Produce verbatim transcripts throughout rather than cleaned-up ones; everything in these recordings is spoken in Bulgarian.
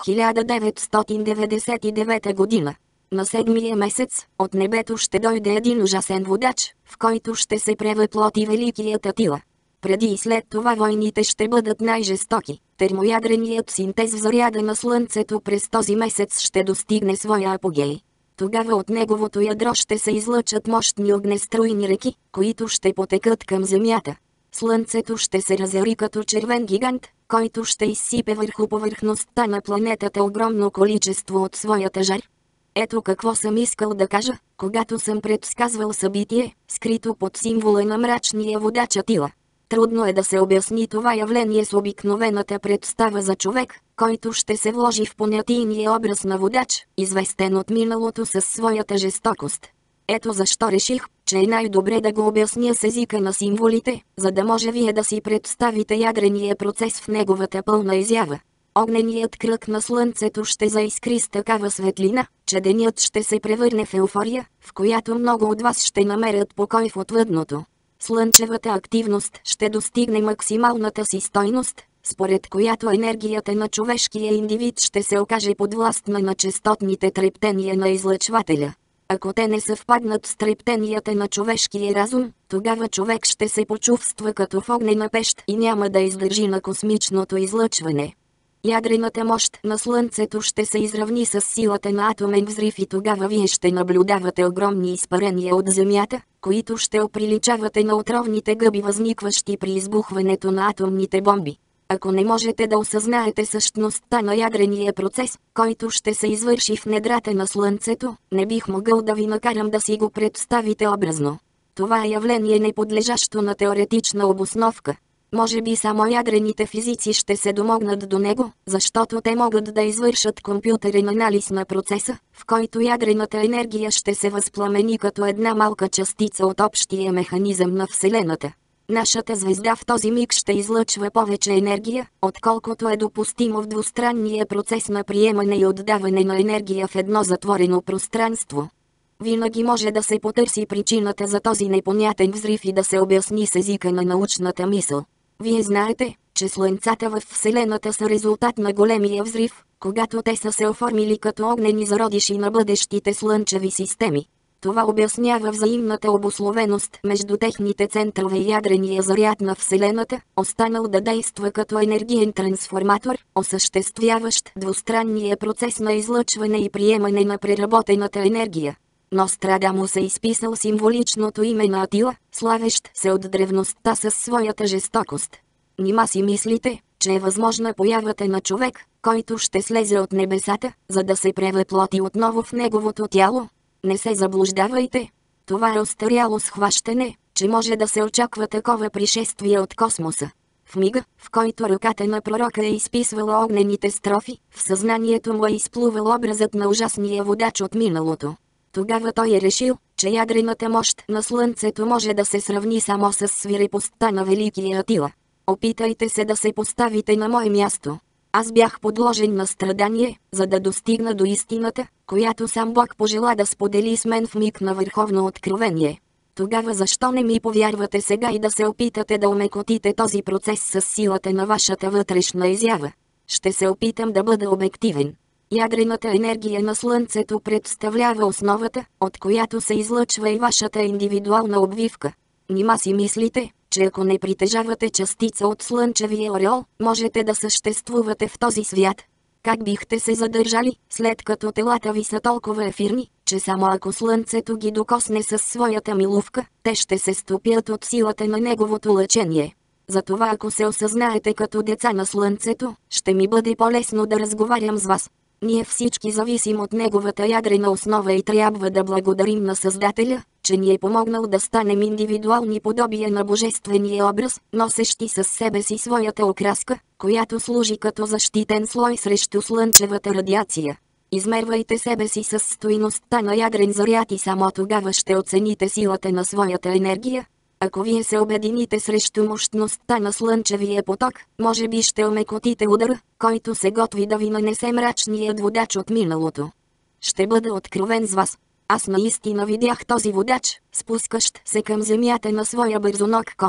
хиляда деветстотин деветдесет и девета година. На седмия месец, от небето ще дойде един ужасен водач, в който ще се превъплоти великият Атила. Преди и след това войните ще бъдат най-жестоки. Термоядреният синтез в заряда на Слънцето през този месец ще достигне своя апогей. Тогава от неговото ядро ще се излъчат мощни огнеструйни реки, които ще потекат към Земята. Слънцето ще се разяри като червен гигант, който ще изсипе върху повърхността на планетата огромно количество от своята жар. Ето какво съм искал да кажа, когато съм предсказвал събитие, скрито под символа на мрачния водач Атила. Трудно е да се обясни това явление с обикновената представа за човек, който ще се вложи в понятийния образ на водач, известен от миналото със своята жестокост. Ето защо реших, че е най-добре да го обясня с езика на символите, за да може вие да си представите ядрения процес в неговата пълна изява. Огненият кръг на Слънцето ще заискри с такава светлина, че денят ще се превърне в еуфория, в която много от вас ще намерят покой в отвъдното. Слънчевата активност ще достигне максималната си стойност, според която енергията на човешкия индивид ще се окаже подвластна на честотните трептения на излъчвателя. Ако те не съвпаднат с трептенията на човешкия разум, тогава човек ще се почувства като в огнена пещ и няма да издържи на космичното излъчване. Ядрената мощ на Слънцето ще се изравни с силата на атомен взрив и тогава вие ще наблюдавате огромни изпарения от Земята, които ще оприличавате на отровните гъби, възникващи при избухването на атомните бомби. Ако не можете да осъзнаете същността на ядрения процес, който ще се извърши в недрата на Слънцето, не бих могъл да ви накарам да си го представите образно. Това е явление неподлежащо на теоретична обосновка. Може би само ядрените физици ще се домогнат до него, защото те могат да извършат компютърен анализ на процеса, в който ядрената енергия ще се възпламени като една малка частица от общия механизъм на Вселената. Нашата звезда в този миг ще излъчва повече енергия, отколкото е допустимо в двустранния процес на приемане и отдаване на енергия в едно затворено пространство. Винаги може да се потърси причината за този непонятен взрив и да се обясни с езика на научната мисъл. Вие знаете, че слънцата в Вселената са резултат на големия взрив, когато те са се оформили като огнени зародиши на бъдещите слънчеви системи. Това обяснява взаимната обусловеност между техните центрове и ядрения заряд на Вселената, останал да действа като енергиен трансформатор, осъществяващ двустранния процес на излъчване и приемане на преработената енергия. Нострадамус е изписал символичното име на Атила, славещ се от древността със своята жестокост. Нима си мислите, че е възможна появата на човек, който ще слезе от небесата, за да се превъплоти отново в неговото тяло? Не се заблуждавайте. Това е остаряло схващане, че може да се очаква такова пришествие от космоса. В мига, в който ръката на пророка е изписвала огнените строфи, в съзнанието му е изплувал образът на ужасния водач от миналото. Тогава той е решил, че ядрената мощ на Слънцето може да се сравни само с свирепостта на великия Атила. Опитайте се да се поставите на мое място. Аз бях подложен на страдание, за да достигна до истината, която сам Бог пожела да сподели с мен в миг на върховно откровение. Тогава защо не ми повярвате сега и да се опитате да омекотите този процес с силата на вашата вътрешна изява? Ще се опитам да бъда обективен. Ядрената енергия на Слънцето представлява основата, от която се излъчва и вашата индивидуална обвивка. Нима си мислите, че ако не притежавате частица от слънчевия ореол, можете да съществувате в този свят? Как бихте се задържали, след като телата ви са толкова ефирни, че само ако Слънцето ги докосне със своята милувка, те ще се стопят от силата на неговото лъчение? Затова ако се осъзнаете като деца на Слънцето, ще ми бъде по-лесно да разговарям с вас. Ние всички зависим от неговата ядрена основа и трябва да благодарим на Създателя, че ни е помогнал да станем индивидуални подобия на божествения образ, носещи със себе си своята окраска, която служи като защитен слой срещу слънчевата радиация. Измервайте себе си с стойността на ядрен заряд и само тогава ще оцените силата на своята енергия. Ако вие се обедините срещу мощността на слънчевия поток, може би ще омекотите удара, който се готви да ви нанесе мрачният водач от миналото. Ще бъда откровен с вас. Аз наистина видях този водач, спускащ се към земята на своя бързоног кон.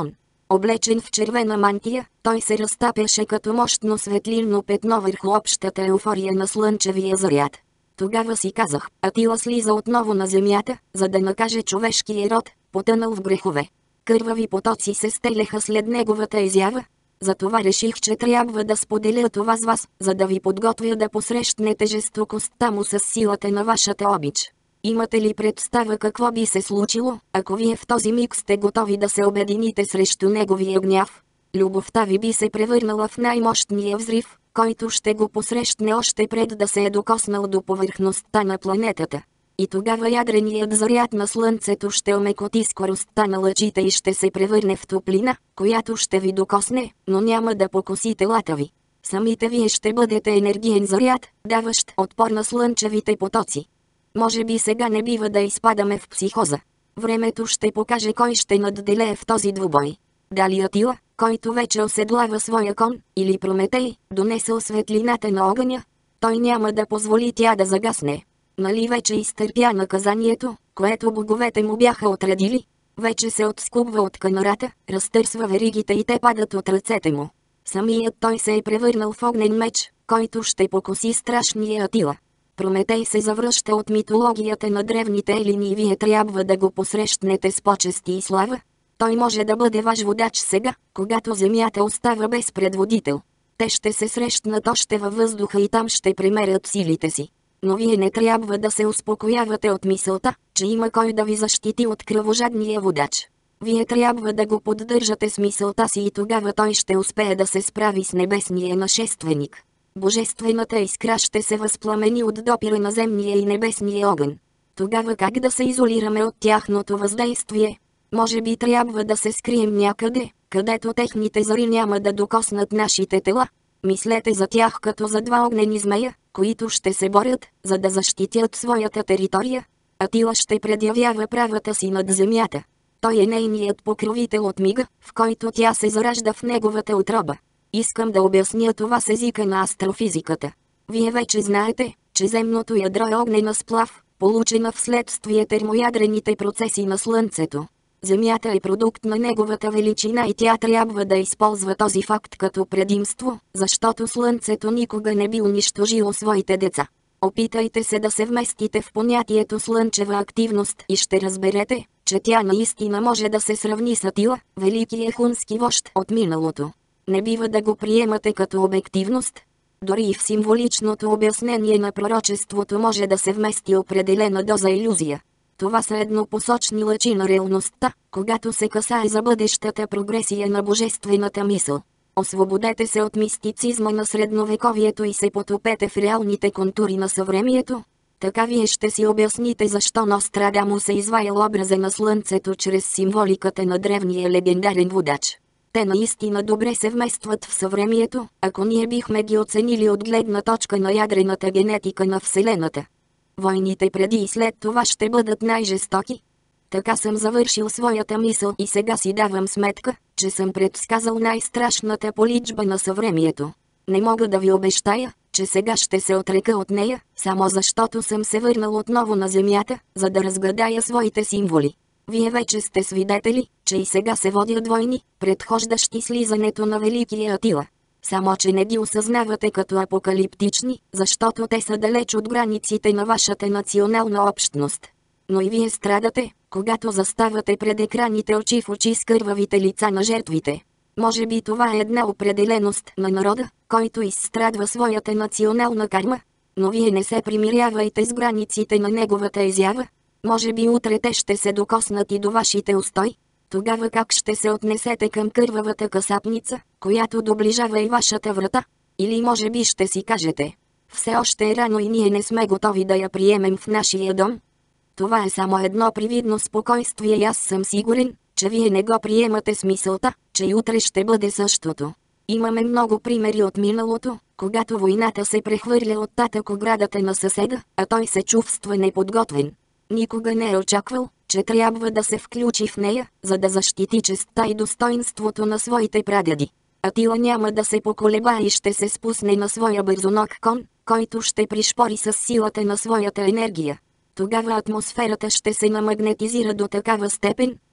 Облечен в червена мантия, той се разтапяше като мощно светлинно петно върху общата еуфория на слънчевия заряд. Тогава си казах, Атила слиза отново на земята, за да накаже човешкия род, потънал в грехове. Кървави потоци се стелеха след неговата изява. Затова реших, че трябва да споделя това с вас, за да ви подготвя да посрещнете жестокостта му с силата на вашата обич. Имате ли представа какво би се случило, ако вие в този миг сте готови да се обедините срещу неговия гняв? Любовта ви би се превърнала в най-мощния взрив, който ще го посрещне още пред да се е докоснал до повърхността на планетата. И тогава ядреният заряд на Слънцето ще омекоти скоростта на лъчите и ще се превърне в топлина, която ще ви докосне, но няма да покоси телата ви. Самите вие ще бъдете енергиен заряд, даващ отпор на слънчевите потоци. Може би сега не бива да изпадаме в психоза. Времето ще покаже кой ще надделее в този двубой. Дали Атила, който вече оседлава своя кон, или Прометей, донесъл светлината на огъня? Той няма да позволи тя да загасне. Нали вече изтърпя наказанието, което боговете му бяха отредили? Вече се отскубва от канарата, разтърсва веригите и те падат от ръцете му. Самият той се е превърнал в огнен меч, който ще покоси страшния Атила. Прометей се завръща от митологията на древните елини и вие трябва да го посрещнете с почести и слава. Той може да бъде ваш водач сега, когато земята остава без предводител. Те ще се срещнат още във въздуха и там ще премерят силите си. Но вие не трябва да се успокоявате от мисълта, че има кой да ви защити от кръвожадния водач. Вие трябва да го поддържате с мисълта си и тогава той ще успее да се справи с небесния нашественик. Божествената искра ще се възпламени от допира на земния и небесния огън. Тогава как да се изолираме от тяхното въздействие? Може би трябва да се скрием някъде, където техните зари няма да докоснат нашите тела. Мислете за тях като за два огнени змея, които ще се борят, за да защитят своята територия. Атила ще предявява правата си над земята. Той е нейният покровител от мига, в който тя се заражда в неговата утроба. Искам да обясня това с езика на астрофизиката. Вие вече знаете, че земното ядро е огнена сплав, получена вследствие термоядрените процеси на Слънцето. Земята е продукт на неговата величина и тя трябва да използва този факт като предимство, защото Слънцето никога не би унищожило своите деца. Опитайте се да се вместите в понятието слънчева активност и ще разберете, че тя наистина може да се сравни с Атила, великия хунски вожд от миналото. Не бива да го приемате като обективност. Дори и в символичното обяснение на пророчеството може да се вмести определена доза илюзия. Това са еднопосочни лъчи на реалността, когато се касае за бъдещата прогресия на божествената мисъл. Освободете се от мистицизма на средновековието и се потопете в реалните контури на съвремието. Така вие ще си обясните защо Нострадамус се изваял образа на Слънцето чрез символиката на древния легендарен водач. Те наистина добре се вместват в съвремието, ако ние бихме ги оценили от гледна точка на ядрената генетика на Вселената. Войните преди и след това ще бъдат най-жестоки. Така съм завършил своята мисъл и сега си давам сметка, че съм предсказал най-страшната поличба на съвремието. Не мога да ви обещая, че сега ще се отрека от нея, само защото съм се върнал отново на земята, за да разгадая своите символи. Вие вече сте свидетели, че и сега се водят войни, предхождащи слизането на Великия Атила. Само че не ги осъзнавате като апокалиптични, защото те са далеч от границите на вашата национална общност. Но и вие страдате, когато заставате пред екраните очи в очи с кървавите лица на жертвите. Може би това е една определеност на народа, който изстрадва своята национална карма, но вие не се примирявайте с границите на неговата изява. Може би утре те ще се докоснат и до вашите устой. Тогава как ще се отнесете към кървавата касапница, която доближава и вашата врата? Или може би ще си кажете: все още е рано и ние не сме готови да я приемем в нашия дом? Това е само едно привидно спокойствие и аз съм сигурен, че вие не го приемате с мисълта, че и утре ще бъде същото. Имаме много примери от миналото, когато войната се прехвърля от татък оградата на съседа, а той се чувства неподготвен. Никога не е очаквал, че трябва да се включи в нея, за да защити честта и достоинството на своите прадеди. Атила няма да се поколеба и ще се спусне на своя бързоног кон, който ще пришпори с силата на своята енергия. Тогава атмосферата ще се намагнетизира до такава степен,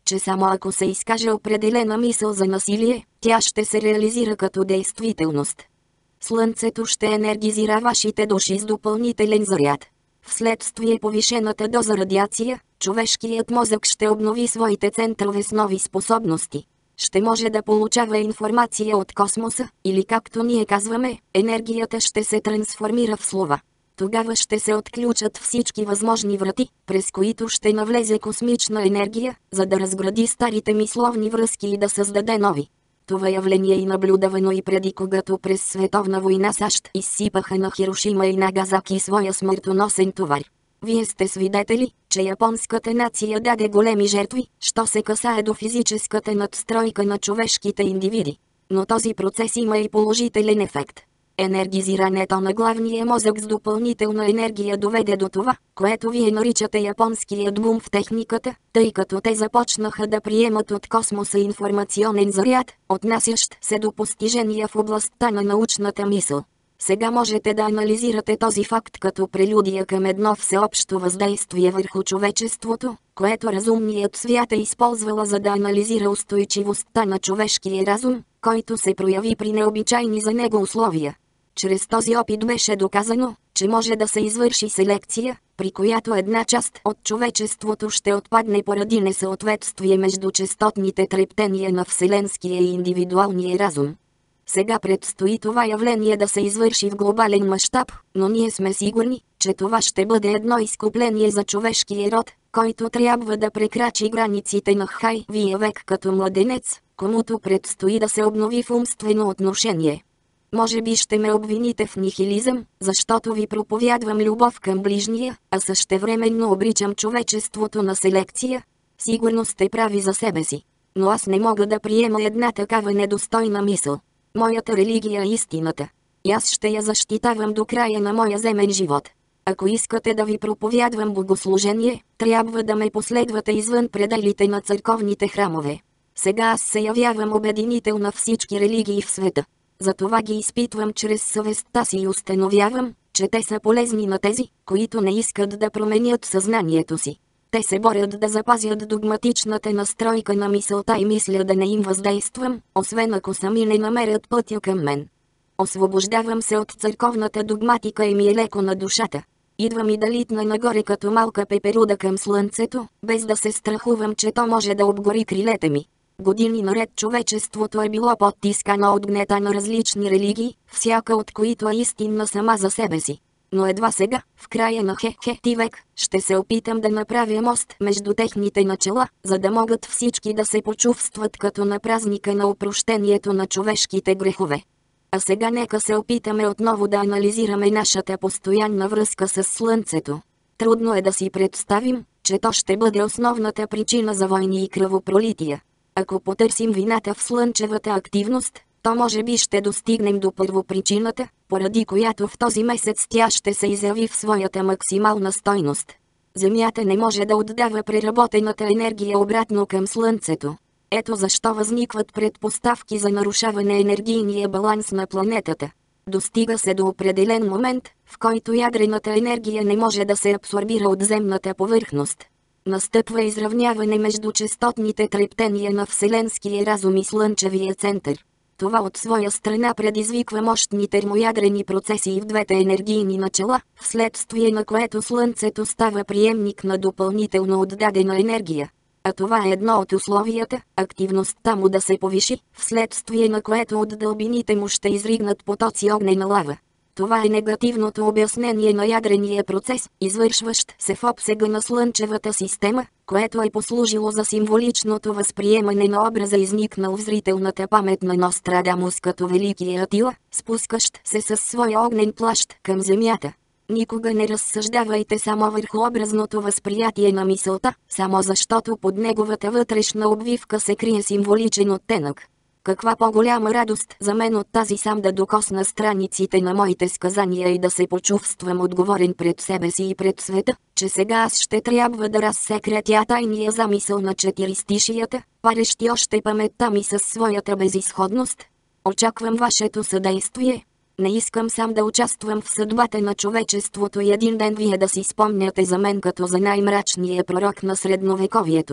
че само ако се изкаже определена мисъл за насилие, тя ще се реализира като действителност. Слънцето ще енергизира вашите души с допълнителен заряд. Вследствие повишената доза радиация, човешкият мозък ще обнови своите центрове с нови способности. Ще може да получава информация от космоса, или както ние казваме, енергията ще се трансформира в слова. Тогава ще се отключат всички възможни врати, през които ще навлезе космична енергия, за да разгради старите мисловни връзки и да създаде нови. Това явление е наблюдавано и преди, когато през световна война САЩ изсипаха на Хирошима и Нагасаки своя смъртоносен товар. Вие сте свидетели, че японската нация даде големи жертви, що се касае до физическата надстройка на човешките индивиди. Но този процес има и положителен ефект. Енергизирането на главния мозък с допълнителна енергия доведе до това, което вие наричате японският бум в техниката, тъй като те започнаха да приемат от космоса информационен заряд, отнасящ се до постижения в областта на научната мисъл. Сега можете да анализирате този факт като прелюдия към едно всеобщо въздействие върху човечеството, което разумният свят е използвала, за да анализира устойчивостта на човешкия разум, който се прояви при необичайни за него условия. Чрез този опит беше доказано, че може да се извърши селекция, при която една част от човечеството ще отпадне поради несъответствие между честотните трептения на вселенския и индивидуалния разум. Сега предстои това явление да се извърши в глобален мащаб, но ние сме сигурни, че това ще бъде едно изкупление за човешкия род, който трябва да прекрачи границите на хайвия век като младенец, комуто предстои да се обнови в умствено отношение. Може би ще ме обвините в нихилизъм, защото ви проповядвам любов към ближния, а същевременно обричам човечеството на селекция. Сигурно сте прави за себе си. Но аз не мога да приема една такава недостойна мисъл. Моята религия е истината. И аз ще я защитавам до края на моя земен живот. Ако искате да ви проповядвам богослужение, трябва да ме последвате извън пределите на църковните храмове. Сега аз се явявам обединител на всички религии в света. Затова ги изпитвам чрез съвестта си и установявам, че те са полезни на тези, които не искат да променят съзнанието си. Те се борят да запазят догматичната настройка на мисълта и мисля да не им въздействам, освен ако сами не намерят пътя към мен. Освобождавам се от църковната догматика и ми е леко на душата. Идвам и да литна нагоре като малка пеперуда към слънцето, без да се страхувам, че то може да обгори крилете ми. Години наред човечеството е било потискано от гнета на различни религии, всяка от които е истинна сама за себе си. Но едва сега, в края на хе-хе-ти век, ще се опитам да направя мост между техните начала, за да могат всички да се почувстват като на празника на опрощението на човешките грехове. А сега нека се опитаме отново да анализираме нашата постоянна връзка с Слънцето. Трудно е да си представим, че то ще бъде основната причина за войни и кръвопролития. Ако потърсим вината в слънчевата активност, то може би ще достигнем до първопричината, поради която в този месец тя ще се изяви в своята максимална стойност. Земята не може да отдава преработената енергия обратно към Слънцето. Ето защо възникват предпоставки за нарушаване енергийния баланс на планетата. Достига се до определен момент, в който ядрената енергия не може да се абсорбира от земната повърхност. Настъпва изравняване между честотните трептения на вселенския разум и слънчевия център. Това от своя страна предизвиква мощни термоядрени процеси и в двете енергийни начала, вследствие на което Слънцето става приемник на допълнително отдадена енергия. А това е едно от условията, активността му да се повиши, вследствие на което от дълбините му ще изригнат потоци огнена лава. Това е негативното обяснение на ядрения процес, извършващ се в обсега на Слънчевата система, което е послужило за символичното възприемане на образа, изникнал в зрителната памет на Нострадамус като Великия Атила, спускащ се със своя огнен плащ към земята. Никога не разсъждавайте само върху образното възприятие на мисълта, само защото под неговата вътрешна обвивка се крие символичен оттенък. Каква по-голяма радост за мен от тази сам да докосна страниците на моите сказания и да се почувствам отговорен пред себе си и пред света, че сега аз ще трябва да разсекретя тайния замисъл на четиристишията, парещи още паметта ми със своята безизходност. Очаквам вашето съдействие. Не искам сам да участвам в съдбата на човечеството и един ден вие да си спомняте за мен като за най-мрачния пророк на средновековието.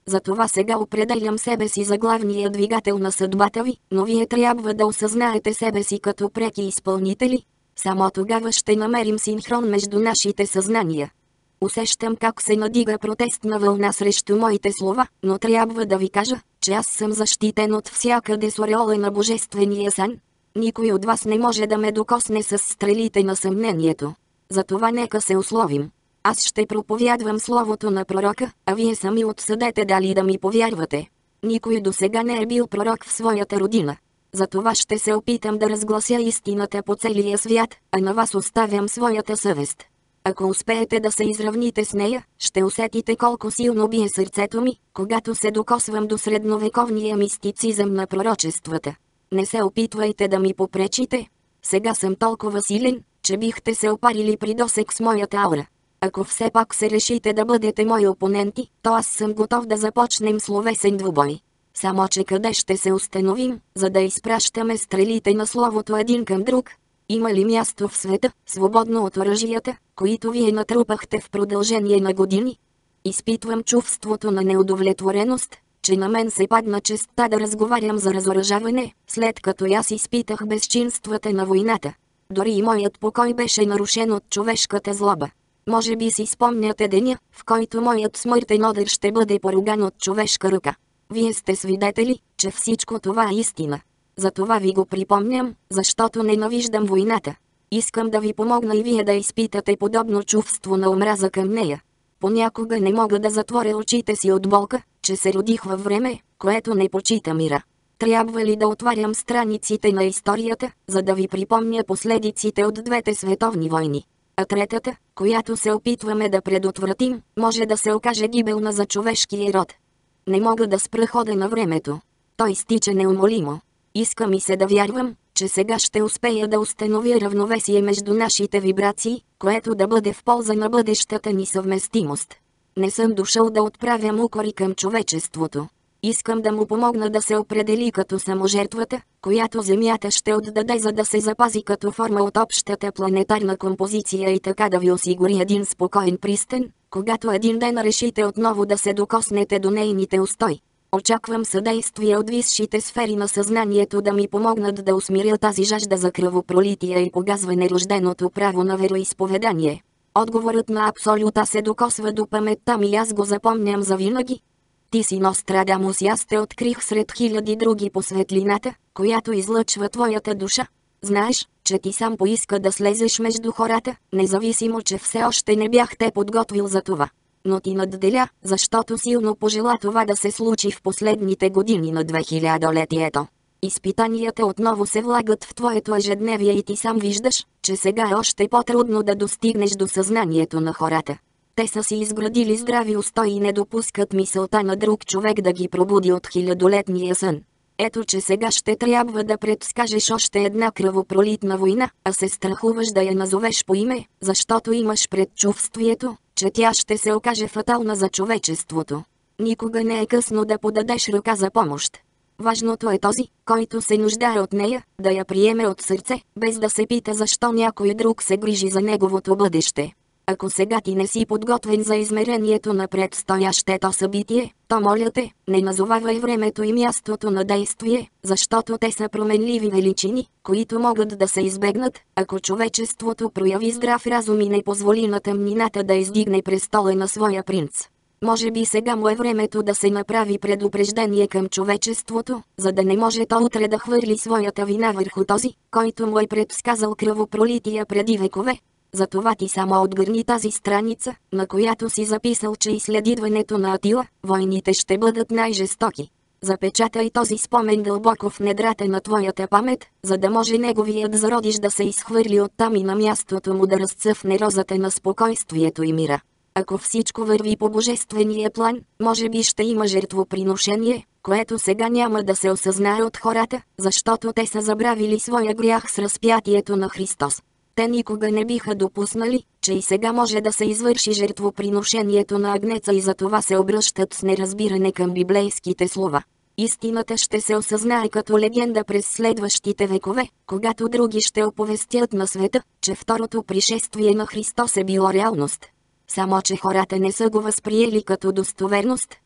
Затова сега определям себе си за главния двигател на съдбата ви, но вие трябва да осъзнаете себе си като преки изпълнители. Само тогава ще намерим синхрон между нашите съзнания. Усещам как се надига протестна вълна срещу моите слова, но трябва да ви кажа, че аз съм защитен от всякъде с ореола на божествения сън. Никой от вас не може да ме докосне с стрелите на съмнението. Затова нека се условим. Аз ще проповядвам словото на пророка, а вие сами отсъдете дали да ми повярвате. Никой досега не е бил пророк в своята родина. Затова ще се опитам да разглася истината по целия свят, а на вас оставям своята съвест. Ако успеете да се изравните с нея, ще усетите колко силно бие сърцето ми, когато се докосвам до средновековния мистицизъм на пророчествата. Не се опитвайте да ми попречите. Сега съм толкова силен, че бихте се опарили при досек с моята аура. Ако все пак се решите да бъдете мои опоненти, то аз съм готов да започнем словесен двубой. Само че къде ще се установим, за да изпращаме стрелите на словото един към друг? Има ли място в света, свободно от оръжията, които вие натрупахте в продължение на години? Изпитвам чувството на неудовлетвореност, че на мен се падна честта да разговарям за разоръжаване, след като аз изпитах безчинствата на войната. Дори и моят покой беше нарушен от човешката злоба. Може би си спомняте деня, в който моят смъртен удар ще бъде поруган от човешка ръка. Вие сте свидетели, че всичко това е истина. Затова ви го припомням, защото ненавиждам войната. Искам да ви помогна и вие да изпитате подобно чувство на омраза към нея. Понякога не мога да затворя очите си от болка, че се родих във време, което не почита мира. Трябва ли да отварям страниците на историята, за да ви припомня последиците от двете световни войни? А третата, която се опитваме да предотвратим, може да се окаже гибелна за човешкия род. Не мога да спра хода на времето. Той изтича неумолимо. Иска ми се да вярвам, че сега ще успея да установя равновесие между нашите вибрации, което да бъде в полза на бъдещата ни съвместимост. Не съм дошъл да отправям укори към човечеството. Искам да му помогна да се определи като саможертвата, която Земята ще отдаде, за да се запази като форма от общата планетарна композиция и така да ви осигури един спокоен пристан, когато един ден решите отново да се докоснете до нейните устои. Очаквам съдействие от висшите сфери на съзнанието да ми помогнат да усмиря тази жажда за кръвопролитие и погазване рожденото право на вероизповедание. Отговорът на Абсолюта се докосва до паметта ми и аз го запомням завинаги. Ти си Нострадамус и аз те открих сред хиляди други по светлината, която излъчва твоята душа. Знаеш, че ти сам поиска да слезеш между хората, независимо че все още не бях те подготвил за това. Но ти надделя, защото силно пожела това да се случи в последните години на двехилядолетието. Изпитанията отново се влагат в твоето ежедневие и ти сам виждаш, че сега е още по-трудно да достигнеш до съзнанието на хората. Те са си изградили здрави устои и не допускат мисълта на друг човек да ги пробуди от хилядолетния сън. Ето че сега ще трябва да предскажеш още една кръвопролитна война, а се страхуваш да я назовеш по име, защото имаш предчувствието, че тя ще се окаже фатална за човечеството. Никога не е късно да подадеш ръка за помощ. Важното е този, който се нуждае от нея, да я приеме от сърце, без да се пита защо някой друг се грижи за неговото бъдеще. Ако сега ти не си подготвен за измерението на предстоящето събитие, то моля те, не назовавай времето и мястото на действие, защото те са променливи величини, които могат да се избегнат, ако човечеството прояви здрав разум и не позволи на тъмнината да издигне престола на своя принц. Може би сега му е времето да се направи предупреждение към човечеството, за да не може то утре да хвърли своята вина върху този, който му е предсказал кръвопролития преди векове. Затова ти само отгърни тази страница, на която си записал, че и след идването на Атила, войните ще бъдат най-жестоки. Запечатай този спомен дълбоко в недрата на твоята памет, за да може неговият зародиш да се изхвърли оттам и на мястото му да разцъфне розата на спокойствието и мира. Ако всичко върви по божествения план, може би ще има жертвоприношение, което сега няма да се осъзнае от хората, защото те са забравили своя грях с разпятието на Христос. Те никога не биха допуснали, че и сега може да се извърши жертвоприношението на агнеца и затова се обръщат с неразбиране към библейските слова. Истината ще се осъзнае като легенда през следващите векове, когато други ще оповестят на света, че второто пришествие на Христос е било реалност. Само че хората не са го възприели като достоверност,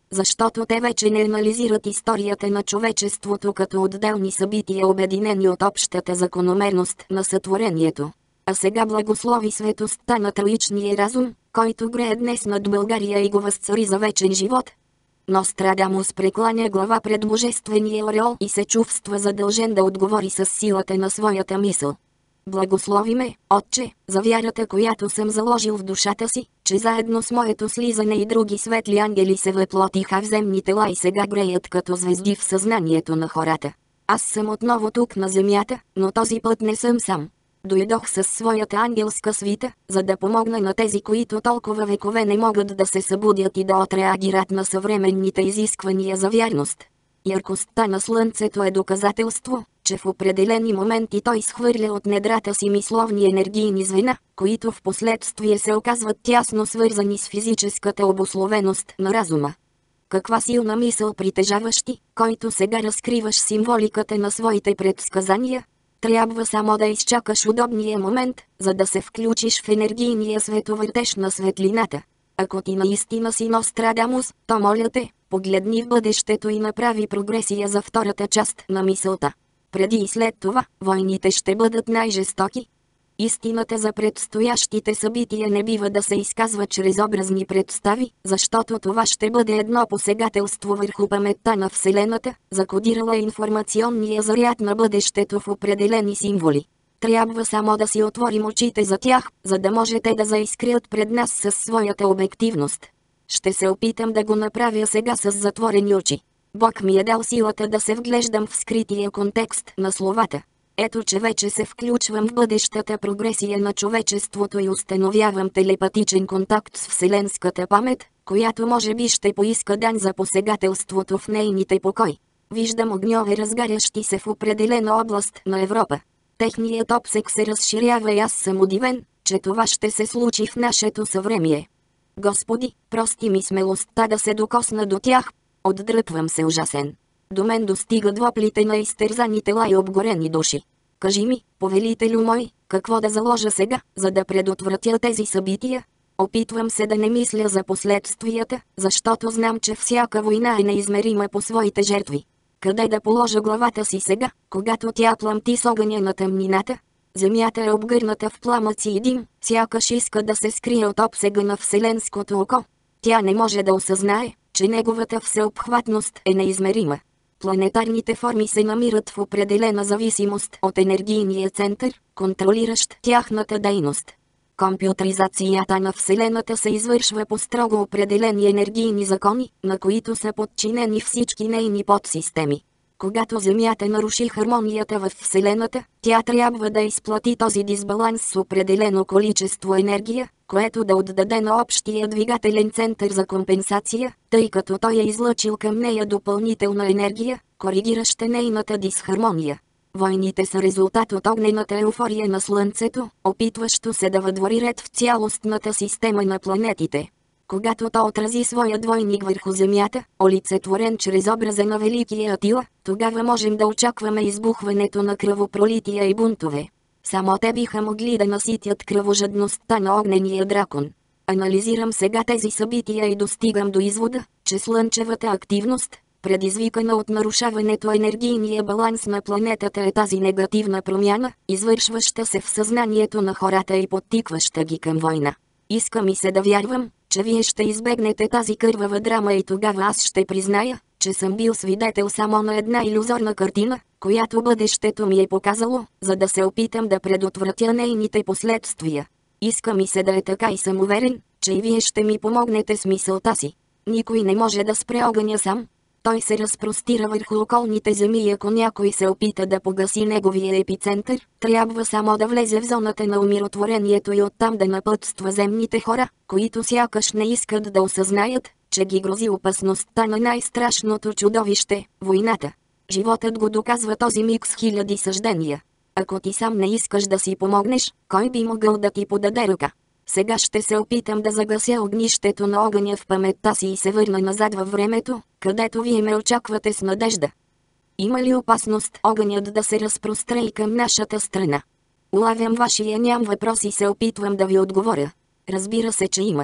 Защото те вече не анализират историята на човечеството като отделни събития, обединени от общата закономерност на сътворението. А сега благослови светостта на троичния разум, който грее днес над България и го възцари за вечен живот. Нострадамус прекланя глава пред божествения ореол и се чувства задължен да отговори с силата на своята мисъл. Благослови ме, Отче, за вярата, която съм заложил в душата си, че заедно с моето слизане и други светли ангели се въплотиха в земни тела и сега греят като звезди в съзнанието на хората. Аз съм отново тук на земята, но този път не съм сам. Дойдох със своята ангелска свита, за да помогна на тези, които толкова векове не могат да се събудят и да отреагират на съвременните изисквания за вярност. Яркостта на слънцето е доказателство, че в определени моменти той изхвърля от недрата си мисловни енергийни звена, които в последствие се оказват тясно свързани с физическата обусловеност на разума. Каква силна мисъл притежаваш ти, който сега разкриваш символиката на своите предсказания? Трябва само да изчакаш удобния момент, за да се включиш в енергийния световъртеж на светлината. Ако ти наистина си Нострадамус, то моля те, погледни в бъдещето и направи прогресия за втората част на мисълта. Преди и след това, войните ще бъдат най-жестоки. Истината за предстоящите събития не бива да се изказва чрез образни представи, защото това ще бъде едно посегателство върху паметта на Вселената, закодирала информационния заряд на бъдещето в определени символи. Трябва само да си отворим очите за тях, за да можете да заискрят пред нас със своята обективност. Ще се опитам да го направя сега с затворени очи. Бог ми е дал силата да се вглеждам в скрития контекст на словата. Ето, че вече се включвам в бъдещата прогресия на човечеството и установявам телепатичен контакт с вселенската памет, която може би ще поиска дань за посегателството в нейните покой. Виждам огньове, разгарящи се в определена област на Европа. Техният обсек се разширява и аз съм удивен, че това ще се случи в нашето съвремие. Господи, прости ми смелостта да се докосна до тях. Отдръпвам се ужасен. До мен достигат воплите на изтерзани тела и обгорени души. Кажи ми, повелителю мой, какво да заложа сега, за да предотвратя тези събития? Опитвам се да не мисля за последствията, защото знам, че всяка война е неизмерима по своите жертви. Къде да положа главата си сега, когато тя пламти с огъня на тъмнината? Земята е обгърната в пламъци и дим, сякаш иска да се скрие от обсега на вселенското око. Тя не може да осъзнае, че неговата всеобхватност е неизмерима. Планетарните форми се намират в определена зависимост от енергийния център, контролиращ тяхната дейност. Компютризацията на Вселената се извършва по строго определени енергийни закони, на които са подчинени всички нейни подсистеми. Когато Земята наруши хармонията в Вселената, тя трябва да изплати този дисбаланс с определено количество енергия, което да отдаде на общия двигателен център за компенсация, тъй като той е излъчил към нея допълнителна енергия, коригираща нейната дисхармония. Войните са резултат от огнената еуфория на Слънцето, опитващо се да въдвори ред в цялостната система на планетите. Когато то отрази своя двойник върху Земята, олицетворен чрез образа на Великия Атила, тогава можем да очакваме избухването на кръвопролития и бунтове. Само те биха могли да наситят кръвожадността на огнения дракон. Анализирам сега тези събития и достигам до извода, че слънчевата активност, предизвикана от нарушаването енергийния баланс на планетата, е тази негативна промяна, извършваща се в съзнанието на хората и подтикваща ги към война. Иска ми се да вярвам, че вие ще избегнете тази кървава драма и тогава аз ще призная, че съм бил свидетел само на една илюзорна картина, която бъдещето ми е показало, за да се опитам да предотвратя нейните последствия. Иска ми се да е така и съм уверен, че и вие ще ми помогнете с мисълта си. Никой не може да спре огъня сам. Той се разпростира върху околните земи и ако някой се опита да погаси неговия епицентър, трябва само да влезе в зоната на умиротворението и оттам да напътства земните хора, които сякаш не искат да осъзнаят, че ги грози опасността на най-страшното чудовище – войната. Животът го доказва този миг с хиляди съждения. Ако ти сам не искаш да си помогнеш, кой би могъл да ти подаде ръка? Сега ще се опитам да загася огнището на огъня в паметта си и се върна назад във времето, където вие ме очаквате с надежда. Има ли опасност огънят да се разпростре и към нашата страна? Улавям вашия ням въпрос и се опитвам да ви отговоря. Разбира се, че има.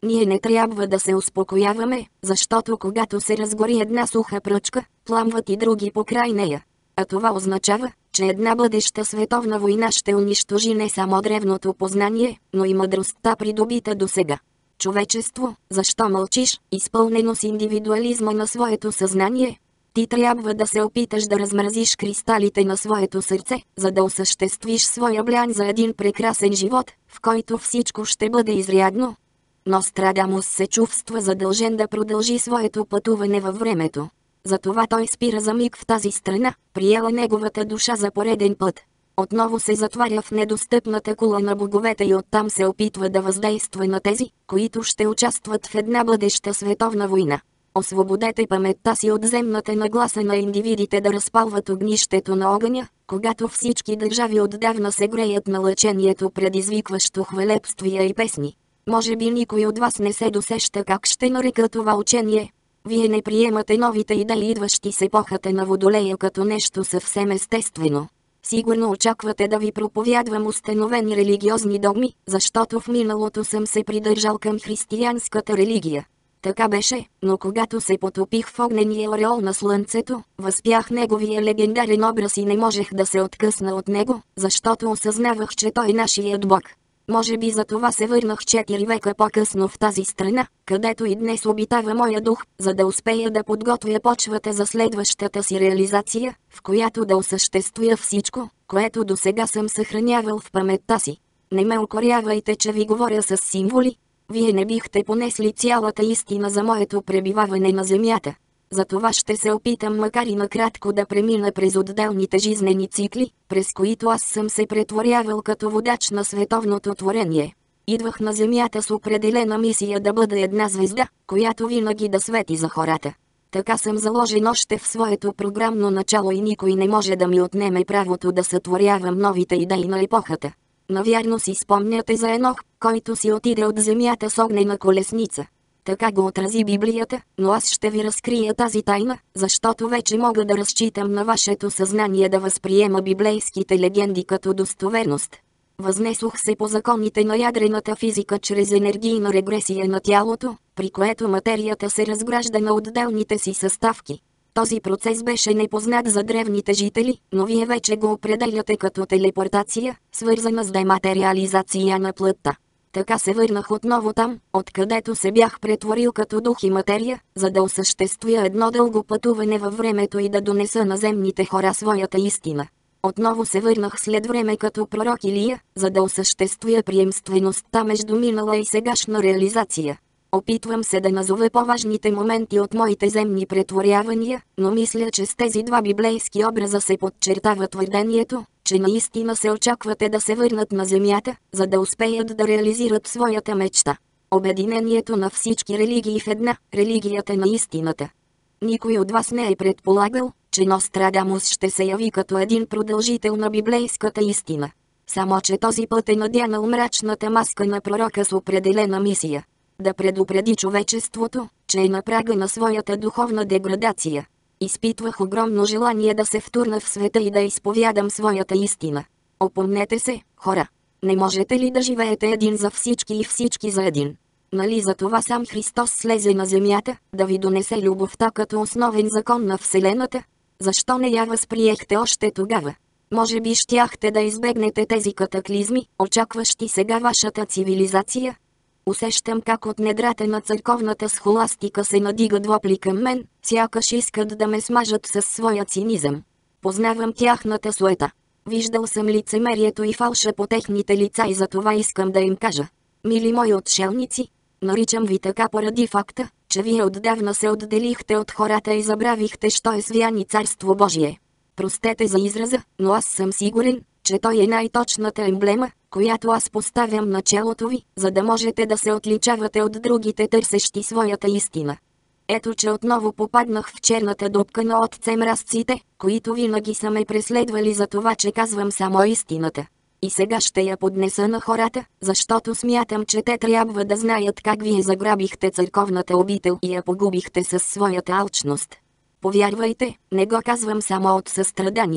Ние не трябва да се успокояваме, защото когато се разгори една суха пръчка, пламват и други покрай нея. А това означава, че една бъдеща световна война ще унищожи не само древното познание, но и мъдростта, придобита досега. Човечество, защо мълчиш, изпълнено с индивидуализма на своето съзнание? Ти трябва да се опиташ да размразиш кристалите на своето сърце, за да осъществиш своя блян за един прекрасен живот, в който всичко ще бъде изрядно. Нострадамус се чувства задължен да продължи своето пътуване във времето. Затова той спира за миг в тази страна, приела неговата душа за пореден път. Отново се затваря в недостъпната кула на боговете и оттам се опитва да въздейства на тези, които ще участват в една бъдеща световна война. Освободете паметта си от земната нагласа на индивидите да разпалват огнището на огъня, когато всички държави отдавна се греят на лъчението, предизвикващо хвалебствия и песни. Може би никой от вас не се досеща как ще нарека това учение. Вие не приемате новите идеи, идващи с епохата на Водолея, като нещо съвсем естествено. Сигурно очаквате да ви проповядвам установени религиозни догми, защото в миналото съм се придържал към християнската религия. Така беше, но когато се потопих в огнения ореол на слънцето, възпях неговия легендарен образ и не можех да се откъсна от него, защото осъзнавах, че той е нашият Бог. Може би за това се върнах четири века по-късно в тази страна, където и днес обитава моя дух, за да успея да подготвя почвата за следващата си реализация, в която да осъществя всичко, което досега съм съхранявал в паметта си. Не ме укорявайте, че ви говоря с символи. Вие не бихте понесли цялата истина за моето пребиваване на земята. Затова ще се опитам макар и накратко да премина през отделните жизнени цикли, през които аз съм се претворявал като водач на световното творение. Идвах на земята с определена мисия да бъда една звезда, която винаги да свети за хората. Така съм заложен още в своето програмно начало и никой не може да ми отнеме правото да сътворявам новите идеи на епохата. Навярно си спомняте за Енох, който си отиде от земята с огнена колесница. Така го отрази Библията, но аз ще ви разкрия тази тайна, защото вече мога да разчитам на вашето съзнание да възприема библейските легенди като достоверност. Възнесох се по законите на ядрената физика чрез енергийна регресия на тялото, при което материята се разгражда на отделните си съставки. Този процес беше непознат за древните жители, но вие вече го определяте като телепортация, свързана с дематериализация на плътта. Така се върнах отново там, откъдето се бях претворил като дух и материя, за да осъществя едно дълго пътуване във времето и да донеса на земните хора своята истина. Отново се върнах след време като пророк Илия, за да осъществя приемствеността между минала и сегашна реализация. Опитвам се да назова по-важните моменти от моите земни претворявания, но мисля, че с тези два библейски образа се подчертава твърдението, че наистина се очаквате да се върнат на земята, за да успеят да реализират своята мечта. Обединението на всички религии в една, религията на истината. Никой от вас не е предполагал, че Нострадамус ще се яви като един продължител на библейската истина. Само че този път е надянал мрачната маска на пророка с определена мисия. Да предупреди човечеството, че е на прага на своята духовна деградация. Изпитвах огромно желание да се втурна в света и да изповядам своята истина. Опомнете се, хора. Не можете ли да живеете един за всички и всички за един? Нали за това сам Христос слезе на земята, да ви донесе любовта като основен закон на Вселената? Защо не я възприехте още тогава? Може би щяхте да избегнете тези катаклизми, очакващи сега вашата цивилизация? Усещам как от недрата на църковната схоластика се надигат вопли към мен, сякаш искат да ме смажат със своя цинизъм. Познавам тяхната суета. Виждал съм лицемерието и фалша по техните лица и затова искам да им кажа. Мили мои отшелници, наричам ви така поради факта, че вие отдавна се отделихте от хората и забравихте, що е свяни Царство Божие. Простете за израза, но аз съм сигурен, че той е най-точната емблема, която аз поставям на челото ви, за да можете да се отличавате от другите търсещи своята истина. Ето че отново попаднах в черната дупка на отце мразците, които винаги са ме преследвали за това, че казвам само истината. И сега ще я поднеса на хората, защото смятам, че те трябва да знаят как вие заграбихте църковната обител и я погубихте със своята алчност. Повярвайте, не го казвам само от състрадание.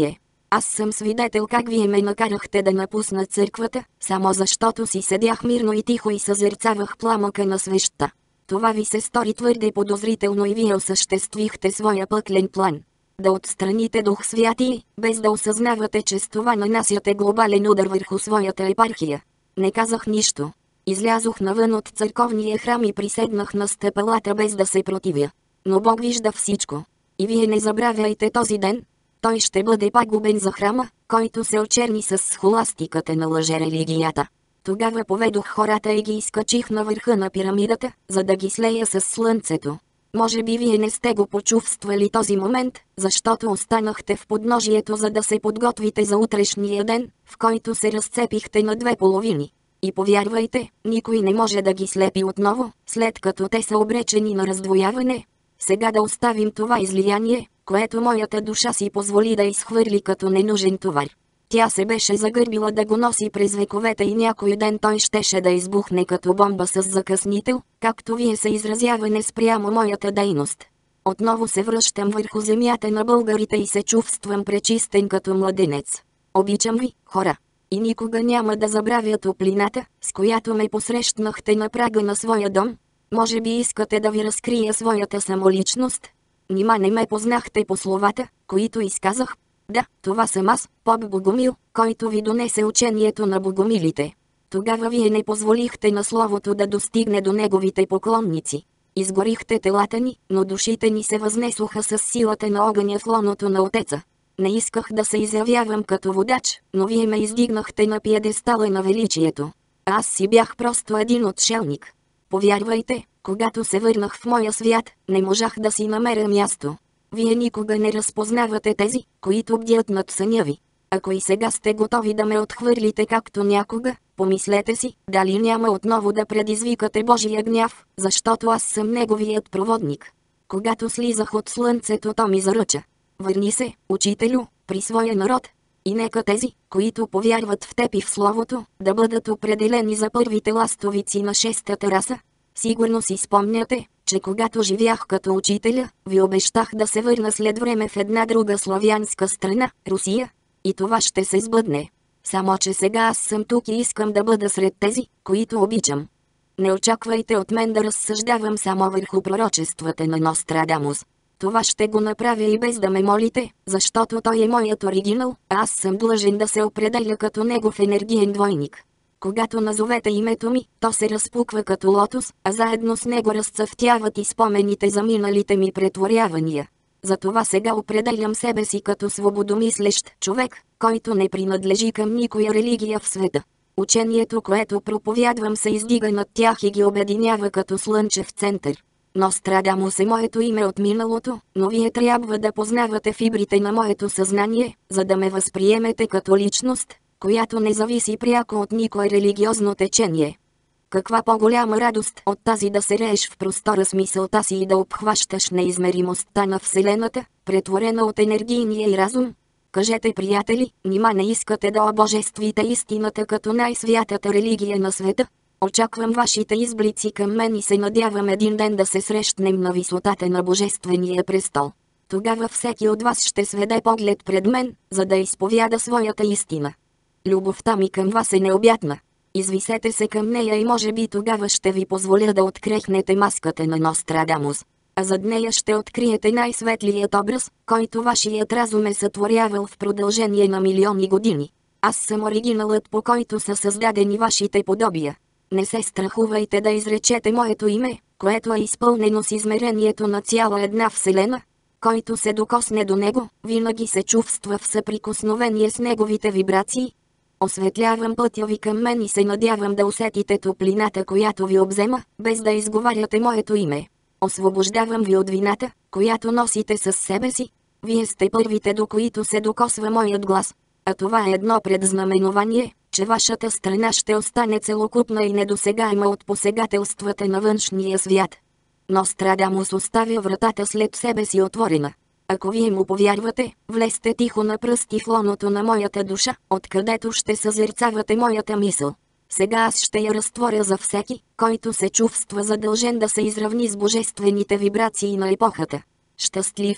Аз съм свидетел как вие ме накарахте да напусна църквата, само защото си седях мирно и тихо и съзерцавах пламъка на свещта. Това ви се стори твърде подозрително и вие осъществихте своя пъклен план. Да отстраните Дух Святи, без да осъзнавате, че с това нанасяте глобален удар върху своята епархия. Не казах нищо. Излязох навън от църковния храм и приседнах на стъпалата без да се противя. Но Бог вижда всичко. И вие не забравяйте този ден. Той ще бъде пагубен за храма, който се очерни с схоластиката на лъжерелигията. Тогава поведох хората и ги изкачих на върха на пирамидата, за да ги слея с слънцето. Може би вие не сте го почувствали този момент, защото останахте в подножието, за да се подготвите за утрешния ден, в който се разцепихте на две половини. И повярвайте, никой не може да ги слепи отново, след като те са обречени на раздвояване. Сега да оставим това излияние, което моята душа си позволи да изхвърли като ненужен товар. Тя се беше загърбила да го носи през вековете и някой ден той щеше да избухне като бомба с закъснител, както вие се изразяване спрямо моята дейност. Отново се връщам върху земята на българите и се чувствам пречистен като младенец. Обичам ви, хора. И никога няма да забравя топлината, с която ме посрещнахте на прага на своя дом. Може би искате да ви разкрия своята самоличност? Нима не ме познахте по словата, които изказах? Да, това съм аз, поп Богомил, който ви донесе учението на богомилите. Тогава вие не позволихте на словото да достигне до неговите поклонници. Изгорихте телата ни, но душите ни се възнесоха с силата на огъня в лоното на Отеца. Не исках да се изявявам като водач, но вие ме издигнахте на пиедестала на величието. Аз си бях просто един отшелник. Повярвайте, когато се върнах в моя свят, не можах да си намеря място. Вие никога не разпознавате тези, които бдят над съня ви. Ако и сега сте готови да ме отхвърлите както някога, помислете си, дали няма отново да предизвикате Божия гняв, защото аз съм неговият проводник. Когато слизах от слънцето, то ми заръча: върни се, учителю, при своя народ. И нека тези, които повярват в теб и в словото, да бъдат определени за първите ластовици на шестата раса. Сигурно си спомняте, че когато живях като учителя, ви обещах да се върна след време в една друга славянска страна, Русия. И това ще се сбъдне. Само че сега аз съм тук и искам да бъда сред тези, които обичам. Не очаквайте от мен да разсъждавам само върху пророчествата на Нострадамус. Това ще го направя и без да ме молите, защото той е моят оригинал, а аз съм длъжен да се определя като негов енергиен двойник. Когато назовете името ми, то се разпуква като лотос, а заедно с него разцъфтяват и спомените за миналите ми претворявания. Затова сега определям себе си като свободомислещ човек, който не принадлежи към никоя религия в света. Учението, което проповядвам, се издига над тях и ги обединява като слънчев център. Нострадамус е моето име от миналото, но вие трябва да познавате фибрите на моето съзнание, за да ме възприемете като личност, която не зависи пряко от никое религиозно течение. Каква по-голяма радост от тази да се рееш в простора с мисълта си и да обхващаш неизмеримостта на Вселената, претворена от енергийния и разум? Кажете, приятели, нима не искате да обожествите истината като най-святата религия на света? Очаквам вашите изблици към мен и се надявам един ден да се срещнем на висотата на Божествения престол. Тогава всеки от вас ще сведе поглед пред мен, за да изповяда своята истина. Любовта ми към вас е необятна. Извисете се към нея и може би тогава ще ви позволя да открехнете маската на Нострадамус. А зад нея ще откриете най-светлият образ, който вашият разум е сътворявал в продължение на милиони години. Аз съм оригиналът, по който са създадени вашите подобия. Не се страхувайте да изречете моето име, което е изпълнено с измерението на цяла една вселена. Който се докосне до него, винаги се чувства в съприкосновение с неговите вибрации. Осветлявам пътя ви към мен и се надявам да усетите топлината, която ви обзема, без да изговаряте моето име. Освобождавам ви от вината, която носите със себе си. Вие сте първите, до които се докосва моят глас. А това е едно предзнаменование, че вашата страна ще остане целокупна и недосегаема от посегателствата на външния свят. Нострадамус оставя вратата след себе си отворена. Ако вие му повярвате, влезте тихо на пръсти в лоното на моята душа, откъдето ще съзерцавате моята мисъл. Сега аз ще я разтворя за всеки, който се чувства задължен да се изравни с божествените вибрации на епохата. Щастлив съм,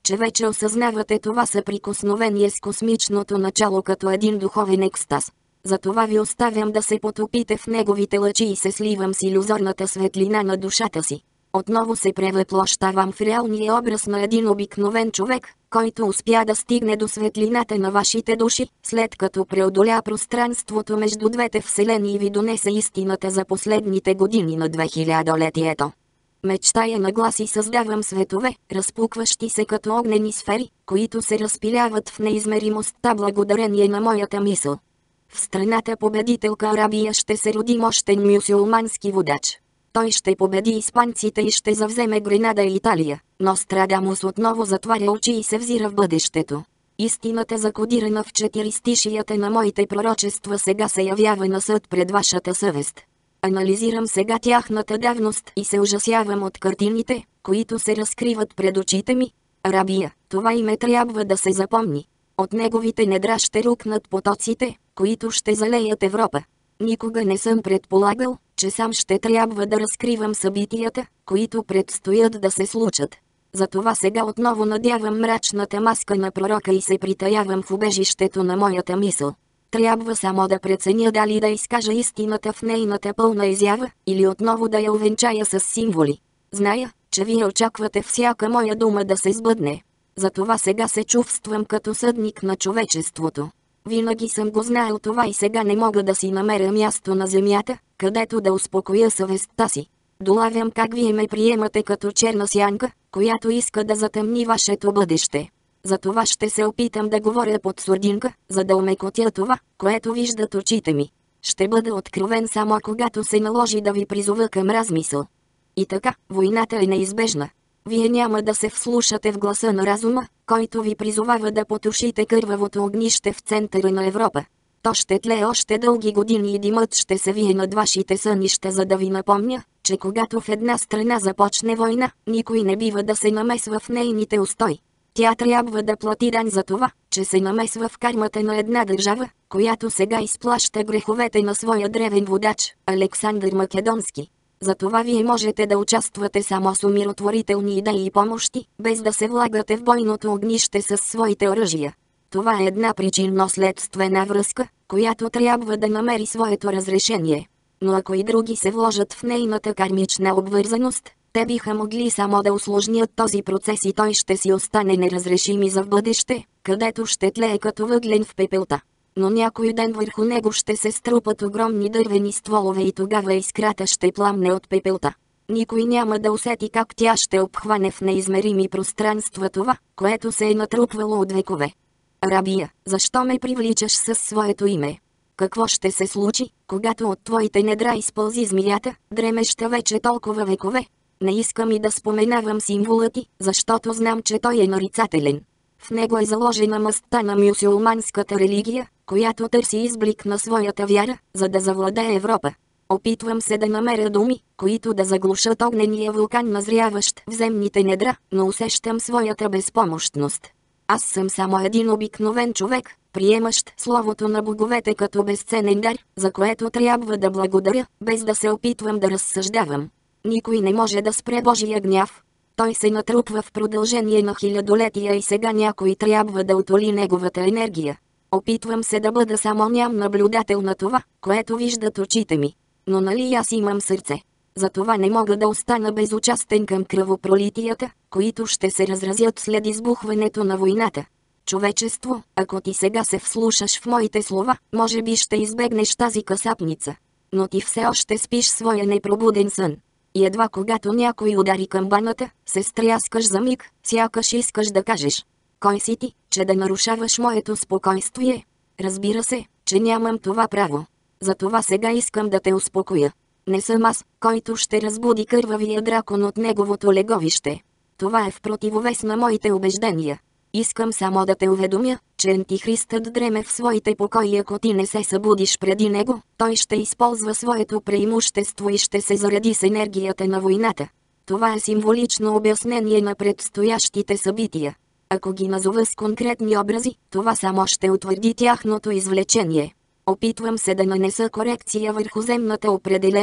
че вече осъзнавате това съприкосновение с космичното начало като един духовен екстаз. Затова ви оставям да се потопите в неговите лъчи и се сливам с илюзорната светлина на душата си. Отново се превъплощавам в реалния образ на един обикновен човек, който успя да стигне до светлината на вашите души, след като преодоля пространството между двете вселени и ви донесе истината за последните години на две хилядолетието. Мечтая на глас и създавам светове, разпукващи се като огнени сфери, които се разпиляват в неизмеримостта благодарение на моята мисъл. В страната победителка Арабия ще се роди мощен мюсюлмански водач. Той ще победи испанците и ще завземе Гренада и Италия, но Нострадамус отново затваря очи и се взира в бъдещето. Истината, закодирана в четиристишията на моите пророчества, сега се явява на съд пред вашата съвест. Анализирам сега тяхната давност и се ужасявам от картините, които се разкриват пред очите ми. Арабия, това име трябва да се запомни. От неговите недра ще рукнат потоците, които ще залеят Европа. Никога не съм предполагал, че сам ще трябва да разкривам събитията, които предстоят да се случат. Затова сега отново надявам мрачната маска на пророка и се притаявам в убежището на моята мисъл. Трябва само да преценя дали да изкажа истината в нейната пълна изява, или отново да я увенчая с символи. Зная, че вие очаквате всяка моя дума да се сбъдне. Затова сега се чувствам като съдник на човечеството. Винаги съм го знаел това и сега не мога да си намеря място на земята, където да успокоя съвестта си. Долавям как вие ме приемате като черна сянка, която иска да затъмни вашето бъдеще. Затова ще се опитам да говоря под сурдинка, за да омекотя това, което виждат очите ми. Ще бъда откровен само когато се наложи да ви призова към размисъл. И така, войната е неизбежна. Вие няма да се вслушате в гласа на разума, който ви призовава да потушите кървавото огнище в центъра на Европа. То ще тлее още дълги години и димът ще се вие над вашите сънища, за да ви напомня, че когато в една страна започне война, никой не бива да се намесва в нейните устои. Тя трябва да плати дань за това, че се намесва в кармата на една държава, която сега изплаща греховете на своя древен водач, Александър Македонски. Затова вие можете да участвате само с умиротворителни идеи и помощи, без да се влагате в бойното огнище със своите оръжия. Това е една причинно-следствена връзка, която трябва да намери своето разрешение. Но ако и други се вложат в нейната кармична обвързаност, те биха могли само да усложнят този процес и той ще си остане неразрешим и за в бъдеще, където ще тлее като въглен в пепелта. Но някой ден върху него ще се струпат огромни дървени стволове и тогава искрата ще пламне от пепелта. Никой няма да усети как тя ще обхване в неизмерими пространства това, което се е натрупвало от векове. Арабия, защо ме привличаш със своето име? Какво ще се случи, когато от твоите недра изпълзи змията, дремеща вече толкова векове? Не искам и да споменавам символа ти, защото знам, че той е нарицателен. В него е заложена мъстта на мюсюлманската религия, която търси изблик на своята вяра, за да завладее Европа. Опитвам се да намеря думи, които да заглушат огнения вулкан, назряващ в земните недра, но усещам своята безпомощност. Аз съм само един обикновен човек, приемащ словото на боговете като безценен дар, за което трябва да благодаря, без да се опитвам да разсъждавам. Никой не може да спре Божия гняв. Той се натрупва в продължение на хилядолетия и сега някой трябва да утоли неговата енергия. Опитвам се да бъда само ням наблюдател на това, което виждат очите ми. Но нали аз имам сърце? Затова не мога да остана безучастен към кръвопролитията, които ще се разразят след избухването на войната. Човечество, ако ти сега се вслушаш в моите слова, може би ще избегнеш тази касапница. Но ти все още спиш своя непробуден сън. И едва когато някой удари камбаната, се стряскаш за миг, сякаш искаш да кажеш: кой си ти, че да нарушаваш моето спокойствие? Разбира се, че нямам това право. Затова сега искам да те успокоя. Не съм аз, който ще разбуди кървавия дракон от неговото леговище. Това е в противовес на моите убеждения. Искам само да те уведомя, че антихристът дреме в своите покои. Ако ти не се събудиш преди него, той ще използва своето преимущество и ще се зареди с енергията на войната. Това е символично обяснение на предстоящите събития. Ако ги назова с конкретни образи, това само ще утвърди тяхното извлечение. Опитвам се да нанеса корекция върху земната определеност,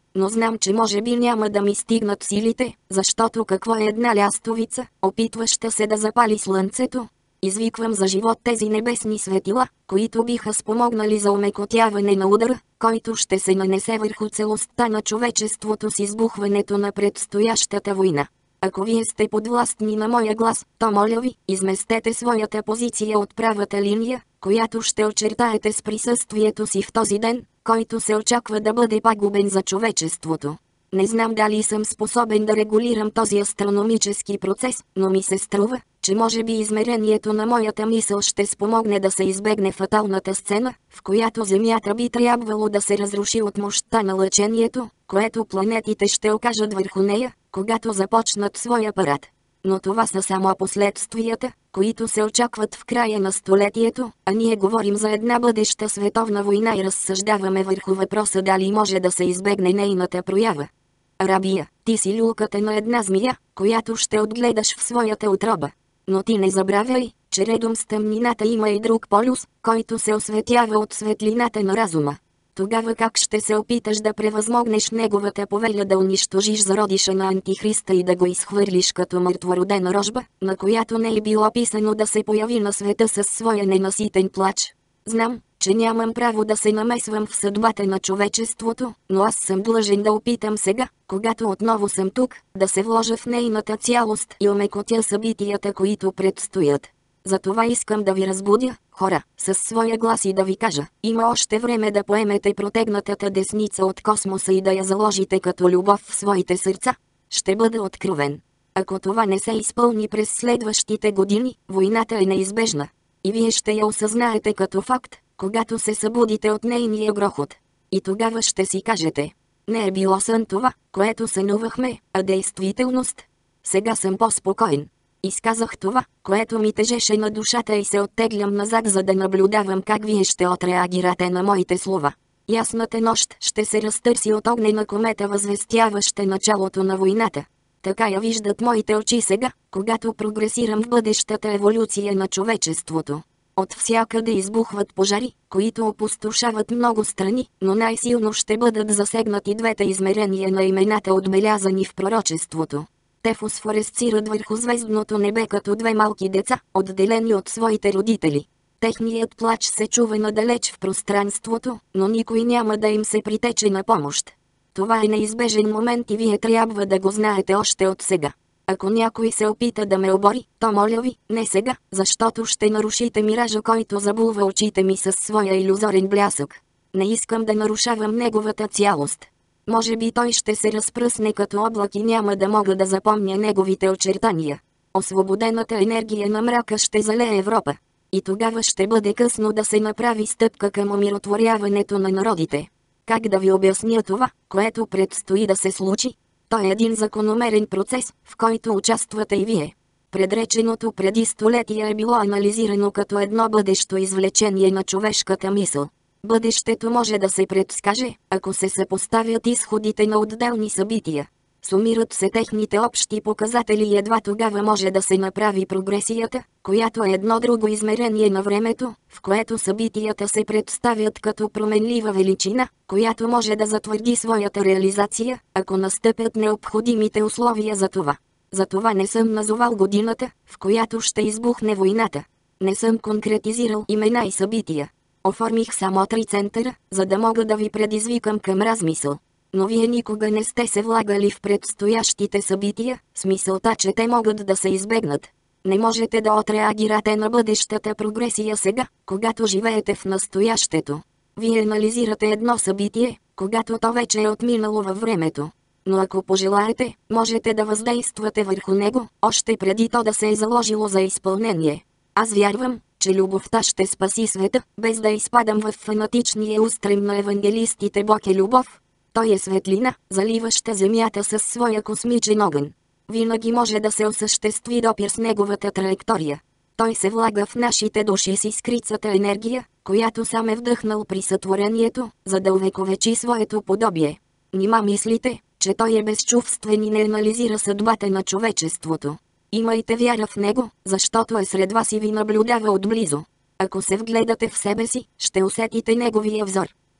Но знам, че може би няма да ми стигнат силите, защото какво е една лястовица, опитваща се да запали слънцето? Извиквам за живот тези небесни светила, които биха спомогнали за омекотяване на удара, който ще се нанесе върху целостта на човечеството с избухването на предстоящата война. Ако вие сте подвластни на моя глас, то моля ви, изместете своята позиция от правата линия, която ще очертаете с присъствието си в този ден, който се очаква да бъде пагубен за човечеството. Не знам дали съм способен да регулирам този астрономически процес, но ми се струва, че може би измерението на моята мисъл ще спомогне да се избегне фаталната сцена, в която Земята би трябвало да се разруши от мощта на лъчението, което планетите ще окажат върху нея, когато започнат своя парад. Но това са само последствията, които се очакват в края на столетието, а ние говорим за една бъдеща световна война и разсъждаваме върху въпроса дали може да се избегне нейната проява. Рабия, ти си люлката на една змия, която ще отгледаш в своята утроба. Но ти не забравяй, че редом с тъмнината има и друг полюс, който се осветява от светлината на разума. Тогава как ще се опиташ да превъзмогнеш неговата повеля да унищожиш зародиша на Антихриста и да го изхвърлиш като мъртвородена рожба, на която не е било писано да се появи на света със своя ненаситен плач? Знам, че нямам право да се намесвам в съдбата на човечеството, но аз съм длъжен да опитам сега, когато отново съм тук, да се вложа в нейната цялост и омекотя събитията, които предстоят. Затова искам да ви разбудя, хора, със своя глас и да ви кажа, има още време да поемете протегнатата десница от космоса и да я заложите като любов в своите сърца. Ще бъда откровен. Ако това не се изпълни през следващите години, войната е неизбежна. И вие ще я осъзнаете като факт, когато се събудите от нейния грохот. И тогава ще си кажете, не е било сън това, което сънувахме, а действителност. Сега съм по-спокоен. Изказах това, което ми тежеше на душата и се оттеглям назад, за да наблюдавам как вие ще отреагирате на моите слова. Ясната нощ ще се разтърси от огнена комета, възвестяваща началото на войната. Така я виждат моите очи сега, когато прогресирам в бъдещата еволюция на човечеството. От всякъде избухват пожари, които опустошават много страни, но най-силно ще бъдат засегнати двете измерения на имената, отбелязани в пророчеството. Те фосфоресцират върху звездното небе като две малки деца, отделени от своите родители. Техният плач се чува надалеч в пространството, но никой няма да им се притече на помощ. Това е неизбежен момент и вие трябва да го знаете още от сега. Ако някой се опита да ме обори, то моля ви, не сега, защото ще нарушите миража, който забулва очите ми със своя илюзорен блясък. Не искам да нарушавам неговата цялост. Може би той ще се разпръсне като облак и няма да мога да запомня неговите очертания. Освободената енергия на мрака ще залее Европа. И тогава ще бъде късно да се направи стъпка към умиротворяването на народите. Как да ви обясня това, което предстои да се случи? Той е един закономерен процес, в който участвате и вие. Предреченото преди столетия е било анализирано като едно бъдещо извлечение на човешката мисъл. Бъдещето може да се предскаже, ако се съпоставят изходите на отделни събития. Сумират се техните общи показатели и едва тогава може да се направи прогресията, която е едно друго измерение на времето, в което събитията се представят като променлива величина, която може да затвърди своята реализация, ако настъпят необходимите условия за това. Затова не съм назовал годината, в която ще избухне войната. Не съм конкретизирал имена и събития. Оформих само три центъра, за да мога да ви предизвикам към размисъл. Но вие никога не сте се влагали в предстоящите събития, с мисълта, че те могат да се избегнат. Не можете да отреагирате на бъдещата прогресия сега, когато живеете в настоящето. Вие анализирате едно събитие, когато то вече е отминало във времето. Но ако пожелаете, можете да въздействате върху него, още преди то да се е заложило за изпълнение. Аз вярвам, че любовта ще спаси света, без да изпадам в фанатичния устрем на евангелистите. Бог е любов. Той е светлина, заливаща земята със своя космичен огън. Винаги може да се осъществи допир с неговата траектория. Той се влага в нашите души с искрицата енергия, която сам е вдъхнал при сътворението, за да увековечи своето подобие. Нима мислите, че той е безчувствен и не анализира съдбата на човечеството? Имайте вяра в него, защото е сред вас и ви наблюдава отблизо. Ако се вгледате в себе си, ще усетите неговия взор.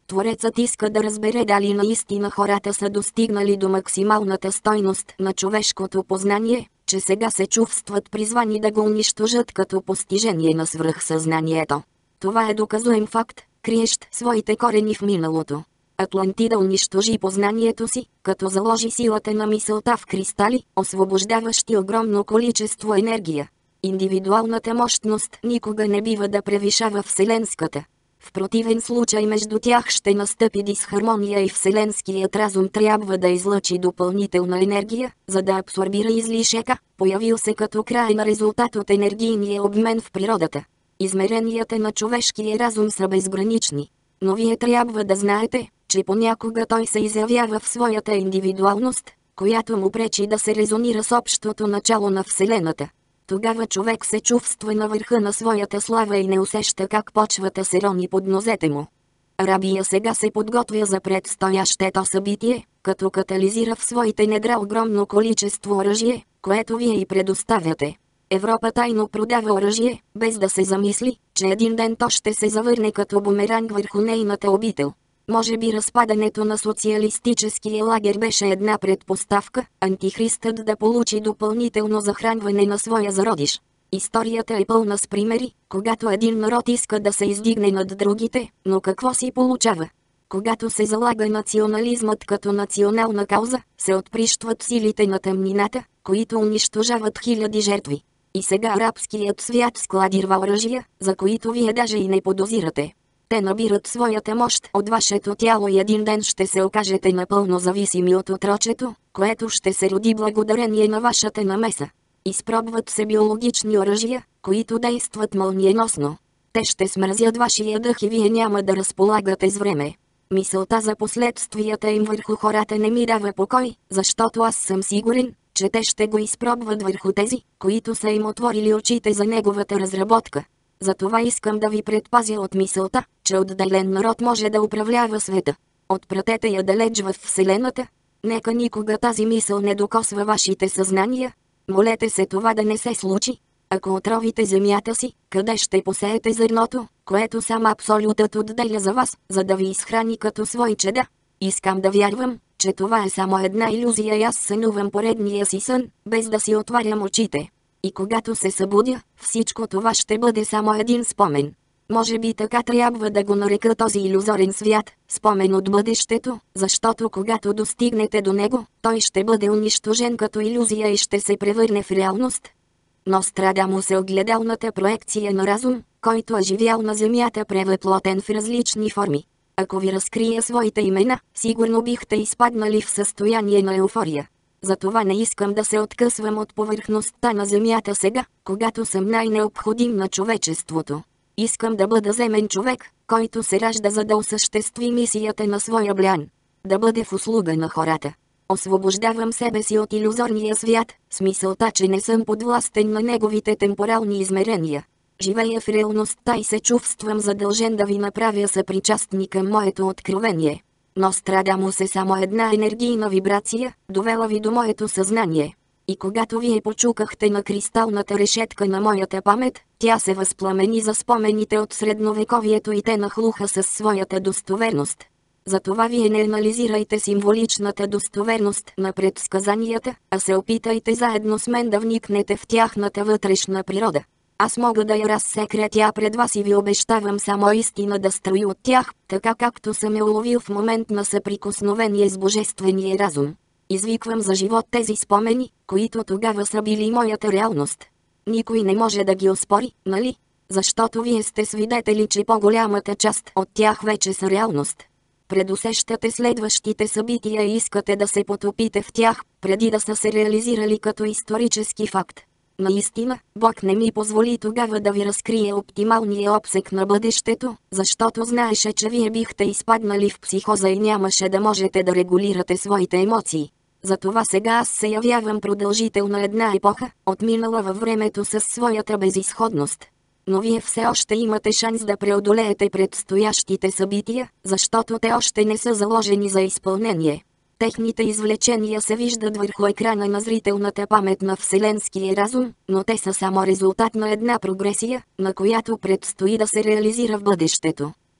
Творецът иска да разбере дали наистина хората са достигнали до максималната стойност на човешкото познание, че сега се чувстват призвани да го унищожат като постижение на свръхсъзнанието. Това е доказуем факт, криещ своите корени в миналото. Атлантида унищожи познанието си, като заложи силата на мисълта в кристали, освобождаващи огромно количество енергия. Индивидуалната мощност никога не бива да превишава вселенската. В противен случай между тях ще настъпи дисхармония и вселенският разум трябва да излъчи допълнителна енергия, за да абсорбира излишъка, появил се като краен резултат от енергийния обмен в природата. Измеренията на човешкия разум са безгранични. Но вие трябва да знаете, че понякога той се изявява в своята индивидуалност, която му пречи да се резонира с общото начало на Вселената. Тогава човек се чувства на върха на своята слава и не усеща как почвата се рони под нозете му. Арабия сега се подготвя за предстоящето събитие, като катализира в своите недра огромно количество оръжие, което вие й предоставяте. Европа тайно продава оръжие, без да се замисли, че един ден то ще се завърне като бумеранг върху нейната обител. Може би разпадането на социалистическия лагер беше една предпоставка, антихристът да получи допълнително захранване на своя зародиш. Историята е пълна с примери, когато един народ иска да се издигне над другите, но какво си получава? Когато се залага национализмът като национална кауза, се отприщват силите на тъмнината, които унищожават хиляди жертви. И сега арабският свят складирва оръжия, за които вие даже и не подозирате. Те набират своята мощ от вашето тяло и един ден ще се окажете напълно зависими от отрочето, което ще се роди благодарение на вашата намеса. Изпробват се биологични оръжия, които действат мълниеносно. Те ще смразят вашия дъх и вие няма да разполагате с време. Мисълта за последствията им върху хората не ми дава покой, защото аз съм сигурен, че те ще го изпробват върху тези, които са им отворили очите за неговата разработка. Затова искам да ви предпазя от мисълта, че отделен народ може да управлява света. Отпратете я далеч в Вселената. Нека никога тази мисъл не докосва вашите съзнания. Молете се това да не се случи. Ако отровите земята си, къде ще посеете зърното, което сам Абсолютът отделя за вас, за да ви изхрани като свой чеда? Искам да вярвам, че това е само една илюзия и аз сънувам поредния си сън, без да си отварям очите. И когато се събудя, всичко това ще бъде само един спомен. Може би така трябва да го нарека този илюзорен свят, спомен от бъдещето, защото когато достигнете до него, той ще бъде унищожен като илюзия и ще се превърне в реалност. Нострадамус е огледалната проекция на разум, който е живял на земята превъплотен в различни форми. Ако ви разкрия своите имена, сигурно бихте изпаднали в състояние на еуфория. Затова не искам да се откъсвам от повърхността на земята сега, когато съм най-необходим на човечеството. Искам да бъда земен човек, който се ражда за да осъществи мисията на своя блян. Да бъде в услуга на хората. Освобождавам себе си от илюзорния свят, с мисълта, че не съм подвластен на неговите темпорални измерения. Живея в реалността и се чувствам задължен да ви направя съпричастни към моето откровение. Нострадамус е само една енергийна вибрация, довела ви до моето съзнание. И когато вие почукахте на кристалната решетка на моята памет, тя се възпламени за спомените от средновековието и те нахлуха със своята достоверност. Затова вие не анализирайте символичната достоверност на предсказанията, а се опитайте заедно с мен да вникнете в тяхната вътрешна природа. Аз мога да я разсекретя пред вас и ви обещавам само истина да строи от тях, така както съм я уловил в момент на съприкосновение с божествения разум. Извиквам за живот тези спомени, които тогава са били моята реалност. Никой не може да ги оспори, нали? Защото вие сте свидетели, че по-голямата част от тях вече са реалност. Предусещате следващите събития и искате да се потопите в тях, преди да са се реализирали като исторически факт. Наистина, Бог не ми позволи тогава да ви разкрие оптималния обсек на бъдещето, защото знаеше, че вие бихте изпаднали в психоза и нямаше да можете да регулирате своите емоции. Затова сега аз се явявам продължител на една епоха, отминала във времето със своята безизходност. Но вие все още имате шанс да преодолеете предстоящите събития, защото те още не са заложени за изпълнение. Техните извлечения се виждат върху екрана на зрителната памет на вселенския разум, но те са само резултат на една прогресия, на която предстои да се реализира в бъдещето.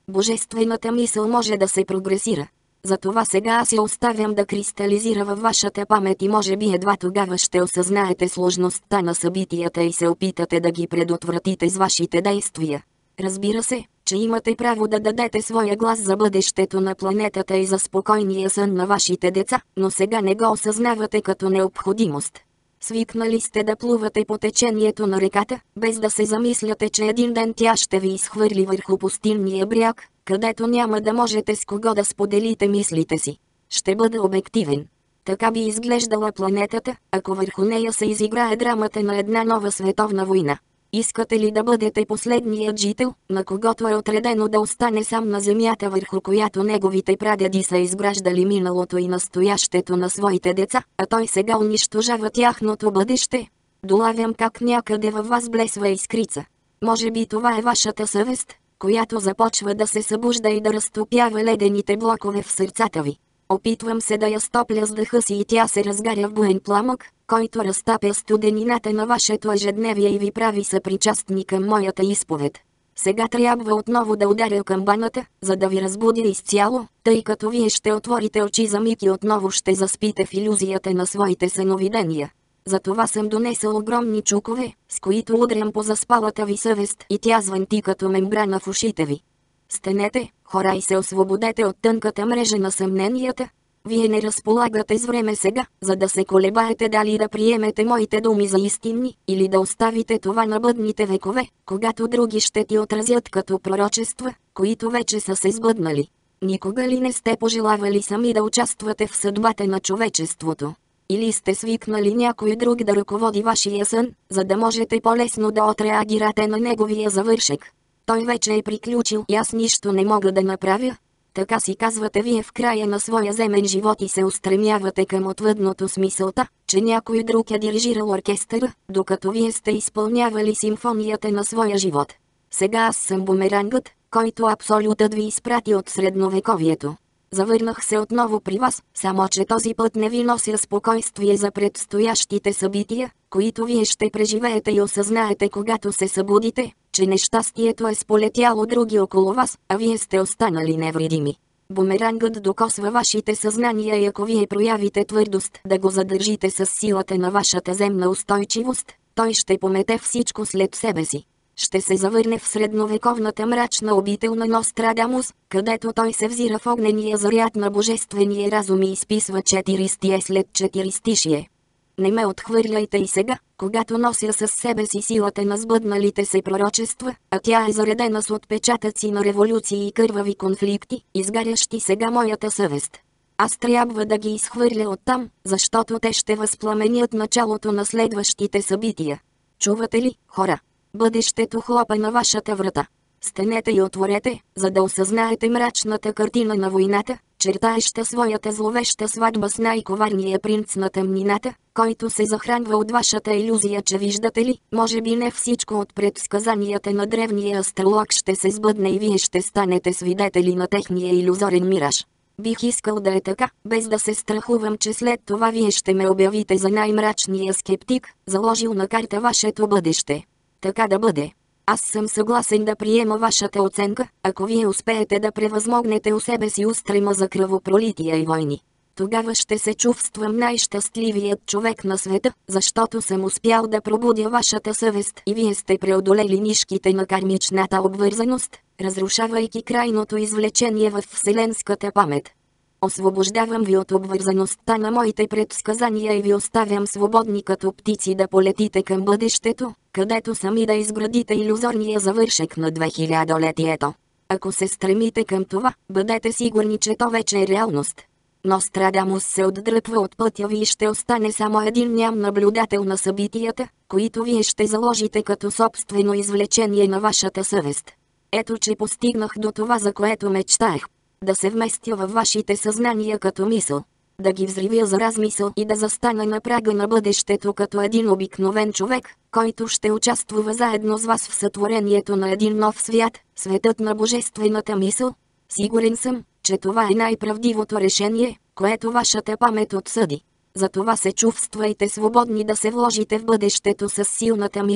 Божествената мисъл може да се прогресира. Затова сега аз я оставям да кристализира във вашата памет и може би едва тогава ще осъзнаете сложността на събитията и се опитате да ги предотвратите с вашите действия. Разбира се, че имате право да дадете своя глас за бъдещето на планетата и за спокойния сън на вашите деца, но сега не го осъзнавате като необходимост. Свикнали сте да плувате по течението на реката, без да се замисляте, че един ден тя ще ви изхвърли върху пустинния бряг, където няма да можете с кого да споделите мислите си. Ще бъда обективен. Така би изглеждала планетата, ако върху нея се изиграе драмата на една нова световна война. Искате ли да бъдете последният жител, на когото е отредено да остане сам на земята, върху която неговите прадеди са изграждали миналото и настоящето на своите деца, а той сега унищожава тяхното бъдеще? Долавям как някъде във вас блесва искрица. Може би това е вашата съвест, която започва да се събужда и да разтопява ледените блокове в сърцата ви. Опитвам се да я стопля с дъха си и тя се разгаря в буен пламък, който разтапя студенината на вашето ежедневие и ви прави съпричастни към моята изповед. Сега трябва отново да ударя камбаната, за да ви разбудя изцяло, тъй като вие ще отворите очи за миг и отново ще заспите в илюзията на своите съновидения. Затова съм донесъл огромни чукове, с които удрям по заспалата ви съвест и тя звънти като мембрана в ушите ви. Станете, хора, и се освободете от тънката мрежа на съмненията. Вие не разполагате с време сега, за да се колебаете дали да приемете моите думи за истинни, или да оставите това на бъдните векове, когато други ще ти отразят като пророчества, които вече са се сбъднали. Никога ли не сте пожелавали сами да участвате в съдбата на човечеството? Или сте свикнали някой друг да ръководи вашия сън, за да можете по-лесно да отреагирате на неговия завършек? Той вече е приключил и аз нищо не мога да направя. Така си казвате вие в края на своя земен живот и се устремявате към отвъдното с мисълта, че някой друг е дирижирал оркестъра, докато вие сте изпълнявали симфонията на своя живот. Сега аз съм бумерангът, който абсолютът ви изпрати от средновековието. Завърнах се отново при вас, само че този път не ви нося спокойствие за предстоящите събития, които вие ще преживеете и осъзнаете, когато се събудите, че нещастието е сполетяло други около вас, а вие сте останали невредими. Бумерангът докосва вашите съзнания и ако вие проявите твърдост да го задържите с силата на вашата земна устойчивост, той ще помете всичко след себе си. Ще се завърне в средновековната мрачна обител на Нострадамус, където той се взира в огнения заряд на божествения разум и изписва четиристие след четиристишие. Не ме отхвърляйте и сега, когато нося със себе си силата на сбъдналите се пророчества, а тя е заредена с отпечатъци на революции и кървави конфликти, изгарящи сега моята съвест. Аз трябва да ги изхвърля оттам, защото те ще възпламенят началото на следващите събития. Чувате ли, хора? Бъдещето хлопа на вашата врата. Станете и отворете, за да осъзнаете мрачната картина на войната, чертаеща своята зловеща сватба с най-коварния принц на тъмнината, който се захранва от вашата илюзия, че виждате ли, може би не всичко от предсказанията на древния астролог ще се сбъдне и вие ще станете свидетели на техния илюзорен мираж. Бих искал да е така, без да се страхувам, че след това вие ще ме обявите за най-мрачния скептик, заложил на карта вашето бъдеще. Така да бъде. Аз съм съгласен да приема вашата оценка, ако вие успеете да превъзмогнете у себе си устрема за кръвопролития и войни. Тогава ще се чувствам най-щастливият човек на света, защото съм успял да пробудя вашата съвест и вие сте преодолели нишките на кармичната обвързаност, разрушавайки крайното извлечение в вселенската памет. Освобождавам ви от обвързаността на моите предсказания и ви оставям свободни като птици да полетите към бъдещето, където сами да изградите илюзорния завършек на две хилядолетието. Ако се стремите към това, бъдете сигурни, че то вече е реалност. Нострадамус се отдръпва от пътя ви и ще остане само един ням наблюдател на събитията, които вие ще заложите като собствено извлечение на вашата съвест. Ето че постигнах до това, за което мечтаех. Да се вместя във вашите съзнания като мисъл. Да ги взривя за размисъл и да застана на прага на бъдещето като един обикновен човек, който ще участвува заедно с вас в сътворението на един нов свят, светът на божествената мисъл. Сигурен съм, че това е най-правдивото решение, което вашата памет отсъди. Затова се чувствайте свободни да се вложите в бъдещето с силната мисъл,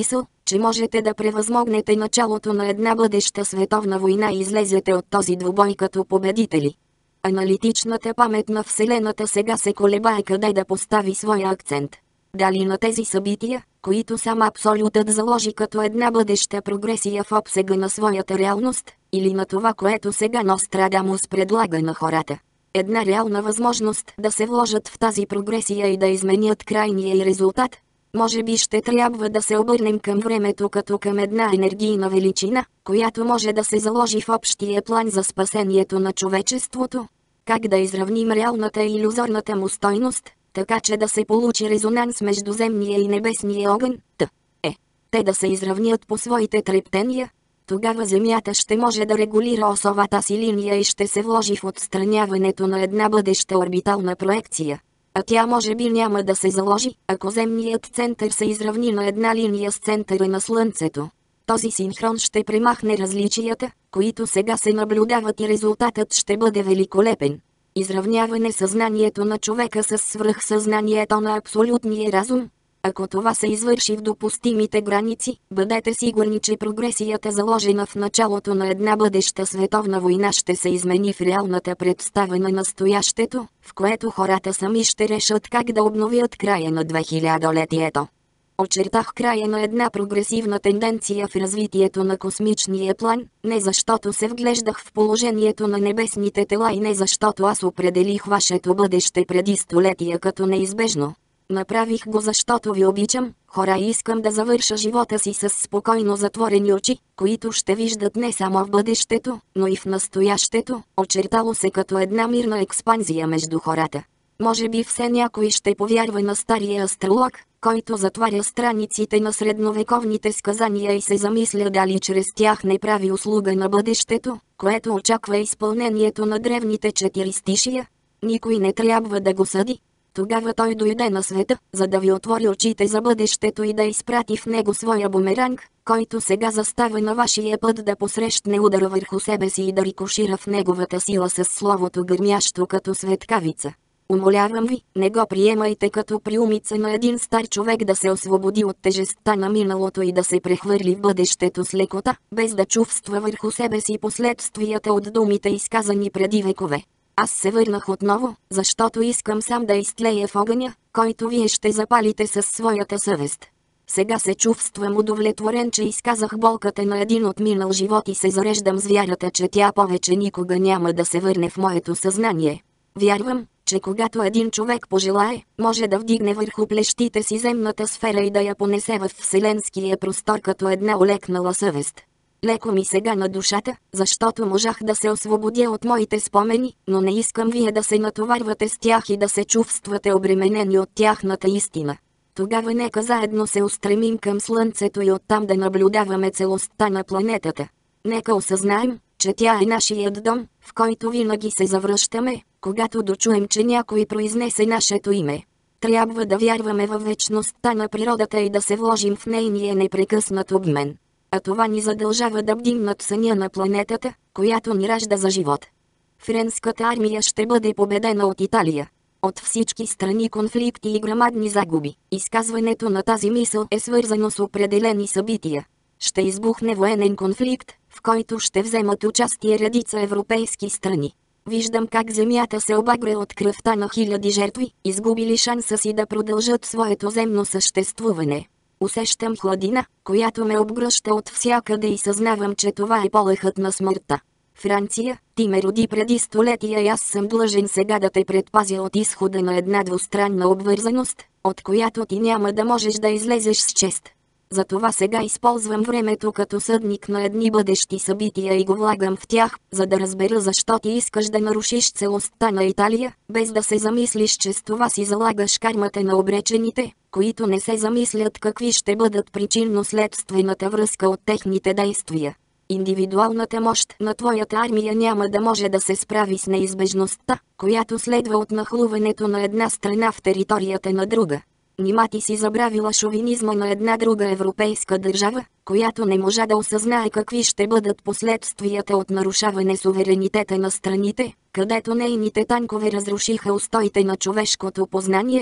че можете да превъзмогнете началото на една бъдеща световна война и излезете от този двубой като победители. Аналитичната памет на Вселената сега се колебае къде да постави своя акцент. Дали на тези събития, които сам Абсолютът заложи като една бъдеща прогресия в обсега на своята реалност, или на това, което сега Нострадамус предлага на хората. Една реална възможност да се вложат в тази прогресия и да изменят крайния й резултат. Може би ще трябва да се обърнем към времето като към една енергийна величина, която може да се заложи в общия план за спасението на човечеството. Как да изравним реалната и илюзорната му стойност, така че да се получи резонанс между земния и небесния огън, т. е. Те да се изравнят по своите трептения. Тогава Земята ще може да регулира осовата си линия и ще се вложи в отстраняването на една бъдеща орбитална проекция. А тя може би няма да се заложи, ако земният център се изравни на една линия с центъра на Слънцето. Този синхрон ще премахне различията, които сега се наблюдават, и резултатът ще бъде великолепен. Изравняване съзнанието на човека с свръхсъзнанието на абсолютния разум. Ако това се извърши в допустимите граници, бъдете сигурни, че прогресията, заложена в началото на една бъдеща световна война, ще се измени в реалната представа на настоящето, в което хората сами ще решат как да обновят края на двехилядолетието. Очертах края на една прогресивна тенденция в развитието на космичния план, не защото се вглеждах в положението на небесните тела и не защото аз определих вашето бъдеще преди столетия като неизбежно. Направих го защото ви обичам, хора, и искам да завърша живота си с спокойно затворени очи, които ще виждат не само в бъдещето, но и в настоящето, очертало се като една мирна експанзия между хората. Може би все някой ще повярва на стария астролог, който затваря страниците на средновековните сказания и се замисля дали чрез тях не прави услуга на бъдещето, което очаква изпълнението на древните четиристишия. Никой не трябва да го съди. Тогава той дойде на света, за да ви отвори очите за бъдещето и да изпрати в него своя бумеранг, който сега застава на вашия път да посрещне удара върху себе си и да рикошира в неговата сила с словото гърмящо като светкавица. Умолявам ви, не го приемайте като приумица на един стар човек да се освободи от тежестта на миналото и да се прехвърли в бъдещето с лекота, без да чувства върху себе си последствията от думите, изказани преди векове. Аз се върнах отново, защото искам сам да изтлея в огъня, който вие ще запалите със своята съвест. Сега се чувствам удовлетворен, че изказах болката на един отминал живот и се зареждам с вярата, че тя повече никога няма да се върне в моето съзнание. Вярвам, че когато един човек пожелае, може да вдигне върху плещите си земната сфера и да я понесе в вселенския простор като една олекнала съвест. Леко ми сега на душата, защото можах да се освободя от моите спомени, но не искам вие да се натоварвате с тях и да се чувствате обременени от тяхната истина. Тогава нека заедно се устремим към Слънцето и оттам да наблюдаваме целостта на планетата. Нека осъзнаем, че тя е нашият дом, в който винаги се завръщаме, когато дочуем, че някой произнесе нашето име. Трябва да вярваме във вечността на природата и да се вложим в нейния непрекъснат обмен. А това ни задължава да бдим над съня на планетата, която ни ражда за живот. Френската армия ще бъде победена от Италия. От всички страни конфликти и грамадни загуби. Изказването на тази мисъл е свързано с определени събития. Ще избухне военен конфликт, в който ще вземат участие редица европейски страни. Виждам как земята се обагря от кръвта на хиляди жертви, изгубили шанса си да продължат своето земно съществуване. Усещам хладина, която ме обгръща от всякъде и съзнавам, че това е полъхът на смъртта. Франция, ти ме роди преди столетия и аз съм длъжен сега да те предпазя от изхода на една двустранна обвързаност, от която ти няма да можеш да излезеш с чест. Затова сега използвам времето като съдник на едни бъдещи събития и го влагам в тях, за да разбера защо ти искаш да нарушиш целостта на Италия, без да се замислиш, че с това си залагаш кармата на обречените, които не се замислят какви ще бъдат причинно-следствената връзка от техните действия. Индивидуалната мощ на твоята армия няма да може да се справи с неизбежността, която следва от нахлуването на една страна в територията на друга. Нима ти си забравила шовинизма на една друга европейска държава, която не можа да осъзнае какви ще бъдат последствията от нарушаване суверенитета на страните, където нейните танкове разрушиха устоите на човешкото познание?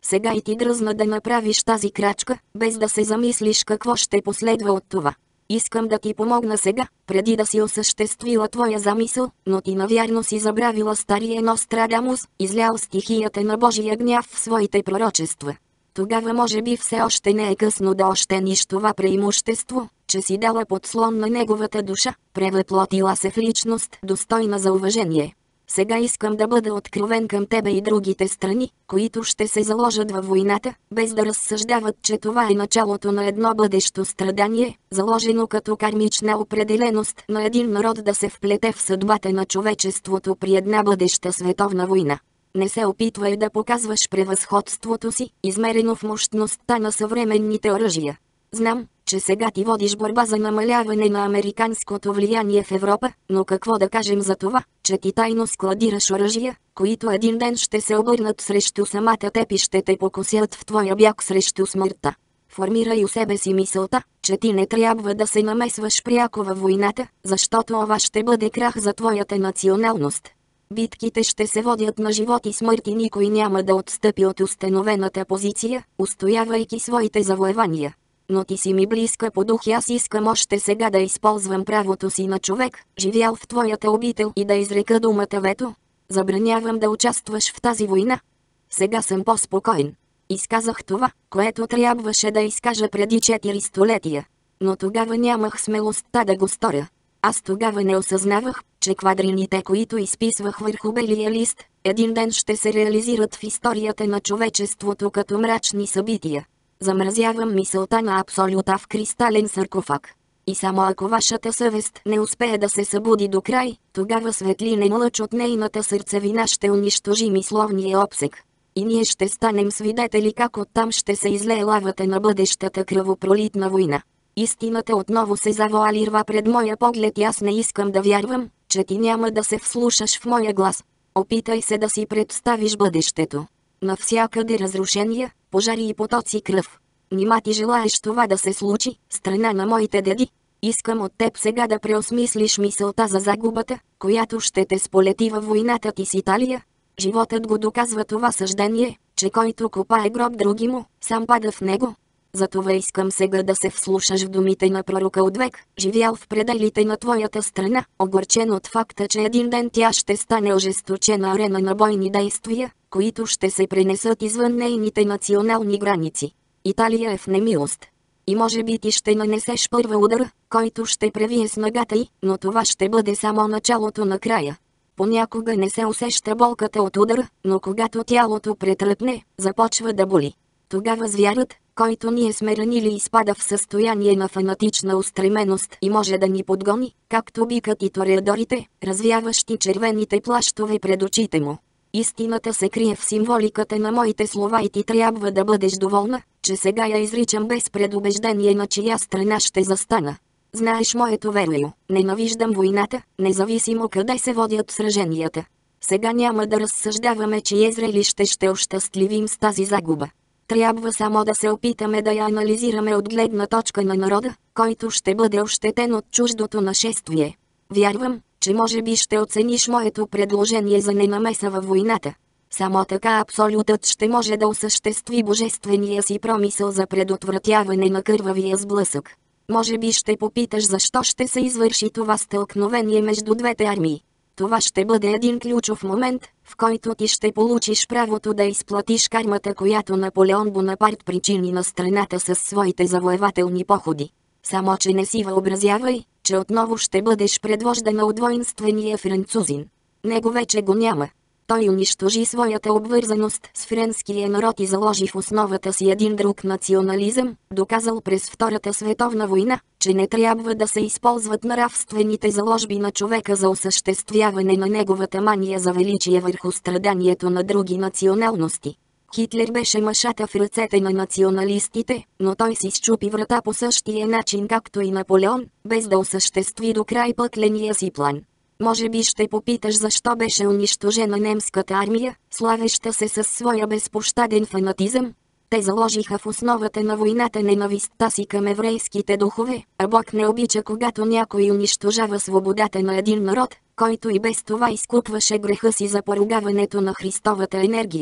Сега и ти дръзна да направиш тази крачка, без да се замислиш какво ще последва от това. Искам да ти помогна сега, преди да си осъществила твоя замисъл, но ти навярно си забравила стария Нострадамус, излял стихията на Божия гняв в своите пророчества. Тогава може би все още не е късно да ощениш това преимущество, че си дала подслон на неговата душа, превъплотила се в личност, достойна за уважение. Сега искам да бъда откровен към тебе и другите страни, които ще се заложат във войната, без да разсъждават, че това е началото на едно бъдещо страдание, заложено като кармична определеност на един народ да се вплете в съдбата на човечеството при една бъдеща световна война. Не се опитвай да показваш превъзходството си, измерено в мощността на съвременните оръжия. Знам, че сега ти водиш борба за намаляване на американското влияние в Европа, но какво да кажем за това, че ти тайно складираш оръжия, които един ден ще се обърнат срещу самата теб и ще те покосят в твоя бяг срещу смъртта. Формирай у себе си мисълта, че ти не трябва да се намесваш пряко във войната, защото това ще бъде крах за твоята националност. Битките ще се водят на живот и смърт и никой няма да отстъпи от установената позиция, устоявайки своите завоевания. Но ти си ми близка по дух и аз искам още сега да използвам правото си на човек, живял в твоята обител и да изрека думата вето. Забранявам да участваш в тази война. Сега съм по-спокоен. Изказах това, което трябваше да изкажа преди четири столетия. Но тогава нямах смелостта да го сторя. Аз тогава не осъзнавах, че квадрините, които изписвах върху белия лист, един ден ще се реализират в историята на човечеството като мрачни събития. Замразявам мисълта на абсолюта в кристален саркофаг. И само ако вашата съвест не успее да се събуди до край, тогава светлинен лъч от нейната сърцевина ще унищожи мисловния обсек. И ние ще станем свидетели как оттам ще се излее лавата на бъдещата кръвопролитна война. Истината отново се завуалирва пред моя поглед и аз не искам да вярвам, че ти няма да се вслушаш в моя глас. Опитай се да си представиш бъдещето. Навсякъде разрушения, пожари и потоци кръв. Нима ти желаеш това да се случи, страна на моите деди? Искам от теб сега да преосмислиш мисълта за загубата, която ще те сполети във войната ти с Италия. Животът го доказва това съждение, че който копае гроб други му, сам пада в него. Затова искам сега да се вслушаш в думите на пророка от век, живял в пределите на твоята страна, огорчен от факта, че един ден тя ще стане ожесточена арена на бойни действия, които ще се пренесат извън нейните национални граници. Италия е в немилост. И може би ти ще нанесеш първа удар, който ще превие снагата й, но това ще бъде само началото на края. Понякога не се усеща болката от удара, но когато тялото претръпне, започва да боли. Тогава звярат, който ние сме ранили, изпада в състояние на фанатична устременост и може да ни подгони, както бикът и тореадорите, развяващи червените плащове пред очите му. Истината се крие в символиката на моите слова и ти трябва да бъдеш доволна, че сега я изричам без предубеждение на чия страна ще застана. Знаеш моето верою, ненавиждам войната, независимо къде се водят сраженията. Сега няма да разсъждаваме, чие зрелище ще ощастливим с тази загуба. Трябва само да се опитаме да я анализираме от гледна точка на народа, който ще бъде ощетен от чуждото нашествие. Вярвам, че може би ще оцениш моето предложение за ненамеса във войната. Само така абсолютът ще може да осъществи божествения си промисъл за предотвратяване на кървавия сблъсък. Може би ще попиташ защо ще се извърши това стълкновение между двете армии. Това ще бъде един ключов момент, в който ти ще получиш правото да изплатиш кармата, която Наполеон Бонапарт причини на страната със своите завоевателни походи. Само че не си въобразявай, че отново ще бъдеш предвождана от воинствения французин. Него вече го няма. Той унищожи своята обвързаност с френския народ и заложи в основата си един друг национализъм, доказал през Втората световна война, че не трябва да се използват нравствените заложби на човека за осъществяване на неговата мания за величие върху страданието на други националности. Хитлер беше мъшата в ръцете на националистите, но той си счупи врата по същия начин както и Наполеон, без да осъществи до край пъкления си план. Може би ще попиташ защо беше унищожена немската армия, славеща се със своя безпощаден фанатизъм. Те заложиха в основата на войната ненавистта си към еврейските духове, а Бог не обича когато някой унищожава свободата на един народ, който и без това изкупваше греха си за поругаването на Христовата енергия.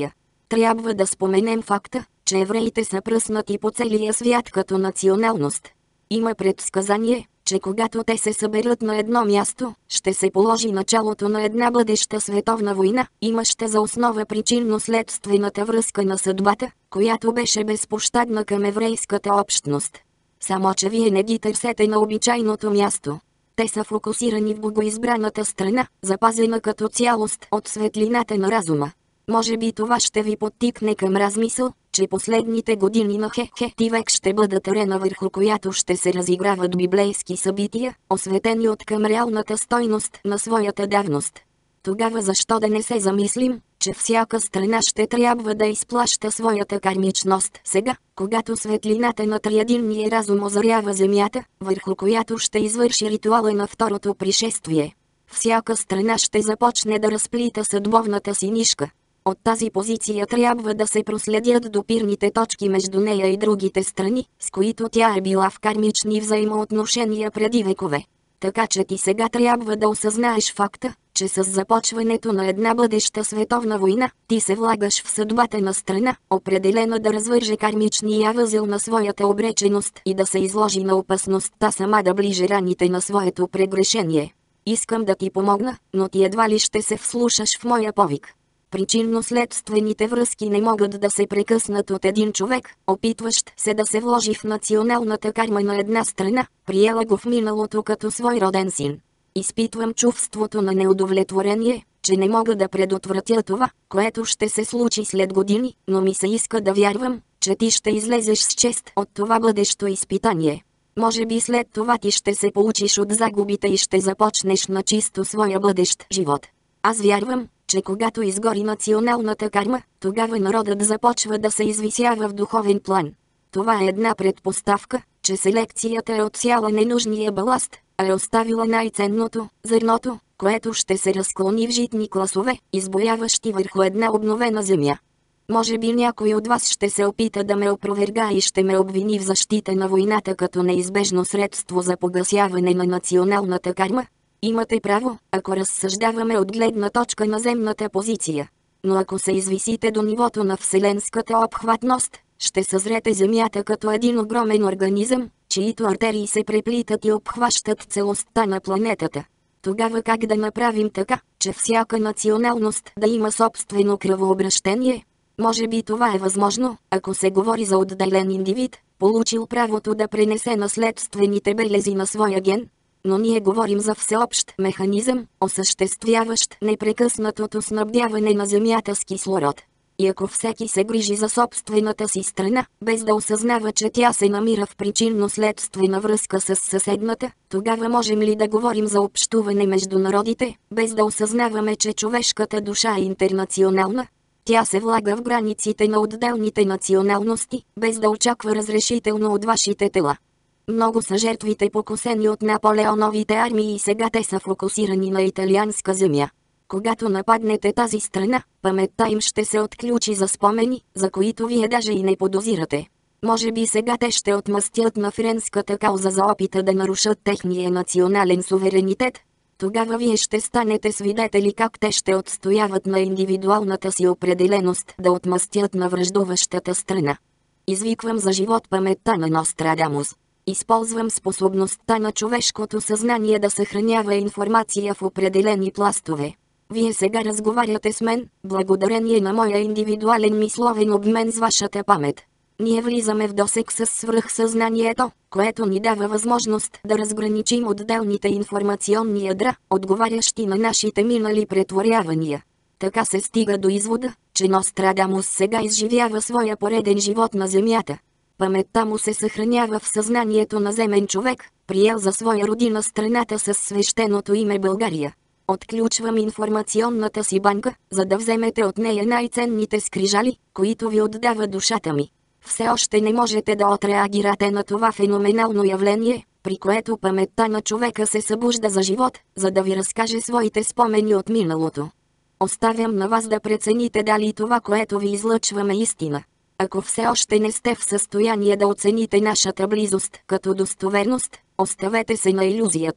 Трябва да споменем факта, че евреите са пръснати по целия свят като националност. Има предсказание, че когато те се съберат на едно място, ще се положи началото на една бъдеща световна война, имаща за основа причинно-следствената връзка на съдбата, която беше безпощадна към еврейската общност. Само че вие не ги търсете на обичайното място. Те са фокусирани в богоизбраната страна, запазена като цялост от светлината на разума. Може би това ще ви подтикне към размисъл, че последните години на Хехети век ще бъдат арена, върху която ще се разиграват библейски събития, осветени от към реалната стойност на своята давност. Тогава защо да не се замислим, че всяка страна ще трябва да изплаща своята кармичност сега, когато светлината на триединния разум озарява земята, върху която ще извърши ритуала на второто пришествие. Всяка страна ще започне да разплита съдбовната си нишка. От тази позиция трябва да се проследят допирните точки между нея и другите страни, с които тя е била в кармични взаимоотношения преди векове. Така че ти сега трябва да осъзнаеш факта, че с започването на една бъдеща световна война, ти се влагаш в съдбата на страна, определена да развърже кармичния възел на своята обреченост и да се изложи на опасността сама да ближе раните на своето прегрешение. Искам да ти помогна, но ти едва ли ще се вслушаш в моя повик. Причинно-следствените връзки не могат да се прекъснат от един човек, опитващ се да се вложи в националната карма на една страна, приела го в миналото като свой роден син. Изпитвам чувството на неудовлетворение, че не мога да предотвратя това, което ще се случи след години, но ми се иска да вярвам, че ти ще излезеш с чест от това бъдещо изпитание. Може би след това ти ще се получиш от загубите и ще започнеш на чисто своя бъдещ живот. Аз вярвам, че когато изгори националната карма, тогава народът започва да се извисява в духовен план. Това е една предпоставка, че селекцията е отсяла ненужния баласт, а е оставила най-ценното – зърното, което ще се разклони в житни класове, избояващи върху една обновена земя. Може би някой от вас ще се опита да ме опроверга и ще ме обвини в защита на войната като неизбежно средство за погасяване на националната карма. Имате право, ако разсъждаваме от гледна точка на земната позиция. Но ако се извисите до нивото на вселенската обхватност, ще съзрете Земята като един огромен организъм, чието артерии се преплитат и обхващат целостта на планетата. Тогава как да направим така, че всяка националност да има собствено кръвообращение? Може би това е възможно, ако се говори за отделен индивид, получил правото да пренесе наследствените белези на своя ген. Но ние говорим за всеобщ механизъм, осъществяващ непрекъснатото снабдяване на Земята с кислород. И ако всеки се грижи за собствената си страна, без да осъзнава, че тя се намира в причинно-следствена връзка с съседната, тогава можем ли да говорим за общуване между народите, без да осъзнаваме, че човешката душа е интернационална? Тя се влага в границите на отделните националности, без да очаква разрешително от вашите тела. Много са жертвите покосени от Наполеоновите армии и сега те са фокусирани на италианска земя. Когато нападнете тази страна, паметта им ще се отключи за спомени, за които вие даже и не подозирате. Може би сега те ще отмъстят на френската кауза за опита да нарушат техния национален суверенитет. Тогава вие ще станете свидетели как те ще отстояват на индивидуалната си определеност да отмъстят на враждуващата страна. Извиквам за живот паметта на Нострадамус. Използвам способността на човешкото съзнание да съхранява информация в определени пластове. Вие сега разговаряте с мен, благодарение на моя индивидуален мисловен обмен с вашата памет. Ние влизаме в досек с свръхсъзнанието, което ни дава възможност да разграничим отделните информационни ядра, отговарящи на нашите минали претворявания. Така се стига до извода, че Нострадамус сега изживява своя пореден живот на Земята. Паметта му се съхранява в съзнанието на земен човек, приел за своя родина страната с свещеното име България. Отключвам информационната си банка, за да вземете от нея най-ценните скрижали, които ви отдава душата ми. Все още не можете да отреагирате на това феноменално явление, при което паметта на човека се събужда за живот, за да ви разкаже своите спомени от миналото. Оставям на вас да прецените дали това, което ви излъчваме, е истина. Ако все още не сте в състояние да оцените нашата близост като достоверност, оставете се на илюзията.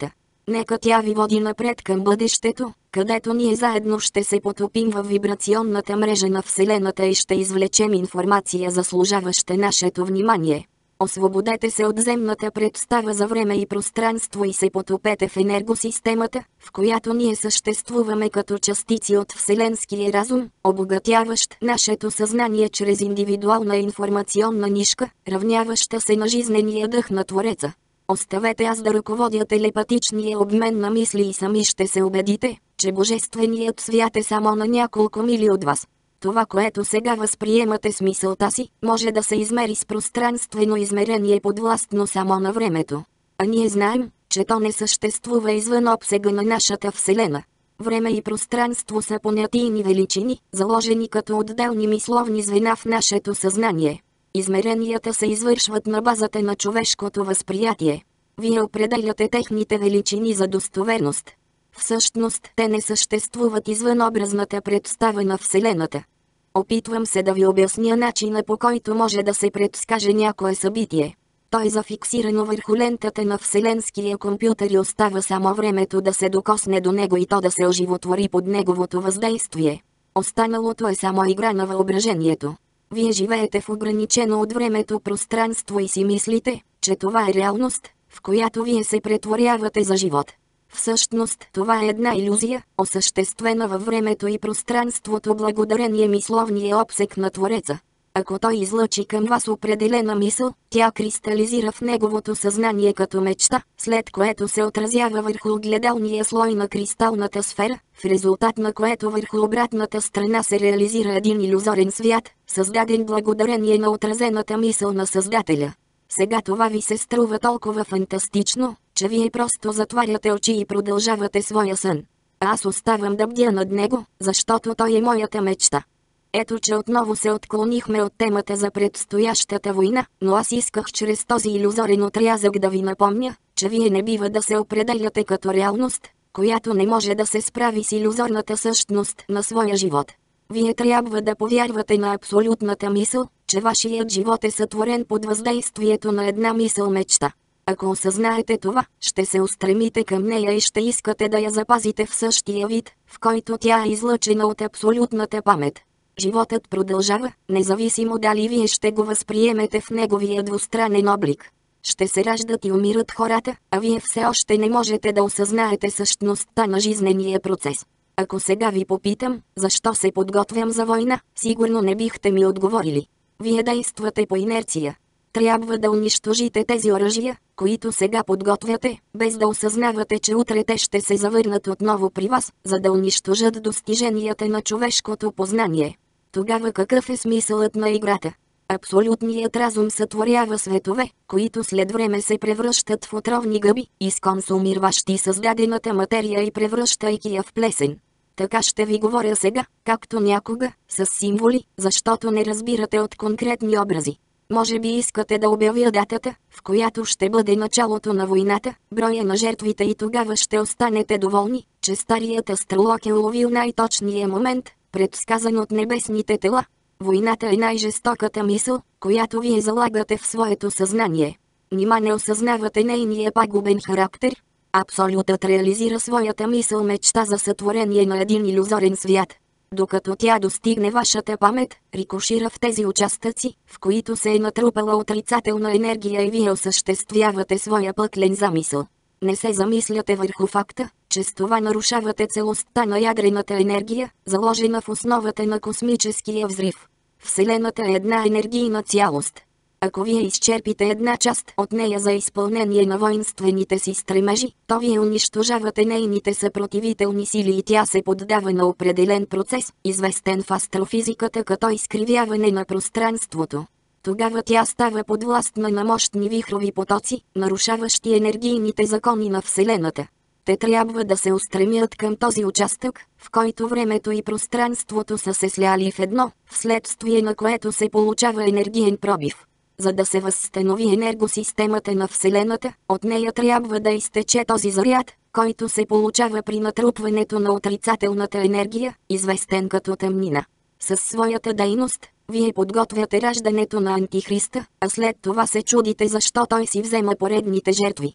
Нека тя ви води напред към бъдещето, където ние заедно ще се потопим във вибрационната мрежа на Вселената и ще извлечем информация, заслужаваща нашето внимание. Освободете се от земната представа за време и пространство и се потопете в енергосистемата, в която ние съществуваме като частици от вселенския разум, обогатяващ нашето съзнание чрез индивидуална информационна нишка, равняваща се на жизнения дъх на Твореца. Оставете аз да ръководя телепатичния обмен на мисли и сами ще се убедите, че Божественият свят е само на няколко мили от вас. Това, което сега възприемате с мисълта си, може да се измери с пространствено измерение подвластно само на времето. А ние знаем, че то не съществува извън обсега на нашата Вселена. Време и пространство са понятийни величини, заложени като отделни мисловни звена в нашето съзнание. Измеренията се извършват на базата на човешкото възприятие. Вие определяте техните величини за достоверност. Всъщност те не съществуват извън образната представа на Вселената. Опитвам се да ви обясня начина, по който може да се предскаже някое събитие. Той е зафиксирано върху лентата на вселенския компютър и остава само времето да се докосне до него и то да се оживотвори под неговото въздействие. Останалото е само игра на въображението. Вие живеете в ограничено от времето пространство и си мислите, че това е реалност, в която вие се претворявате за живот. Всъщност това е една илюзия, осъществена във времето и пространството благодарение мисловния обсек на Твореца. Ако той излъчи към вас определена мисъл, тя кристализира в неговото съзнание като мечта, след което се отразява върху огледалния слой на кристалната сфера, в резултат на което върху обратната страна се реализира един илюзорен свят, създаден благодарение на отразената мисъл на Създателя. Сега това ви се струва толкова фантастично, че вие просто затваряте очи и продължавате своя сън. А аз оставам да бдя над него, защото той е моята мечта. Ето, че отново се отклонихме от темата за предстоящата война, но аз исках чрез този илюзорен отрязък да ви напомня, че вие не бива да се определяте като реалност, която не може да се справи с илюзорната същност на своя живот. Вие трябва да повярвате на абсолютната мисъл, че вашият живот е сътворен под въздействието на една мисъл-мечта. Ако осъзнаете това, ще се устремите към нея и ще искате да я запазите в същия вид, в който тя е излъчена от абсолютната памет. Животът продължава, независимо дали вие ще го възприемете в неговия двустранен облик. Ще се раждат и умират хората, а вие все още не можете да осъзнаете същността на жизнения процес. Ако сега ви попитам, защо се подготвям за война, сигурно не бихте ми отговорили. Вие действате по инерция. Трябва да унищожите тези оръжия, които сега подготвяте, без да осъзнавате, че утре те ще се завърнат отново при вас, за да унищожат достиженията на човешкото познание. Тогава какъв е смисълът на играта? Абсолютният разум сътворява светове, които след време се превръщат в отровни гъби, изконсумирващи създадената материя и превръщайки я в плесен. Така ще ви говоря сега, както някога, с символи, защото не разбирате от конкретни образи. Може би искате да обявя датата, в която ще бъде началото на войната, броя на жертвите и тогава ще останете доволни, че старият астролог е уловил най-точния момент, предсказан от небесните тела. Войната е най-жестоката мисъл, която вие залагате в своето съзнание. Нима не осъзнавате нейния пагубен характер? Абсолютът реализира своята мисъл мечта за сътворение на един илюзорен свят. Докато тя достигне вашата памет, рикошира в тези участъци, в които се е натрупала отрицателна енергия и вие осъществявате своя пъклен замисъл. Не се замисляте върху факта, че с това нарушавате целостта на ядрената енергия, заложена в основата на космическия взрив. Вселената е една енергийна цялост. Ако вие изчерпите една част от нея за изпълнение на воинствените си стремежи, то вие унищожавате нейните съпротивителни сили и тя се поддава на определен процес, известен в астрофизиката като изкривяване на пространството. Тогава тя става подвластна на мощни вихрови потоци, нарушаващи енергийните закони на Вселената. Те трябва да се устремят към този участък, в който времето и пространството са се сляли в едно, вследствие на което се получава енергиен пробив. За да се възстанови енергосистемата на Вселената, от нея трябва да изтече този заряд, който се получава при натрупването на отрицателната енергия, известен като тъмнина. Със своята дейност, вие подготвяте раждането на Антихриста, а след това се чудите защо той си взема поредните жертви.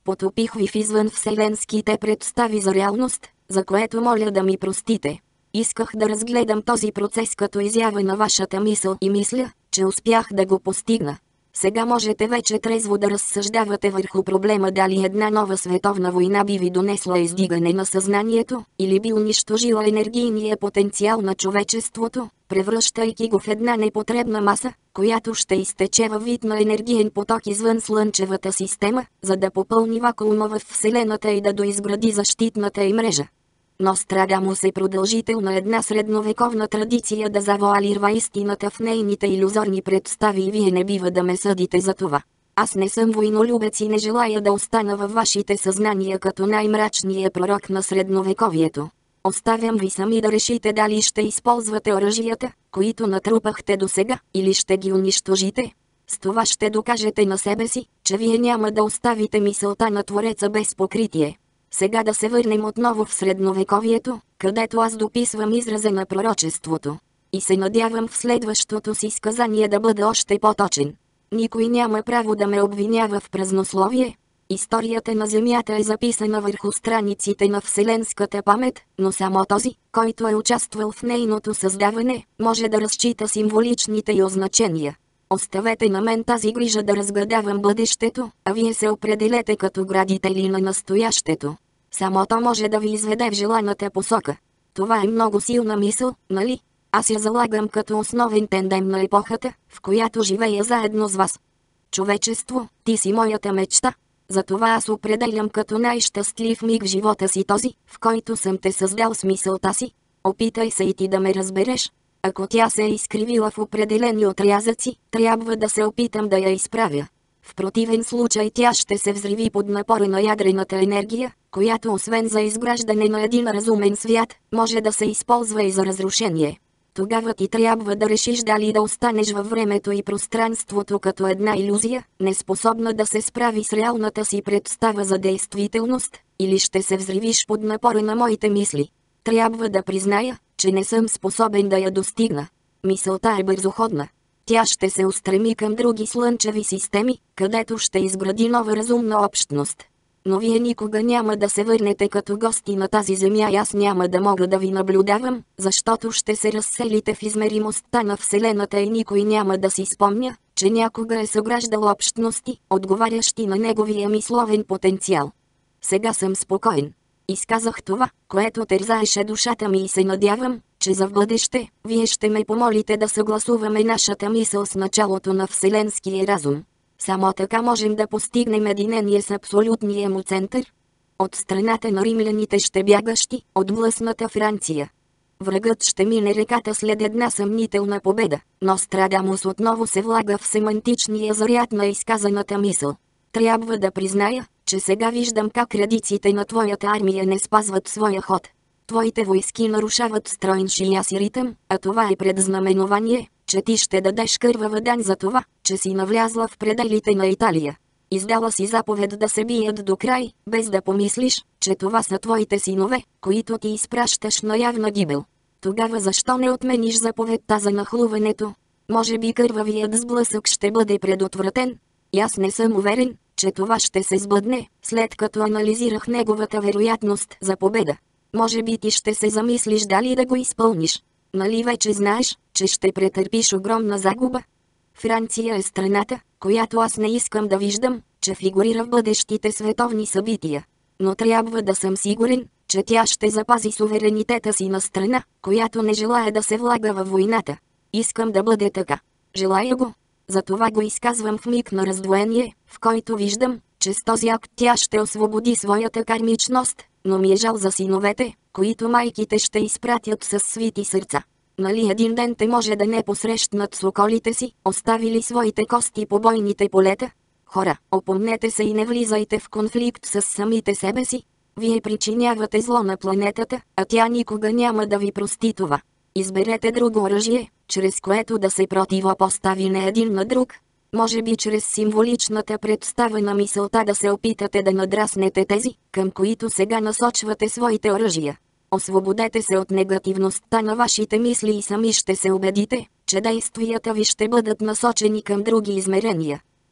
Потопих ви в извън вселенските представи за реалност, за което моля да ми простите. Исках да разгледам този процес като изява на вашата мисъл и мисля, че успях да го постигна. Сега можете вече трезво да разсъждавате върху проблема дали една нова световна война би ви донесла издигане на съзнанието, или би унищожила енергийния потенциал на човечеството, превръщайки го в една непотребна маса, която ще изтече във вид на енергиен поток извън Слънчевата система, за да попълни вакуума в Вселената и да доизгради защитната й мрежа. Нострадамус е продължител на една средновековна традиция да завуалирва истината в нейните илюзорни представи и вие не бива да ме съдите за това. Аз не съм войнолюбец и не желая да остана във вашите съзнания като най-мрачния пророк на средновековието. Оставям ви сами да решите дали ще използвате оръжията, които натрупахте досега, или ще ги унищожите. С това ще докажете на себе си, че вие няма да оставите мисълта на Твореца без покритие. Сега да се върнем отново в средновековието, където аз дописвам израза на пророчеството. И се надявам в следващото си сказание да бъда още по-точен. Никой няма право да ме обвинява в празнословие. Историята на Земята е записана върху страниците на вселенската памет, но само този, който е участвал в нейното създаване, може да разчита символичните й означения. Оставете на мен тази грижа да разгадавам бъдещето, а вие се определете като градители на настоящето. Само то може да ви изведе в желаната посока. Това е много силна мисъл, нали? Аз я залагам като основен тендем на епохата, в която живея заедно с вас. Човечество, ти си моята мечта. Затова аз определям като най-щастлив миг в живота си този, в който съм те създал с мисълта си. Опитай се и ти да ме разбереш. Ако тя се е изкривила в определени отрязъци, трябва да се опитам да я изправя. В противен случай тя ще се взриви под напора на ядрената енергия, която освен за изграждане на един разумен свят, може да се използва и за разрушение. Тогава ти трябва да решиш дали да останеш във времето и пространството като една илюзия, неспособна да се справи с реалната си представа за действителност, или ще се взривиш под напора на моите мисли. Трябва да призная, че не съм способен да я достигна. Мисълта е бързоходна. Тя ще се устреми към други слънчеви системи, където ще изгради нова разумна общност. Но вие никога няма да се върнете като гости на тази земя и аз няма да мога да ви наблюдавам, защото ще се разселите в измеримостта на Вселената и никой няма да си спомня, че някога е съграждал общности, отговарящи на неговия мисловен потенциал. Сега съм спокоен. Изказах това, което тързаеше душата ми и се надявам, че за в бъдеще, вие ще ме помолите да съгласуваме нашата мисъл с началото на вселенския разум. Само така можем да постигнем единение с абсолютния му център. От страната на римляните ще бягащи, от властната Франция. Врагът ще мине реката след една съмнителна победа, но Нострадамус отново се влага в семантичния заряд на изказаната мисъл. Трябва да призная, че сега виждам как редиците на твоята армия не спазват своя ход. Твоите войски нарушават стройншия си ритъм, а това е предзнаменование, че ти ще дадеш кървава дань за това, че си навлязла в пределите на Италия. Издала си заповед да се бият до край, без да помислиш, че това са твоите синове, които ти изпращаш на явна гибел. Тогава защо не отмениш заповедта за нахлуването? Може би кървавият сблъсък ще бъде предотвратен. И аз не съм уверен, че това ще се сбъдне, след като анализирах неговата вероятност за победа. Може би ти ще се замислиш дали да го изпълниш. Нали вече знаеш, че ще претърпиш огромна загуба? Франция е страната, която аз не искам да виждам, че фигурира в бъдещите световни събития. Но трябва да съм сигурен, че тя ще запази суверенитета си на страна, която не желая да се влага във войната. Искам да бъде така. Желая го. Затова го изказвам в миг на раздвоение, в който виждам, че с този акт тя ще освободи своята кармичност, но ми е жал за синовете, които майките ще изпратят със свити сърца. Нали един ден те може да не посрещнат с околите си, оставили своите кости по бойните полета? Хора, опомнете се и не влизайте в конфликт с самите себе си. Вие причинявате зло на планетата, а тя никога няма да ви прости това. Изберете друго оръжие, чрез което да се противопостави не един на друг. Може би чрез символичната представа на мисълта да се опитате да надраснете тези, към които сега насочвате своите оръжия. Освободете се от негативността на вашите мисли и сами ще се убедите, че действията ви ще бъдат насочени към други измерения.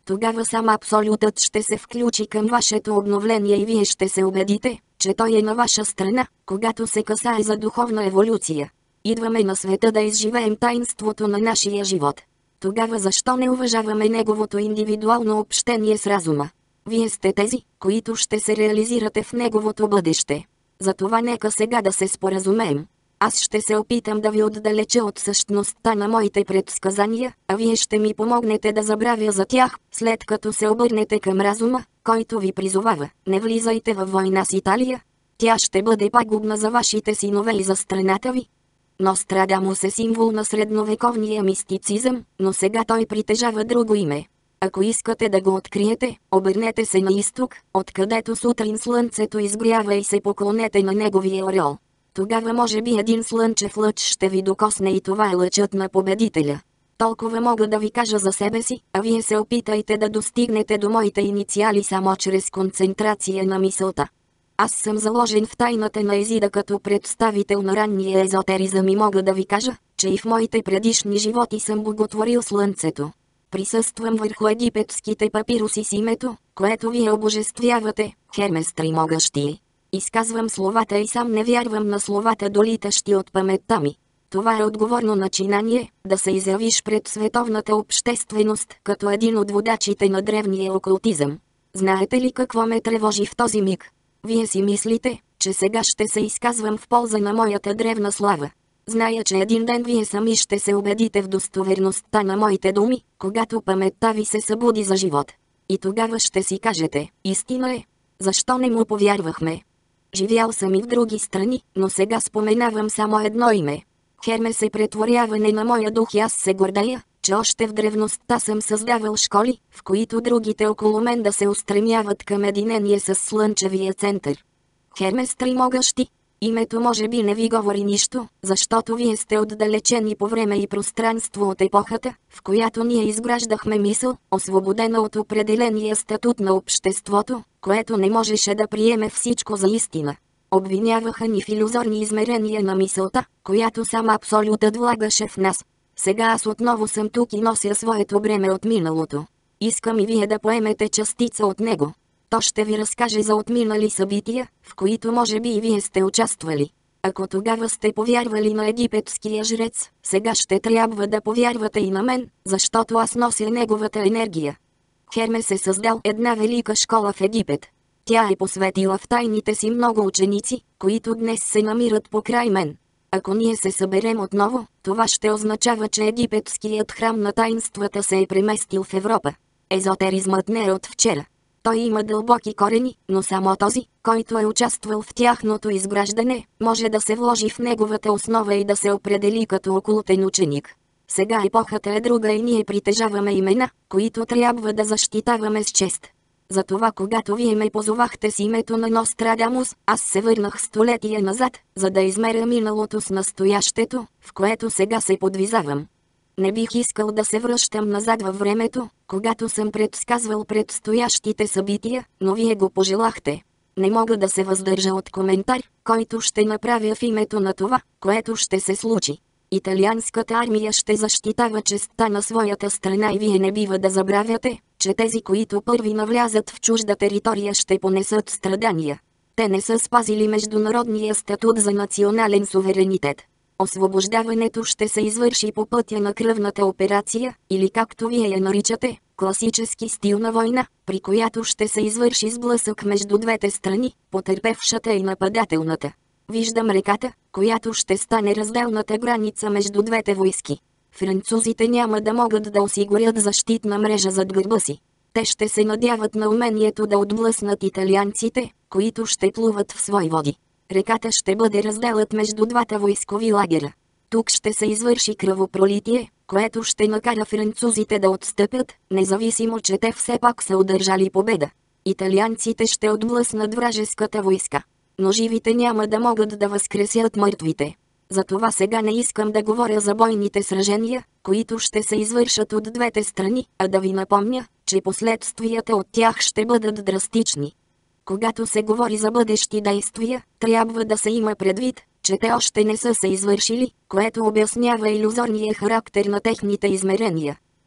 Тогава сам Абсолютът ще се включи към вашето обновление и вие ще се убедите, че той е на ваша страна, когато се касае за духовна еволюция. Идваме на света да изживеем таинството на нашия живот. Тогава защо не уважаваме неговото индивидуално общение с разума? Вие сте тези, които ще се реализирате в неговото бъдеще. Затова нека сега да се споразумеем. Аз ще се опитам да ви отдалеча от същността на моите предсказания, а вие ще ми помогнете да забравя за тях, след като се обърнете към разума, който ви призовава. Не влизайте във война с Италия. Тя ще бъде пагубна за вашите синове и за страната ви. Нострадамус е символ на средновековния мистицизъм, но сега той притежава друго име. Ако искате да го откриете, обърнете се на изток, откъдето сутрин слънцето изгрява и се поклонете на неговия ореол. Тогава може би един слънчев лъч ще ви докосне и това е лъчът на победителя. Толкова мога да ви кажа за себе си, а вие се опитайте да достигнете до моите инициали само чрез концентрация на мисълта. Аз съм заложен в тайната на Езида като представител на ранния езотеризъм и мога да ви кажа, че и в моите предишни животи съм боготворил слънцето. Присъствам върху египетските папируси с името, което вие обожествявате, Хермес Тримогъщи. Изказвам словата и сам не вярвам на словата, долитащи от паметта ми. Това е отговорно начинание, да се изявиш пред световната общественост като един от водачите на древния окултизъм. Знаете ли какво ме тревожи в този миг? Вие си мислите, че сега ще се изказвам в полза на моята древна слава. Зная, че един ден вие сами ще се убедите в достоверността на моите думи, когато паметта ви се събуди за живот. И тогава ще си кажете, истина е. Защо не му повярвахме? Живял съм и в други страни, но сега споменавам само едно име. Хермес е претворяване на моя дух и аз се гордея, че още в древността съм създавал школи, в които другите около мен да се устремяват към единение с слънчевия център. Хермес Тримогъщи. Името може би не ви говори нищо, защото вие сте отдалечени по време и пространство от епохата, в която ние изграждахме мисъл, освободена от определения статут на обществото, което не можеше да приеме всичко за истина. Обвиняваха ни в илюзорни измерения на мисълта, която сам Абсолютът влагаше в нас. Сега аз отново съм тук и нося своето бреме от миналото. Искам и вие да поемете частица от него. То ще ви разкаже за отминали събития, в които може би и вие сте участвали. Ако тогава сте повярвали на египетския жрец, сега ще трябва да повярвате и на мен, защото аз нося неговата енергия. Хермес е създал една велика школа в Египет. Тя е посветила в тайните си много ученици, които днес се намират покрай мен. Ако ние се съберем отново, това ще означава, че египетският храм на таинствата се е преместил в Европа. Езотеризмът не е от вчера. Той има дълбоки корени, но само този, който е участвал в тяхното изграждане, може да се вложи в неговата основа и да се определи като окултен ученик. Сега епохата е друга и ние притежаваме имена, които трябва да защитаваме с чест. Затова когато вие ме позовахте с името на Нострадамус, аз се върнах столетия назад, за да измеря миналото с настоящето, в което сега се подвизавам. Не бих искал да се връщам назад във времето, когато съм предсказвал предстоящите събития, но вие го пожелахте. Не мога да се въздържа от коментар, който ще направя в името на това, което ще се случи. Италианската армия ще защитава честта на своята страна и вие не бива да забравяте, че тези, които първи навлязат в чужда територия, ще понесат страдания. Те не са спазили международния статут за национален суверенитет. Освобождаването ще се извърши по пътя на кръвната операция, или както вие я наричате, класически стил на война, при която ще се извърши сблъсък между двете страни, потърпевшата и нападателната. Виждам реката, която ще стане разделната граница между двете войски. Французите няма да могат да осигурят защитна мрежа зад гърба си. Те ще се надяват на умението да отблъснат италианците, които ще плуват в свои води. Реката ще бъде разделът между двата войскови лагера. Тук ще се извърши кръвопролитие, което ще накара французите да отстъпят, независимо че те все пак са удържали победа. Италианците ще отблъснат вражеската войска. Но живите няма да могат да възкресят мъртвите. Затова сега не искам да говоря за бойните сражения, които ще се извършат от двете страни, а да ви напомня, че последствията от тях ще бъдат драстични. Когато се говори за бъдещи действия, трябва да се има предвид, че те още не са се извършили, което обяснява илюзорния характер на техните измерения.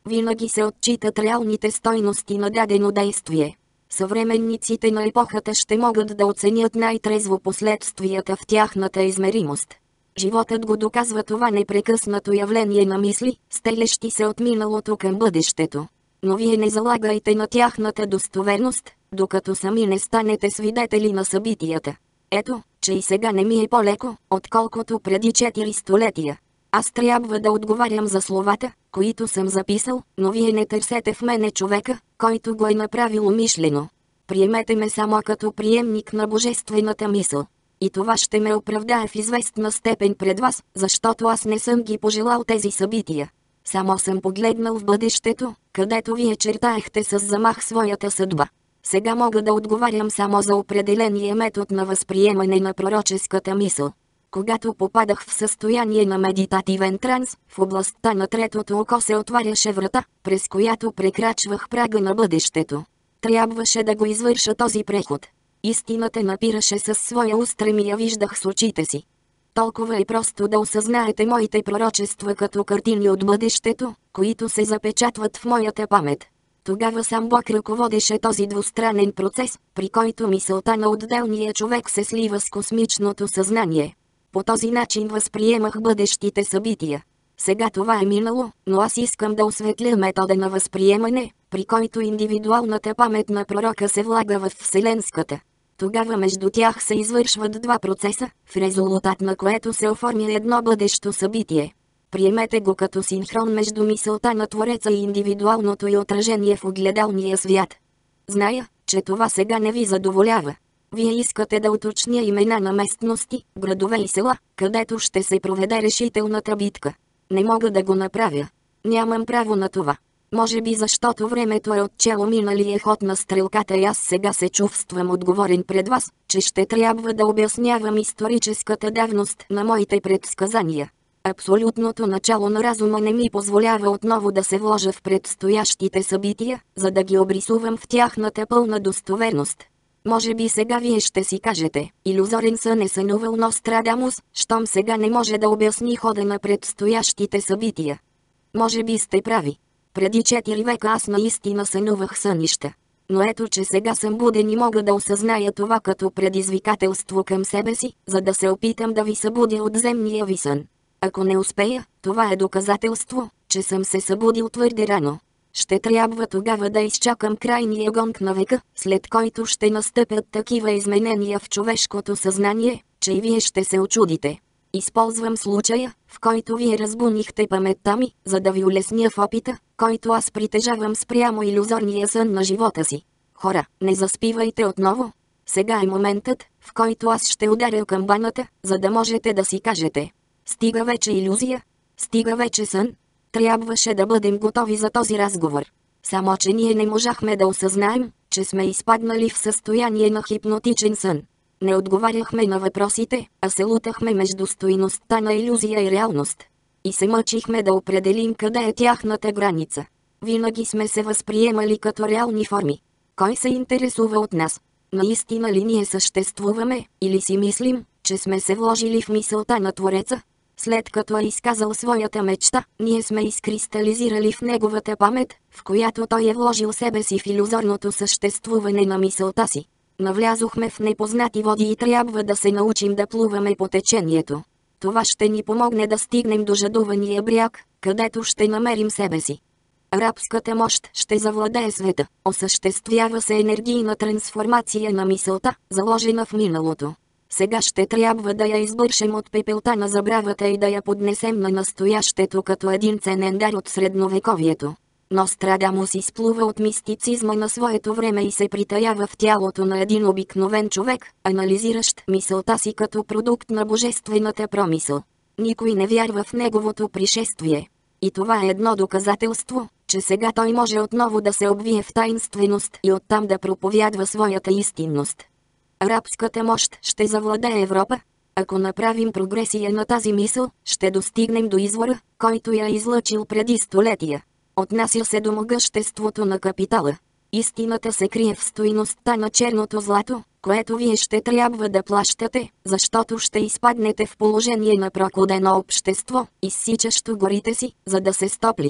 Винаги се отчитат реалните стойности на дадено действие. Съвременниците на епохата ще могат да оценят най-трезво последствията в тяхната измеримост. Животът го доказва това непрекъснато явление на мисли, стелещи се от миналото към бъдещето. Но вие не залагайте на тяхната достоверност, докато сами не станете свидетели на събитията. Ето, че и сега не ми е по-леко, отколкото преди четири столетия. Аз трябва да отговарям за словата, които съм записал, но вие не търсете в мене човека, който го е направил умишлено. Приемете ме само като приемник на божествената мисъл. И това ще ме оправдае в известна степен пред вас, защото аз не съм ги пожелал тези събития. Само съм погледнал в бъдещето, където вие чертаехте с замах своята съдба. Сега мога да отговарям само за определения метод на възприемане на пророческата мисъл. Когато попадах в състояние на медитативен транс, в областта на третото око се отваряше врата, през която прекрачвах прага на бъдещето. Трябваше да го извърша този преход. Истината напираше със своя устрем и я виждах с очите си. Толкова е просто да осъзнаете моите пророчества като картини от бъдещето, които се запечатват в моята памет. Тогава сам Бог ръководеше този двустранен процес, при който мисълта на отделния човек се слива с космичното съзнание. По този начин възприемах бъдещите събития. Сега това е минало, но аз искам да осветля метода на възприемане, при който индивидуалната памет на пророка се влага в Вселенската. Тогава между тях се извършват два процеса, в резултат на което се оформя едно бъдещо събитие. Приемете го като синхрон между мисълта на Твореца и индивидуалното й отражение в огледалния свят. Зная, че това сега не ви задоволява. Вие искате да уточня имена на местности, градове и села, където ще се проведе решителната битка. Не мога да го направя. Нямам право на това. Може би защото времето е отчело миналия ход на стрелката и аз сега се чувствам отговорен пред вас, че ще трябва да обяснявам историческата давност на моите предсказания. Абсолютното начало на разума не ми позволява отново да се вложа в предстоящите събития, за да ги обрисувам в тяхната пълна достоверност. Може би сега вие ще си кажете, илюзорен сън е сънувал Нострадамус, щом сега не може да обясни хода на предстоящите събития. Може би сте прави. Преди четири века аз наистина сънувах сънища. Но ето, че сега съм буден и мога да осъзная това като предизвикателство към себе си, за да се опитам да ви събудя от земния ви сън. Ако не успея, това е доказателство, че съм се събудил твърде рано. Ще трябва тогава да изчакам крайния гонг на века, след който ще настъпят такива изменения в човешкото съзнание, че и вие ще се очудите. Използвам случая, в който вие разбунихте паметта ми, за да ви улесня в опита, който аз притежавам спрямо илюзорния сън на живота си. Хора, не заспивайте отново. Сега е моментът, в който аз ще ударя камбаната, за да можете да си кажете: стига вече илюзия, стига вече сън. Трябваше да бъдем готови за този разговор. Само че ние не можахме да осъзнаем, че сме изпаднали в състояние на хипнотичен сън. Не отговаряхме на въпросите, а се лутахме между стойността на илюзия и реалност. И се мъчихме да определим къде е тяхната граница. Винаги сме се възприемали като реални форми. Кой се интересува от нас? Наистина ли ние съществуваме, или си мислим, че сме се вложили в мисълта на Твореца? След като е изказал своята мечта, ние сме изкристализирали в неговата памет, в която той е вложил себе си в илюзорното съществуване на мисълта си. Навлязохме в непознати води и трябва да се научим да плуваме по течението. Това ще ни помогне да стигнем до жадувания бряг, където ще намерим себе си. Арабската мощ ще завладее света, осъществява се енергийна трансформация на мисълта, заложена в миналото. Сега ще трябва да я избършем от пепелта на забравата и да я поднесем на настоящето като един ценен дар от средновековието. Нострадамус изплува от мистицизма на своето време и се притаява в тялото на един обикновен човек, анализиращ мисълта си като продукт на божествената промисъл. Никой не вярва в неговото пришествие. И това е едно доказателство, че сега той може отново да се обвие в таинственост и оттам да проповядва своята истинност. Арабската мощ ще завладее Европа. Ако направим прогресия на тази мисъл, ще достигнем до извора, който я е излъчил преди столетия. Отнася се до могъществото на капитала. Истината се крие в стойността на черното злато, което вие ще трябва да плащате, защото ще изпаднете в положение на прокудено общество, изсичащо горите си, за да се стопли.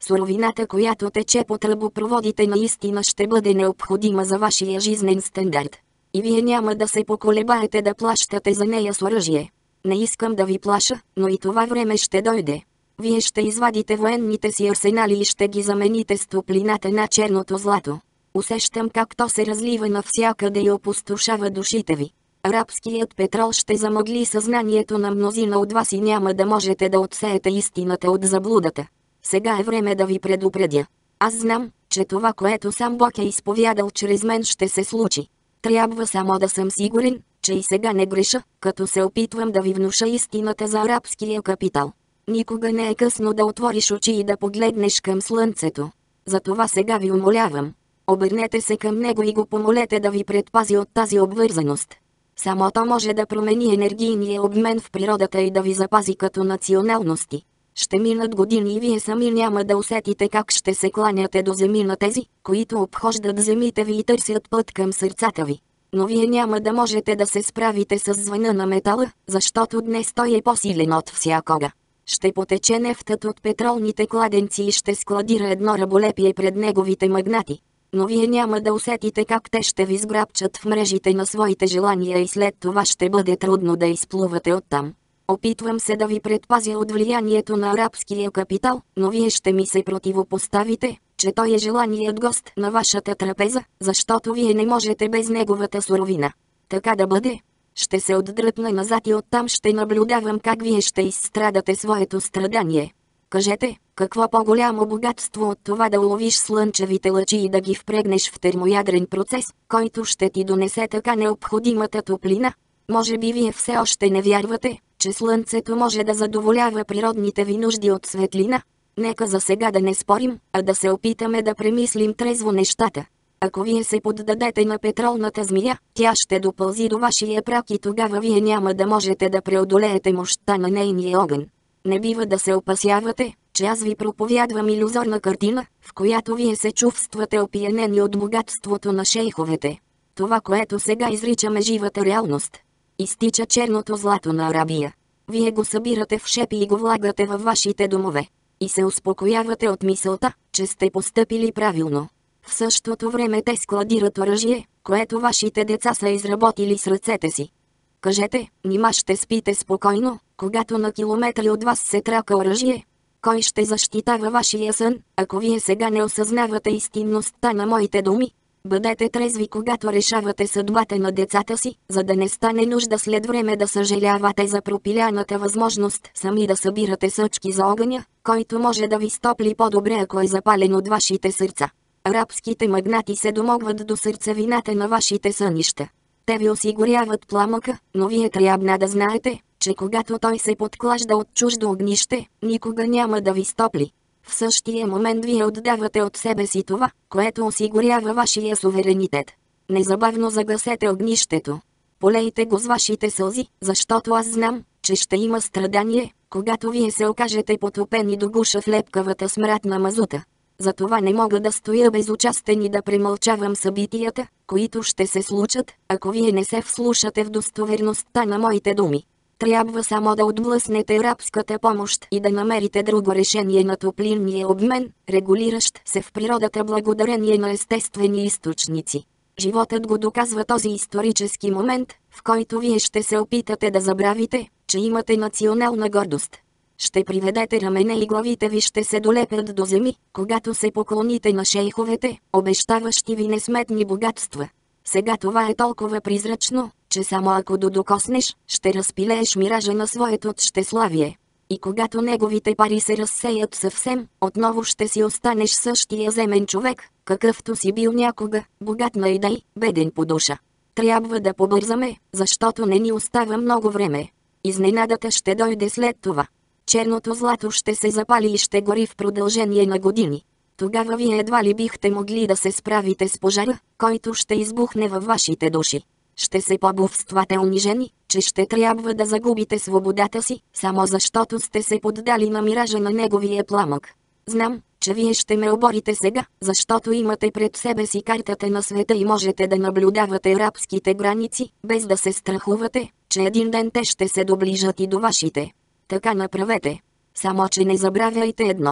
Суровината, която тече по тръбопроводите, наистина ще бъде необходима за вашия жизнен стандарт. И вие няма да се поколебаете да плащате за нея с оръжие. Не искам да ви плаша, но и това време ще дойде. Вие ще извадите военните си арсенали и ще ги замените с топлината на черното злато. Усещам как то се разлива навсякъде и опустошава душите ви. Арабският петрол ще замъгли съзнанието на мнозина от вас и няма да можете да отсеете истината от заблудата. Сега е време да ви предупредя. Аз знам, че това, което сам Бог е изповядал чрез мен, ще се случи. Трябва само да съм сигурен, че и сега не греша, като се опитвам да ви внуша истината за арабския капитал. Никога не е късно да отвориш очи и да погледнеш към слънцето. Затова сега ви умолявам. Обърнете се към него и го помолете да ви предпази от тази обвързаност. Само то може да промени енергийния обмен в природата и да ви запази като националности. Ще минат години и вие сами няма да усетите как ще се кланяте до земи на тези, които обхождат земите ви и търсят път към сърцата ви. Но вие няма да можете да се справите с звъна на метала, защото днес той е по-силен от всякога. Ще потече нефтът от петролните кладенци и ще складира едно раболепие пред неговите магнати. Но вие няма да усетите как те ще ви сграбчат в мрежите на своите желания и след това ще бъде трудно да изплувате оттам. Опитвам се да ви предпазя от влиянието на арабския капитал, но вие ще ми се противопоставите, че той е желаният гост на вашата трапеза, защото вие не можете без неговата суровина. Така да бъде. Ще се отдръпна назад и оттам ще наблюдавам как вие ще изстрадате своето страдание. Кажете, какво по-голямо богатство от това да уловиш слънчевите лъчи и да ги впрегнеш в термоядрен процес, който ще ти донесе така необходимата топлина? Може би вие все още не вярвате, че слънцето може да задоволява природните ви нужди от светлина? Нека за сега да не спорим, а да се опитаме да премислим трезво нещата. Ако вие се поддадете на петролната змия, тя ще допълзи до вашия прак и тогава вие няма да можете да преодолеете мощта на нейния огън. Не бива да се опасявате, че аз ви проповядвам илюзорна картина, в която вие се чувствате опиянени от богатството на шейховете. Това, което сега изричаме, живата реалност. Изтича черното злато на Арабия. Вие го събирате в шепи и го влагате във вашите домове. И се успокоявате от мисълта, че сте постъпили правилно. В същото време те складират оръжие, което вашите деца са изработили с ръцете си. Кажете, нима ще спите спокойно, когато на километри от вас се трака оръжие? Кой ще защитава вашия сън, ако вие сега не осъзнавате истинността на моите думи? Бъдете трезви, когато решавате съдбата на децата си, за да не стане нужда след време да съжалявате за пропиляната възможност сами да събирате съчки за огъня, който може да ви стопли по-добре, ако е запален от вашите сърца. Арабските магнати се домогват до сърцевината на вашите сънища. Те ви осигуряват пламъка, но вие трябва да знаете, че когато той се подклажда от чуждо огнище, никога няма да ви стопли. В същия момент вие отдавате от себе си това, което осигурява вашия суверенитет. Незабавно загасете огнището. Полейте го с вашите сълзи, защото аз знам, че ще има страдание, когато вие се окажете потопени до гуша в лепкавата смрад на мазута. Затова не мога да стоя безучастен и да премълчавам събитията, които ще се случат, ако вие не се вслушате в достоверността на моите думи. Трябва само да отблъснете арабската помощ и да намерите друго решение на топлинния обмен, регулиращ се в природата благодарение на естествени източници. Животът го доказва този исторически момент, в който вие ще се опитате да забравите, че имате национална гордост. Ще приведете рамене и главите ви ще се долепят до земи, когато се поклоните на шейховете, обещаващи ви несметни богатства. Сега това е толкова призрачно, че само ако докоснеш, ще разпилееш миража на своето щеславие. И когато неговите пари се разсеят съвсем, отново ще си останеш същия земен човек, какъвто си бил някога, богат на идеи, беден по душа. Трябва да побързаме, защото не ни остава много време. Изненадата ще дойде след това. Черното злато ще се запали и ще гори в продължение на години. Тогава вие едва ли бихте могли да се справите с пожара, който ще избухне във вашите души. Ще се побувствате унижени, че ще трябва да загубите свободата си, само защото сте се поддали на миража на неговия пламък. Знам, че вие ще ме оборите сега, защото имате пред себе си картата на света и можете да наблюдавате арабските граници, без да се страхувате, че един ден те ще се доближат и до вашите. Така направете. Само че не забравяйте едно.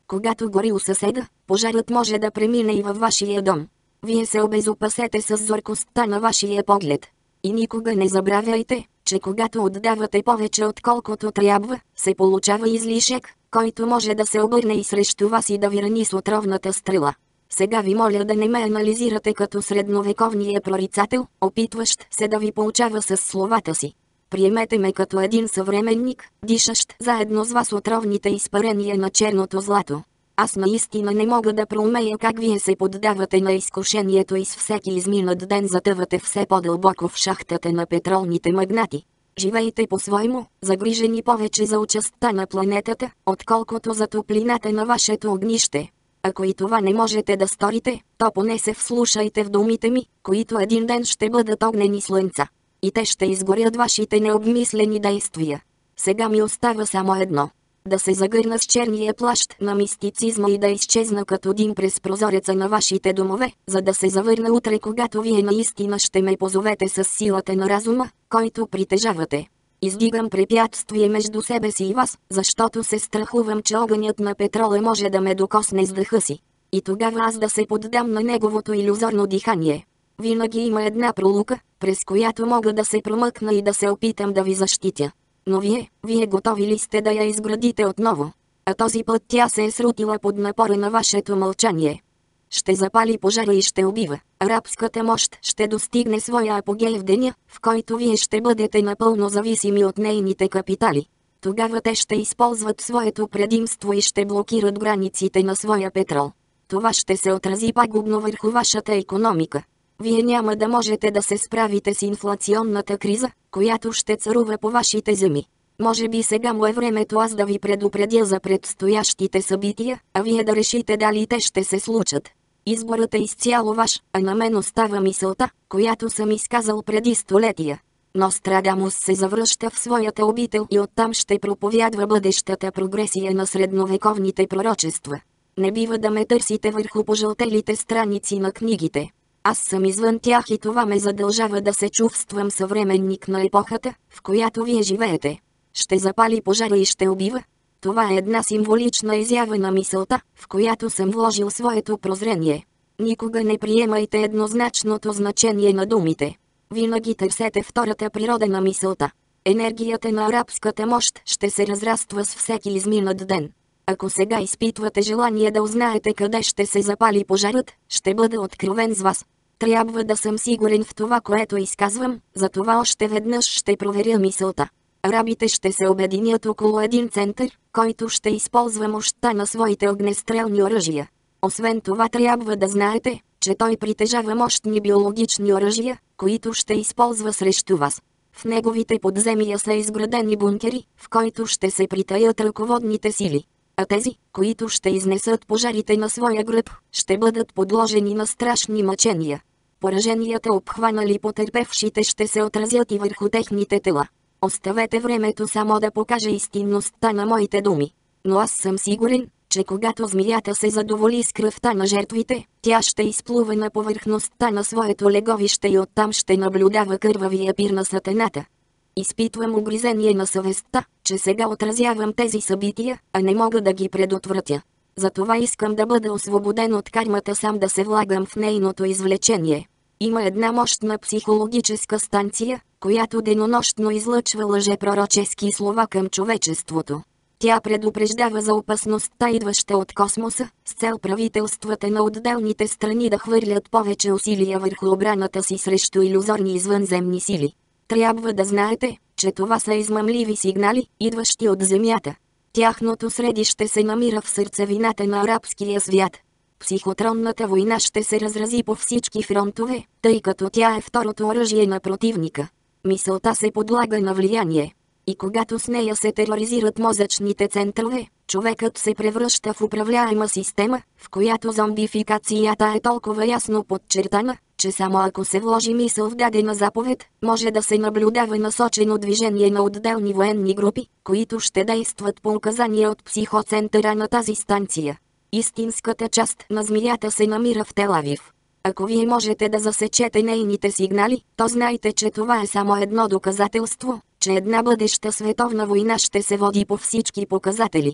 Когато гори у съседа, пожарът може да премине и във вашия дом. Вие се обезопасете с зоркостта на вашия поглед. И никога не забравяйте, че когато отдавате повече отколкото трябва, се получава излишък, който може да се обърне и срещу вас и да ви рани с отровната стрела. Сега ви моля да не ме анализирате като средновековния прорицател, опитващ се да ви поучава с словата си. Приемете ме като един съвременник, дишащ заедно с вас отровните изпарения на черното злато. Аз наистина не мога да проумея как вие се поддавате на изкушението и с всеки изминат ден затъвате все по-дълбоко в шахтата на петролните магнати. Живейте по-своему, загрижени повече за участта на планетата, отколкото за топлината на вашето огнище. Ако и това не можете да сторите, то поне се вслушайте в думите ми, които един ден ще бъдат огнени слънца. И те ще изгорят вашите необмислени действия. Сега ми остава само едно. Да се загърна с черния плащ на мистицизма и да изчезна като дим през прозореца на вашите домове, за да се завърна утре, когато вие наистина ще ме позовете с силата на разума, който притежавате. Издигам препятствие между себе си и вас, защото се страхувам, че огънят на петрола може да ме докосне с дъха си. И тогава аз да се поддам на неговото илюзорно дихание. Винаги има една пролука, през която мога да се промъкна и да се опитам да ви защитя. Но вие, вие готови ли сте да я изградите отново? А този път тя се е срутила под напора на вашето мълчание. Ще запали пожара и ще убива. Арабската мощ ще достигне своя апогей в деня, в който вие ще бъдете напълно зависими от нейните капитали. Тогава те ще използват своето предимство и ще блокират границите на своя петрол. Това ще се отрази пагубно върху вашата икономика. Вие няма да можете да се справите с инфлационната криза, която ще царува по вашите земи. Може би сега му е времето аз да ви предупредя за предстоящите събития, а вие да решите дали те ще се случат. Изборът е изцяло ваш, а на мен остава мисълта, която съм изказал преди столетия. Нострадамус се завръща в своята обител и оттам ще проповядва бъдещата прогресия на средновековните пророчества. Не бива да ме търсите върху пожълтелите страници на книгите. Аз съм извън тях и това ме задължава да се чувствам съвременник на епохата, в която вие живеете. Ще запали пожара и ще убива. Това е една символична изява на мисълта, в която съм вложил своето прозрение. Никога не приемайте еднозначното значение на думите. Винаги търсете втората природа на мисълта. Енергията на арабската мощ ще се разраства с всеки изминат ден. Ако сега изпитвате желание да узнаете къде ще се запали пожарът, ще бъда откровен с вас. Трябва да съм сигурен в това, което изказвам, затова още веднъж ще проверя мисълта. Арабите ще се обединят около един център, който ще използва мощта на своите огнестрелни оръжия. Освен това трябва да знаете, че той притежава мощни биологични оръжия, които ще използва срещу вас. В неговите подземия са изградени бункери, в който ще се притаят ръководните сили. А тези, които ще изнесат пожарите на своя гръб, ще бъдат подложени на страшни мъчения. Пораженията, обхванали потърпевшите, ще се отразят и върху техните тела. Оставете времето само да покаже истинността на моите думи. Но аз съм сигурен, че когато змията се задоволи с кръвта на жертвите, тя ще изплува на повърхността на своето леговище и оттам ще наблюдава кървавия пир на сатаната. Изпитвам угризение на съвестта, че сега отразявам тези събития, а не мога да ги предотвратя. Затова искам да бъда освободен от кармата сам да се влагам в нейното извлечение. Има една мощна психологическа станция, която денонощно излъчва лъжепророчески слова към човечеството. Тя предупреждава за опасността, идваща от космоса, с цел правителствата на отделните страни да хвърлят повече усилия върху обраната си срещу илюзорни извънземни сили. Трябва да знаете, че това са измамливи сигнали, идващи от земята. Тяхното средище се намира в сърцевината на арабския свят. Психотронната война ще се разрази по всички фронтове, тъй като тя е второто оръжие на противника. Мисълта се подлага на влияние. И когато с нея се тероризират мозъчните центрове, човекът се превръща в управляема система, в която зомбификацията е толкова ясно подчертана, че само ако се вложи мисъл в дадена заповед, може да се наблюдава насочено движение на отделни военни групи, които ще действат по указания от психоцентъра на тази станция. Истинската част на змията се намира в Тел Авив. Ако вие можете да засечете нейните сигнали, то знайте, че това е само едно доказателство, че една бъдеща световна война ще се води по всички показатели.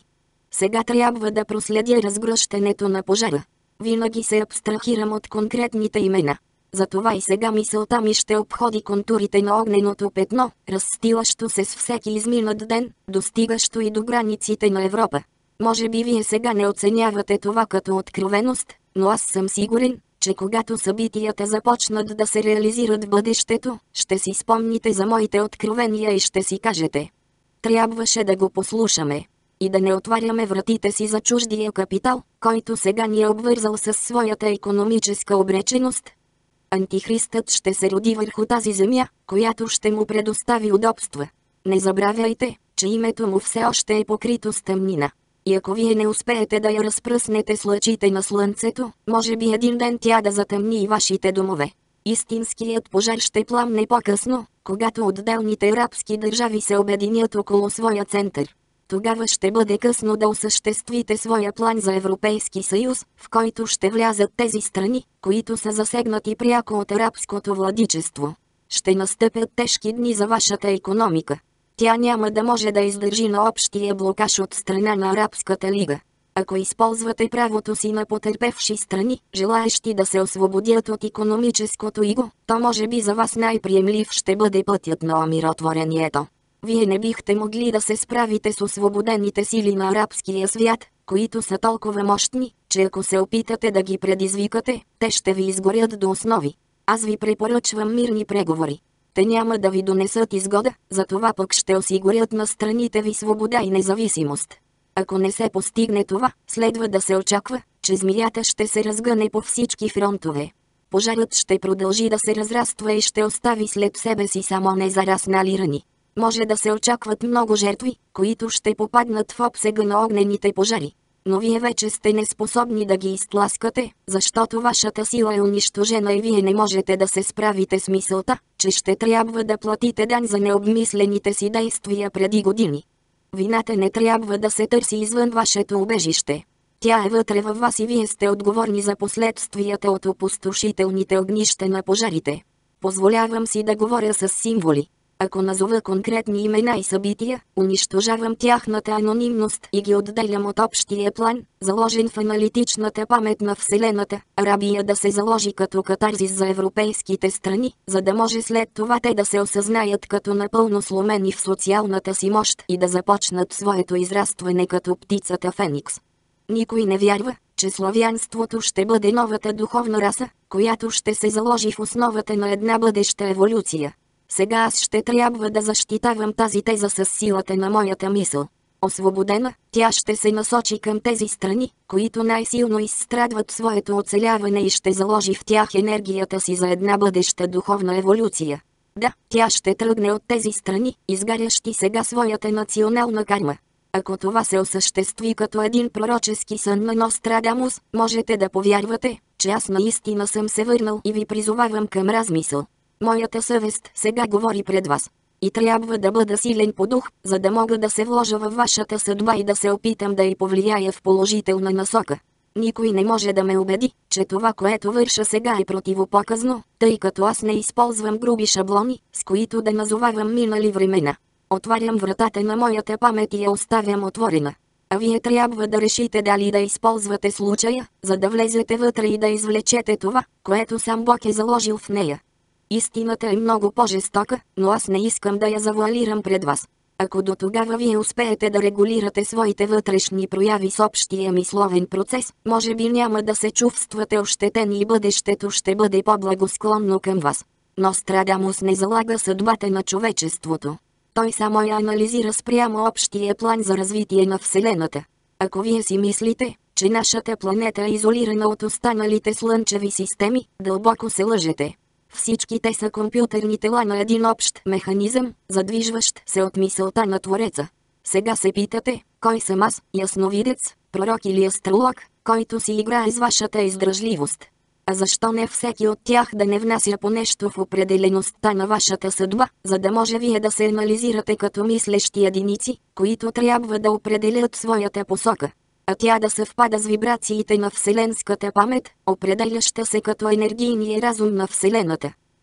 Сега трябва да проследя разгръщането на пожара. Винаги се абстрахирам от конкретните имена. Затова и сега мисълта ми ще обходи контурите на огненото петно, разстилащо се с всеки изминат ден, достигащо и до границите на Европа. Може би вие сега не оценявате това като откровеност, но аз съм сигурен, че когато събитията започнат да се реализират в бъдещето, ще си спомните за моите откровения и ще си кажете: трябваше да го послушаме. И да не отваряме вратите си за чуждия капитал, който сега ни е обвързал със своята икономическа обреченост. Антихристът ще се роди върху тази земя, която ще му предостави удобства. Не забравяйте, че името му все още е покрито с тъмнина. И ако вие не успеете да я разпръснете с лъчите на слънцето, може би един ден тя да затъмни и вашите домове. Истинският пожар ще пламне по-късно, когато отделните арабски държави се обединят около своя център. Тогава ще бъде късно да осъществите своя план за Европейски съюз, в който ще влязат тези страни, които са засегнати пряко от арабското владичество. Ще настъпят тежки дни за вашата икономика. Тя няма да може да издържи на общия блокаж от страна на Арабската лига. Ако използвате правото си на потърпевши страни, желаещи да се освободят от икономическото иго, то може би за вас най-приемлив ще бъде пътят на умиротворението. Вие не бихте могли да се справите с освободените сили на арабския свят, които са толкова мощни, че ако се опитате да ги предизвикате, те ще ви изгорят до основи. Аз ви препоръчвам мирни преговори. Те няма да ви донесат изгода, затова пък ще осигурят на страните ви свобода и независимост. Ако не се постигне това, следва да се очаква, че змията ще се разгъне по всички фронтове. Пожарът ще продължи да се разраства и ще остави след себе си само незараснали рани. Може да се очакват много жертви, които ще попаднат в обсега на огнените пожари. Но вие вече сте неспособни да ги изтласкате, защото вашата сила е унищожена и вие не можете да се справите с мисълта, че ще трябва да платите дань за необмислените си действия преди години. Вината не трябва да се търси извън вашето убежище. Тя е вътре във вас и вие сте отговорни за последствията от опустошителните огнища на пожарите. Позволявам си да говоря с символи. Ако назова конкретни имена и събития, унищожавам тяхната анонимност и ги отделям от общия план, заложен в аналитичната памет на Вселената, Арабия да се заложи като катарзис за европейските страни, за да може след това те да се осъзнаят като напълно сломени в социалната си мощ и да започнат своето израстване като птицата Феникс. Никой не вярва, че славянството ще бъде новата духовна раса, която ще се заложи в основата на една бъдеща еволюция. Сега аз ще трябва да защитавам тази теза с силата на моята мисъл. Освободена, тя ще се насочи към тези страни, които най-силно изстрадват своето оцеляване и ще заложи в тях енергията си за една бъдеща духовна еволюция. Да, тя ще тръгне от тези страни, изгарящи сега своята национална карма. Ако това се осъществи като един пророчески сън на Нострадамус, можете да повярвате, че аз наистина съм се върнал и ви призовавам към размисъл. Моята съвест сега говори пред вас. И трябва да бъда силен по дух, за да мога да се вложа във вашата съдба и да се опитам да й повлияя в положителна насока. Никой не може да ме убеди, че това, което върша сега е противопоказно, тъй като аз не използвам груби шаблони, с които да назовавам минали времена. Отварям вратата на моята памет и я оставям отворена. А вие трябва да решите дали да използвате случая, за да влезете вътре и да извлечете това, което сам Бог е заложил в нея. Истината е много по-жестока, но аз не искам да я завуалирам пред вас. Ако до тогава вие успеете да регулирате своите вътрешни прояви с общия мисловен процес, може би няма да се чувствате ощетени и бъдещето ще бъде по-благосклонно към вас. Нострадамус не залага съдбата на човечеството. Той само я анализира спрямо общия план за развитие на Вселената. Ако вие си мислите, че нашата планета е изолирана от останалите слънчеви системи, дълбоко се лъжете. Всички те са компютърни тела на един общ механизъм, задвижващ се от мисълта на Твореца. Сега се питате, кой съм аз, ясновидец, пророк или астролог, който си играе с вашата издръжливост. А защо не всеки от тях да не внася по нещо в определеността на вашата съдба, за да може вие да се анализирате като мислещи единици, които трябва да определят своята посока, а тя да съвпада с вибрациите на вселенската памет, определяща се като енергийния разум на Вселената.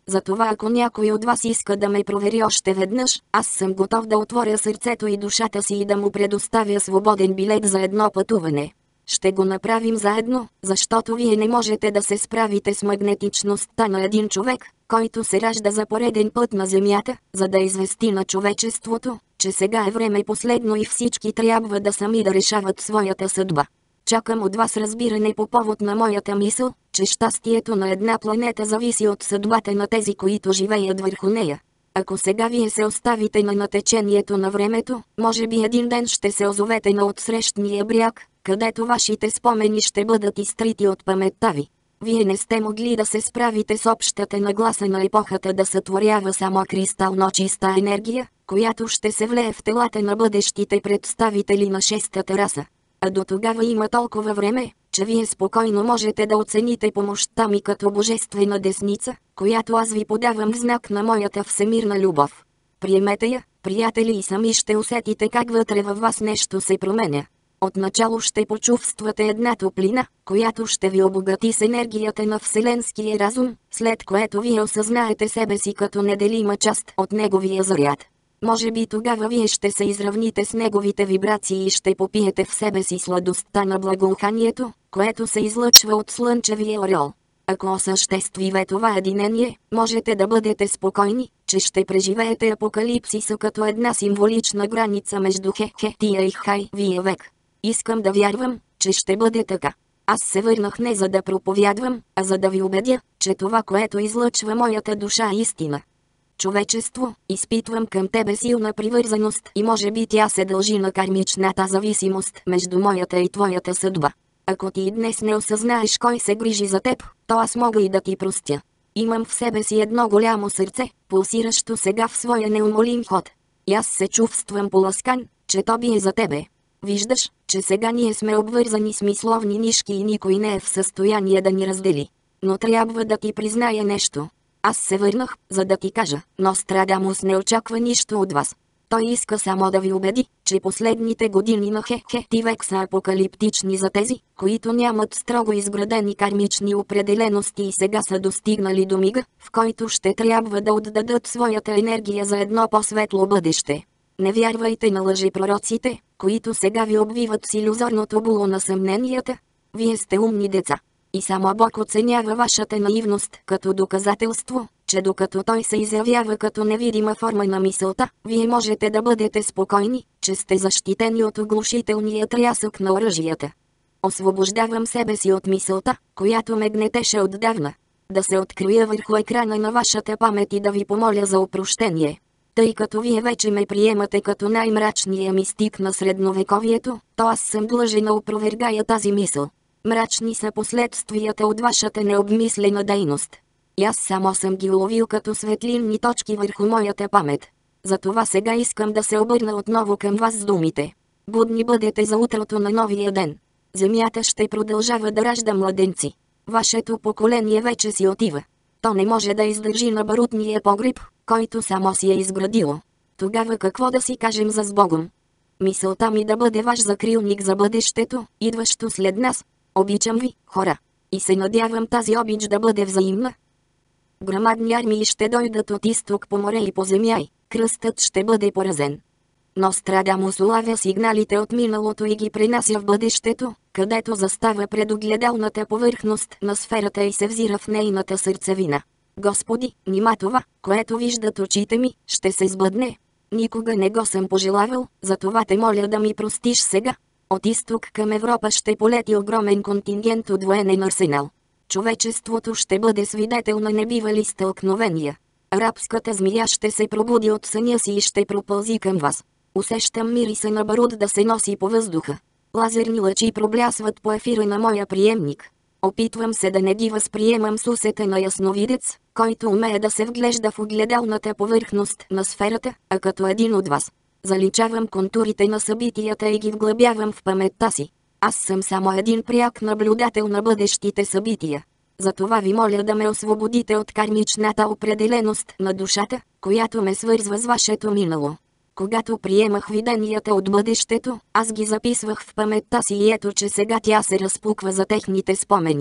Затова ако някой от вас иска да ме провери още веднъж, аз съм готов да отворя сърцето и душата си и да му предоставя свободен билет за едно пътуване. Ще го направим заедно, защото вие не можете да се справите с магнетичността на един човек, който се ражда за пореден път на Земята, за да извести на човечеството, че сега е време последно и всички трябва да сами да решават своята съдба. Чакам от вас разбиране по повод на моята мисъл, че щастието на една планета зависи от съдбата на тези, които живеят върху нея. Ако сега вие се оставите на натечението на времето, може би един ден ще се озовете на отсрещния бряг, където вашите спомени ще бъдат изтрити от паметта ви. Вие не сте могли да се справите с общата нагласа на епохата да сътворява само кристално чиста енергия, която ще се влее в телата на бъдещите представители на шестата раса. А до тогава има толкова време, че вие спокойно можете да оцените помощта ми като божествена десница, която аз ви подавам в знак на моята всемирна любов. Приемете я, приятели, и сами ще усетите как вътре във вас нещо се променя. Отначало ще почувствате една топлина, която ще ви обогати с енергията на вселенския разум, след което вие осъзнаете себе си като неделима част от неговия заряд. Може би тогава вие ще се изравните с неговите вибрации и ще попиете в себе си сладостта на благоуханието, което се излъчва от слънчевия ореол. Ако осъществите това единение, можете да бъдете спокойни, че ще преживеете апокалипсиса като една символична граница между Хехетия и Хайвия век. Искам да вярвам, че ще бъде така. Аз се върнах не за да проповядвам, а за да ви убедя, че това, което излъчва моята душа, е истина. Човечество, изпитвам към тебе силна привързаност и може би тя се дължи на кармичната зависимост между моята и твоята съдба. Ако ти и днес не осъзнаеш кой се грижи за теб, то аз мога и да ти простя. Имам в себе си едно голямо сърце, пулсиращо сега в своя неумолим ход. И аз се чувствам поласкан, че то бие за тебе. Виждаш, че сега ние сме обвързани с мисловни нишки и никой не е в състояние да ни раздели. Но трябва да ти призная нещо. Аз се върнах, за да ти кажа, Нострадамус не очаква нищо от вас. Той иска само да ви убеди, че последните години на Хехети век са апокалиптични за тези, които нямат строго изградени кармични определености и сега са достигнали до мига, в който ще трябва да отдадат своята енергия за едно по-светло бъдеще. Не вярвайте на лъжепророците, които сега ви обвиват с илюзорното було на съмненията. Вие сте умни деца. И само Бог оценява вашата наивност като доказателство, че докато Той се изявява като невидима форма на мисълта, вие можете да бъдете спокойни, че сте защитени от оглушителния трясък на оръжията. Освобождавам себе си от мисълта, която ме гнетеше отдавна. Да се открия върху екрана на вашата памет и да ви помоля за опрощение. Тъй като вие вече ме приемате като най-мрачния мистик на средновековието, то аз съм длъжен да опровергая тази мисъл. Мрачни са последствията от вашата необмислена дейност. И аз само съм ги уловил като светлинни точки върху моята памет. Затова сега искам да се обърна отново към вас с думите. Будни бъдете за утрото на новия ден. Земята ще продължава да ражда младенци. Вашето поколение вече си отива. То не може да издържи на барутния погреб, който само си е изградило. Тогава какво да си кажем за Сбогом? Мисълта ми да бъде ваш закрилник за бъдещето, идващо след нас. Обичам ви, хора. И се надявам тази обич да бъде взаимна. Грамадни армии ще дойдат от изток по море и по земя и кръстът ще бъде поразен. Нострадамус улавя сигналите от миналото и ги пренася в бъдещето, където застава пред огледалната повърхност на сферата и се взира в нейната сърцевина. Господи, нима това, което виждат очите ми, ще се сбъдне. Никога не го съм пожелавал, затова те моля да ми простиш сега. От изток към Европа ще полети огромен контингент от военен арсенал. Човечеството ще бъде свидетел на небивали стълкновения. Арабската змия ще се пробуди от съня си и ще пропълзи към вас. Усещам мириса на барут да се носи по въздуха. Лазерни лъчи проблясват по ефира на моя приемник. Опитвам се да не ги възприемам с усета на ясновидец, който умее да се вглежда в огледалната повърхност на сферата, а като един от вас. Заличавам контурите на събитията и ги вглъбявам в паметта си. Аз съм само един пряк наблюдател на бъдещите събития. Затова ви моля да ме освободите от кармичната определеност на душата, която ме свързва с вашето минало. Когато приемах виденията от бъдещето, аз ги записвах в паметта си и ето, че сега тя се разпуква за техните спомени.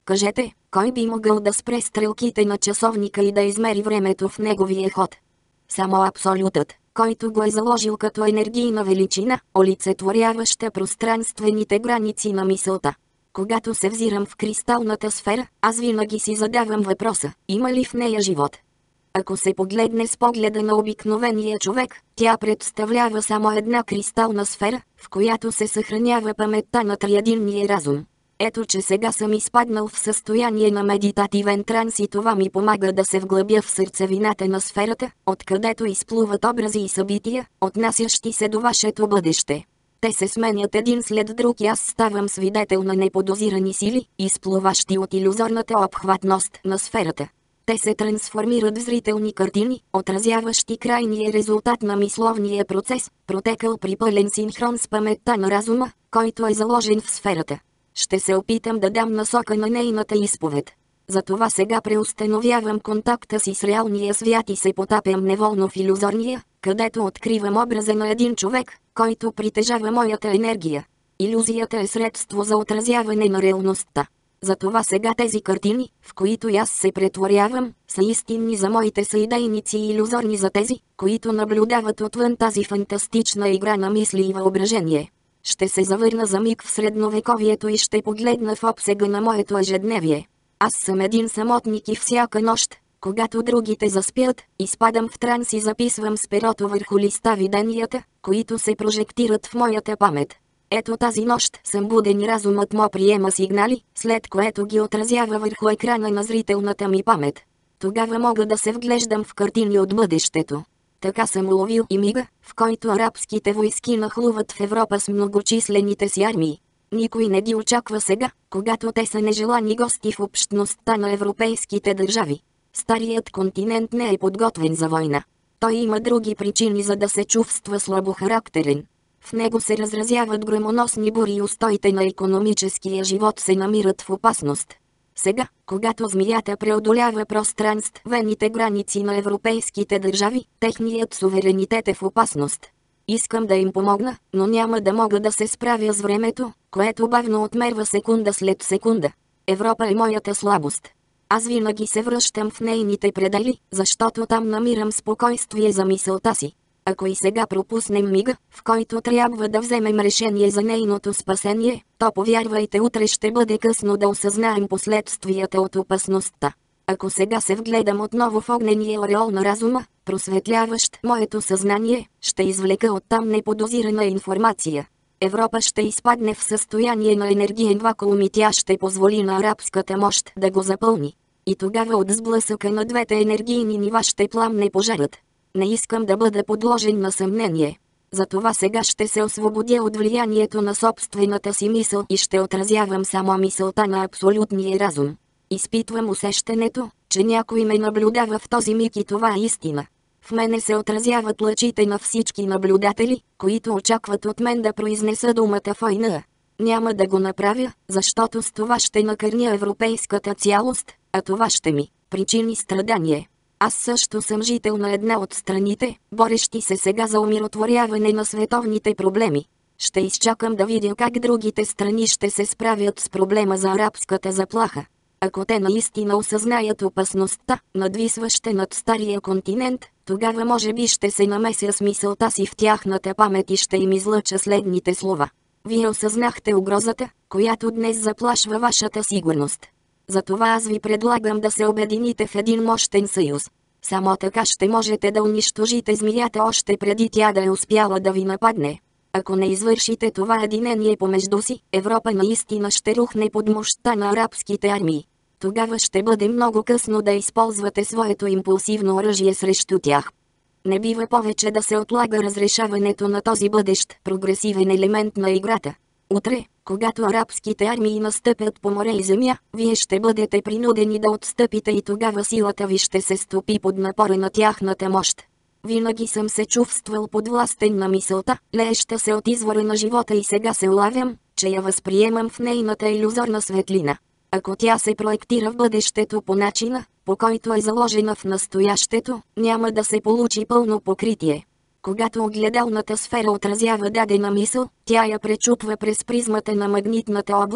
Кажете, кой би могъл да спре стрелките на часовника и да измери времето в неговия ход? Само Абсолютът, който го е заложил като енергийна величина, олицетворяваща пространствените граници на мисълта. Когато се взирам в кристалната сфера, аз винаги си задавам въпроса, има ли в нея живот? Ако се погледне с погледа на обикновения човек, тя представлява само една кристална сфера, в която се съхранява паметта на триединния разум. Ето че сега съм изпаднал в състояние на медитативен транс и това ми помага да се вглъбя в сърцевината на сферата, откъдето изплуват образи и събития, отнасящи се до вашето бъдеще. Те се сменят един след друг и аз ставам свидетел на неподозирани сили, изплуващи от илюзорната обхватност на сферата. Те се трансформират в зрителни картини, отразяващи крайния резултат на мисловния процес, протекал при пълен синхрон с паметта на разума, който е заложен в сферата. Ще се опитам да дам насока на нейната изповед. Затова сега преустановявам контакта си с реалния свят и се потапям неволно в илюзорния, където откривам образа на един човек, който притежава моята енергия. Илюзията е средство за отразяване на реалността. Затова сега тези картини, в които аз се претворявам, са истинни за моите съидейници и илюзорни за тези, които наблюдават отвън тази фантастична игра на мисли и въображение. Ще се завърна за миг в средновековието и ще погледна в обсега на моето ежедневие. Аз съм един самотник и всяка нощ, когато другите заспят, изпадам в транс и записвам с перото върху листа виденията, които се прожектират в моята памет. Ето тази нощ съм буден и разумът му приема сигнали, след което ги отразява върху екрана на зрителната ми памет. Тогава мога да се вглеждам в картини от бъдещето. Така съм уловил и мига, в който арабските войски нахлуват в Европа с многочислените си армии. Никой не ги очаква сега, когато те са нежелани гости в общността на европейските държави. Старият континент не е подготвен за война. Той има други причини за да се чувства слабохарактерен. В него се разразяват громоносни бури и устоите на икономическия живот се намират в опасност. Сега, когато змията преодолява пространствените граници на европейските държави, техният суверенитет е в опасност. Искам да им помогна, но няма да мога да се справя с времето, което бавно отмерва секунда след секунда. Европа е моята слабост. Аз винаги се връщам в нейните предели, защото там намирам спокойствие за мисълта си. Ако и сега пропуснем мига, в който трябва да вземем решение за нейното спасение, то повярвайте, утре ще бъде късно да осъзнаем последствията от опасността. Ако сега се вгледам отново в огнения ореол на разума, просветляващ моето съзнание, ще извлека оттам неподозирана информация. Европа ще изпадне в състояние на енергиен вакуум и тя ще позволи на арабската мощ да го запълни. И тогава от сблъсъка на двете енергийни нива ще пламне пожарът. Не искам да бъда подложен на съмнение. Затова сега ще се освободя от влиянието на собствената си мисъл и ще отразявам само мисълта на абсолютния разум. Изпитвам усещането, че някой ме наблюдава в този миг и това е истина. В мене се отразяват лъчите на всички наблюдатели, които очакват от мен да произнеса думата война. Няма да го направя, защото с това ще накърня европейската цялост, а това ще ми причини страдание. Аз също съм жител на една от страните, борещи се сега за умиротворяване на световните проблеми. Ще изчакам да видя как другите страни ще се справят с проблема за арабската заплаха. Ако те наистина осъзнаят опасността, надвисваща над стария континент, тогава може би ще се намеся с мисълта си в тяхната памет и ще им излъча следните слова. Вие осъзнахте угрозата, която днес заплашва вашата сигурност. Затова аз ви предлагам да се обедините в един мощен съюз. Само така ще можете да унищожите змията още преди тя да е успяла да ви нападне. Ако не извършите това единение помежду си, Европа наистина ще рухне под мощта на арабските армии. Тогава ще бъде много късно да използвате своето импулсивно оръжие срещу тях. Не бива повече да се отлага разрешаването на този бъдещ прогресивен елемент на играта. Утре, когато арабските армии настъпят по море и земя, вие ще бъдете принудени да отстъпите и тогава силата ви ще се стопи под напора на тяхната мощ. Винаги съм се чувствал подвластен на мисълта, лееща се от извора на живота и сега се улавям, че я възприемам в нейната илюзорна светлина. Ако тя се проектира в бъдещето по начина, по който е заложена в настоящето, няма да се получи пълно покритие. Когато огледалната сфера отразява дадена мисъл, тя я пречупва през призмата на магнитната област,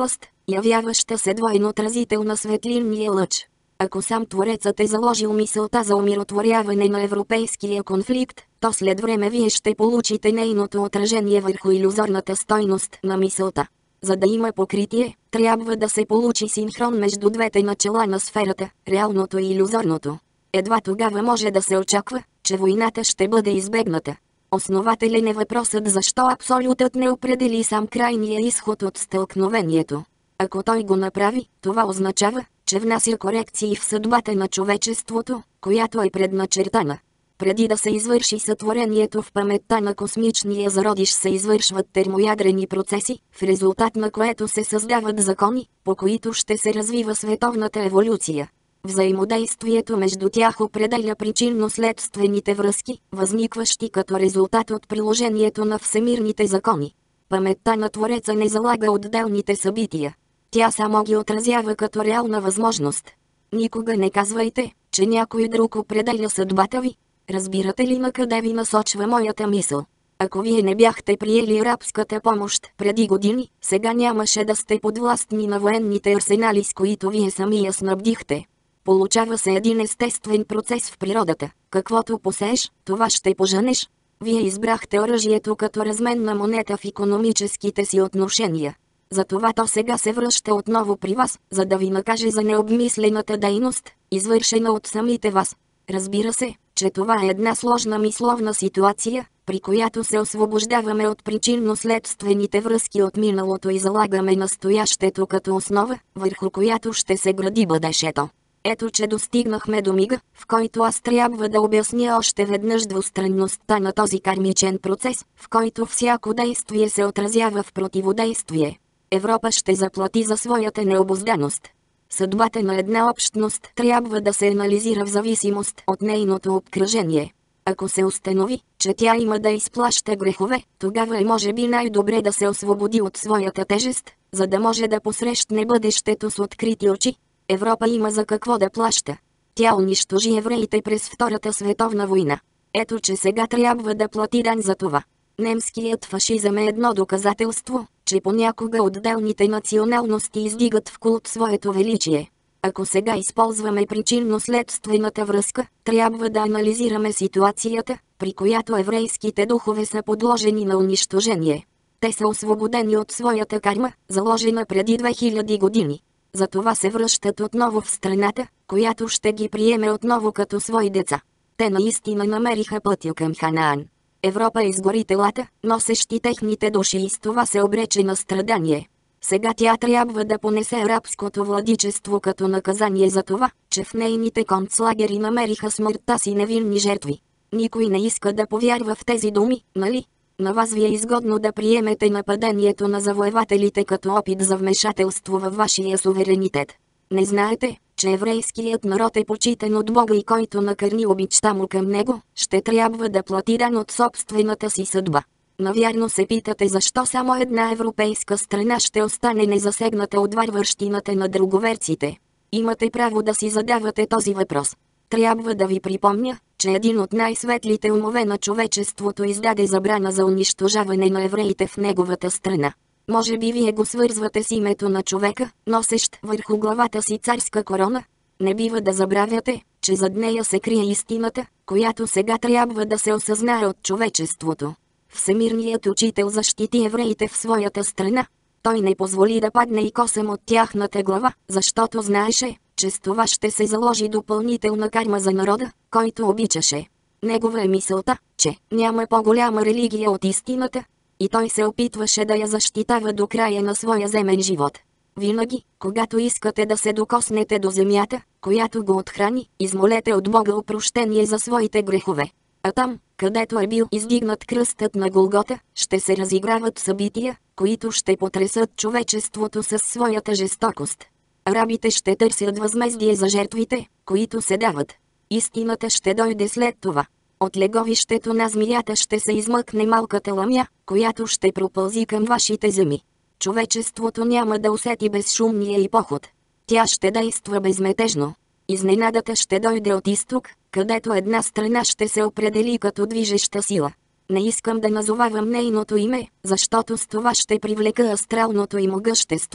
явяваща се двойно отразител на светлинния лъч. Ако сам Творецът е заложил мисълта за умиротворяване на европейския конфликт, то след време вие ще получите нейното отражение върху илюзорната стойност на мисълта. За да има покритие, трябва да се получи синхрон между двете начала на сферата, реалното и илюзорното. Едва тогава може да се очаква, че войната ще бъде избегната. Основателен е въпросът защо абсолютът не определи сам крайния изход от стълкновението. Ако той го направи, това означава, че внася корекции в съдбата на човечеството, която е предначертана. Преди да се извърши сътворението в паметта на космичния зародиш се извършват термоядрени процеси, в резултат на което се създават закони, по които ще се развива световната еволюция. Взаимодействието между тях определя причинно-следствените връзки, възникващи като резултат от приложението на всемирните закони. Паметта на Твореца не залага отделните събития. Тя само ги отразява като реална възможност. Никога не казвайте, че някой друг определя съдбата ви. Разбирате ли на къде ви насочва моята мисъл? Ако вие не бяхте приели арабската помощ преди години, сега нямаше да сте подвластни на военните арсенали, с които вие сами я снабдихте. Получава се един естествен процес в природата. Каквото посееш, това ще поженеш. Вие избрахте оръжието като разменна монета в икономическите си отношения. Затова то сега се връща отново при вас, за да ви накаже за необмислената дейност, извършена от самите вас. Разбира се, че това е една сложна мисловна ситуация, при която се освобождаваме от причинно-следствените връзки от миналото и залагаме настоящето като основа, върху която ще се гради бъдещето. Ето че достигнахме до мига, в който аз трябва да обясня още веднъж двустранността на този кармичен процес, в който всяко действие се отразява в противодействие. Европа ще заплати за своята необузданост. Съдбата на една общност трябва да се анализира в зависимост от нейното обкръжение. Ако се установи, че тя има да изплаща грехове, тогава е може би най-добре да се освободи от своята тежест, за да може да посрещне бъдещето с открити очи. Европа има за какво да плаща. Тя унищожи евреите през Втората световна война. Ето че сега трябва да плати дань за това. Немският фашизъм е едно доказателство, че понякога отделните националности издигат в култ своето величие. Ако сега използваме причинно-следствената връзка, трябва да анализираме ситуацията, при която еврейските духове са подложени на унищожение. Те са освободени от своята карма, заложена преди две хиляди години. Затова се връщат отново в страната, която ще ги приеме отново като свои деца. Те наистина намериха пътя към Ханаан. Европа изгори телата, носещи техните души и с това се обрече на страдание. Сега тя трябва да понесе арабското владичество като наказание за това, че в нейните концлагери намериха смъртта си невинни жертви. Никой не иска да повярва в тези думи, нали? На вас ви е изгодно да приемете нападението на завоевателите като опит за вмешателство във вашия суверенитет. Не знаете, че еврейският народ е почитан от Бога и който накърни обичта му към него, ще трябва да плати дан от собствената си съдба. Навярно се питате защо само една европейска страна ще остане незасегната от варварщината на друговерците. Имате право да си задавате този въпрос. Трябва да ви припомня, че един от най-светлите умове на човечеството издаде забрана за унищожаване на евреите в неговата страна. Може би вие го свързвате с името на човека, носещ върху главата си царска корона? Не бива да забравяте, че зад нея се крие истината, която сега трябва да се осъзнае от човечеството. Всемирният учител защити евреите в своята страна. Той не позволи да падне и косъм от тяхната глава, защото знаеше, че с това ще се заложи допълнителна карма за народа, който обичаше. Негова е мисълта, че няма по-голяма религия от истината, и той се опитваше да я защитава до края на своя земен живот. Винаги, когато искате да се докоснете до земята, която го отхрани, измолете от Бога опрощение за своите грехове. А там, където е бил издигнат кръстът на Голгота, ще се разиграват събития, които ще потресат човечеството със своята жестокост. Арабите ще търсят възмездие за жертвите, които се дават. Истината ще дойде след това. От леговището на змията ще се измъкне малката ламя, която ще пропълзи към вашите земи. Човечеството няма да усети безшумния й поход. Тя ще действа безметежно. Изненадата ще дойде от изток, където една страна ще се определи като движеща сила. Не искам да назовавам нейното име, защото с това ще привлека астралното и могъщество.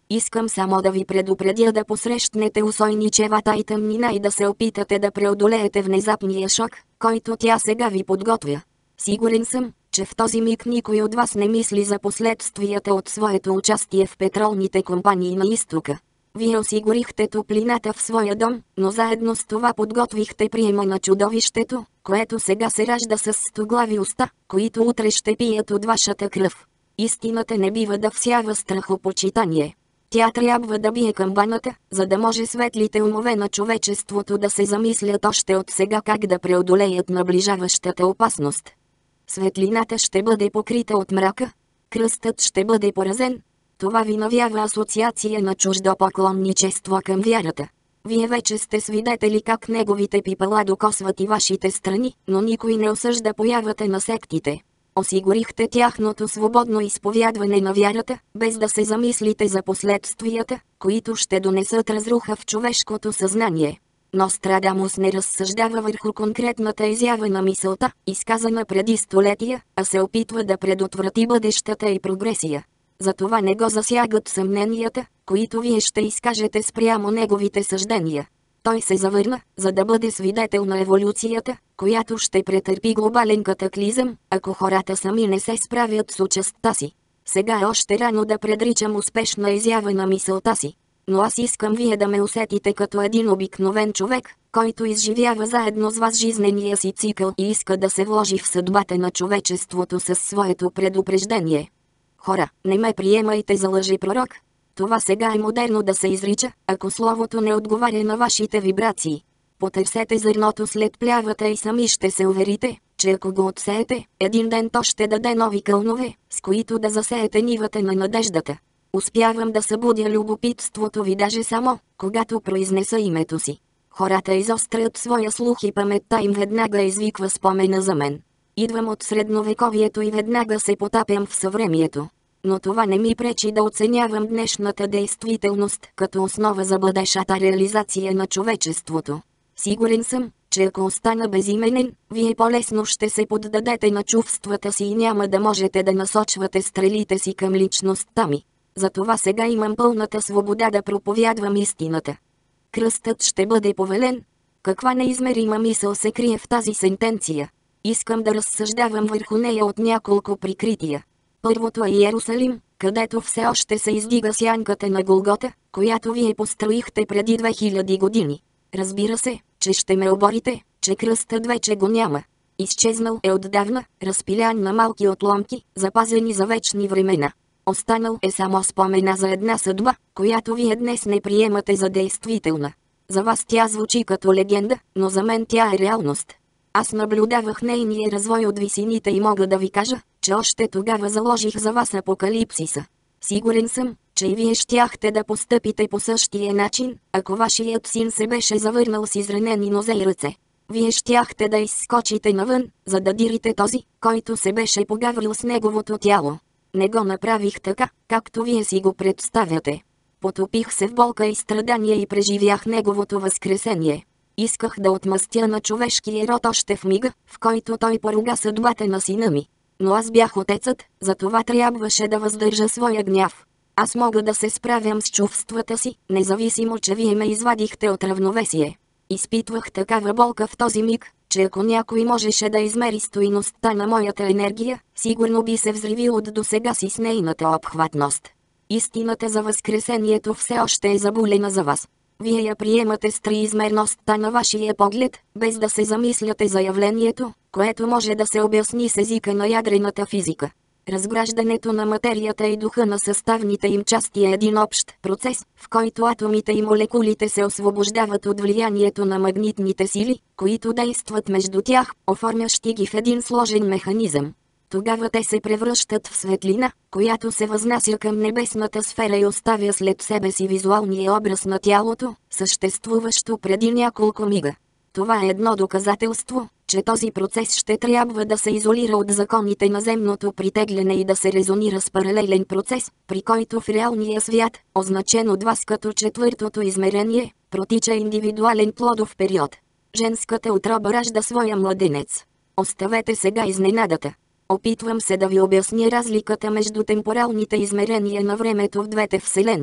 Искам само да ви предупредя да посрещнете усойничевата и тъмнина и да се опитате да преодолеете внезапния шок, който тя сега ви подготвя. Сигурен съм, че в този миг никой от вас не мисли за последствията от своето участие в петролните компании на изтока. Вие осигурихте топлината в своя дом, но заедно с това подготвихте приема на чудовището, което сега се ражда с стоглави уста, които утре ще пият от вашата кръв. Истината не бива да всява страхопочитание. Тя трябва да бие камбаната, за да може светлите умове на човечеството да се замислят още от сега как да преодолеят наближаващата опасност. Светлината ще бъде покрита от мрака, кръстът ще бъде поразен. Това ви навява асоциация на чуждо поклонничество към вярата. Вие вече сте свидетели как неговите пипала докосват и вашите страни, но никой не осъжда появата на сектите. Осигурихте тяхното свободно изповядване на вярата, без да се замислите за последствията, които ще донесат разруха в човешкото съзнание. Нострадамус не разсъждава върху конкретната изява на мисълта, изказана преди столетия, а се опитва да предотврати бъдещата и прогресия. Затова не го засягат съмненията, които вие ще изкажете спрямо неговите съждения. Той се завърна, за да бъде свидетел на еволюцията, която ще претърпи глобален катаклизъм, ако хората сами не се справят с участта си. Сега е още рано да предричам успешна изява на мисълта си. Но аз искам вие да ме усетите като един обикновен човек, който изживява заедно с вас жизнения си цикъл и иска да се вложи в съдбата на човечеството със своето предупреждение. Хора, не ме приемайте за лъжепророк. Това сега е модерно да се изрича, ако словото не отговаря на вашите вибрации. Потърсете зърното след плявата и сами ще се уверите, че ако го отсеете, един ден то ще даде нови кълнове, с които да засеете нивата на надеждата. Успявам да събудя любопитството ви даже само, когато произнеса името си. Хората изострят своя слух и паметта им веднага извиква спомена за мен. Идвам от средновековието и веднага се потапям в съвремието. Но това не ми пречи да оценявам днешната действителност като основа за бъдещата реализация на човечеството. Сигурен съм, че ако остана безименен, вие по-лесно ще се поддадете на чувствата си и няма да можете да насочвате стрелите си към личността ми. Затова сега имам пълната свобода да проповядвам истината. Кръстът ще бъде повелен. Каква неизмерима мисъл се крие в тази сентенция? Искам да разсъждавам върху нея от няколко прикрития. Първото е Иерусалим, където все още се издига сянката на Голгота, която вие построихте преди две хиляди години. Разбира се, че ще ме оборите, че кръстът вече го няма. Изчезнал е отдавна, разпилян на малки отломки, запазени за вечни времена. Останал е само спомена за една съдба, която вие днес не приемате за действителна. За вас тя звучи като легенда, но за мен тя е реалност. Аз наблюдавах нейния развой от висините и мога да ви кажа, че още тогава заложих за вас апокалипсиса. Сигурен съм, че и вие щяхте да постъпите по същия начин, ако вашият син се беше завърнал с изранени нозе и ръце. Вие щяхте да изскочите навън, за да дирите този, който се беше погаврил с неговото тяло. Не го направих така, както вие си го представяте. Потопих се в болка и страдания и преживях неговото възкресение. Исках да отмъстя на човешкия род още в мига, в който той поруга съдбата на сина ми. Но аз бях отецът, затова трябваше да въздържа своя гняв. Аз мога да се справям с чувствата си, независимо че вие ме извадихте от равновесие. Изпитвах такава болка в този миг, че ако някой можеше да измери стойността на моята енергия, сигурно би се взривил от досега си с нейната обхватност. Истината за възкресението все още е забулена за вас. Вие я приемате с триизмерността на вашия поглед, без да се замисляте за явлението, което може да се обясни с езика на ядрената физика. Разграждането на материята и духа на съставните им части е един общ процес, в който атомите и молекулите се освобождават от влиянието на магнитните сили, които действат между тях, оформящи ги в един сложен механизъм. Тогава те се превръщат в светлина, която се възнася към небесната сфера и оставя след себе си визуалния образ на тялото, съществуващо преди няколко мига. Това е едно доказателство, че този процес ще трябва да се изолира от законите на земното притегляне и да се резонира с паралелен процес, при който в реалния свят, означен от вас като четвъртото измерение, протича индивидуален плодов период. Женската утроба ражда своя младенец. Оставете сега изненадата. Опитвам се да ви обясня разликата между темпоралните измерения на времето в двете вселени.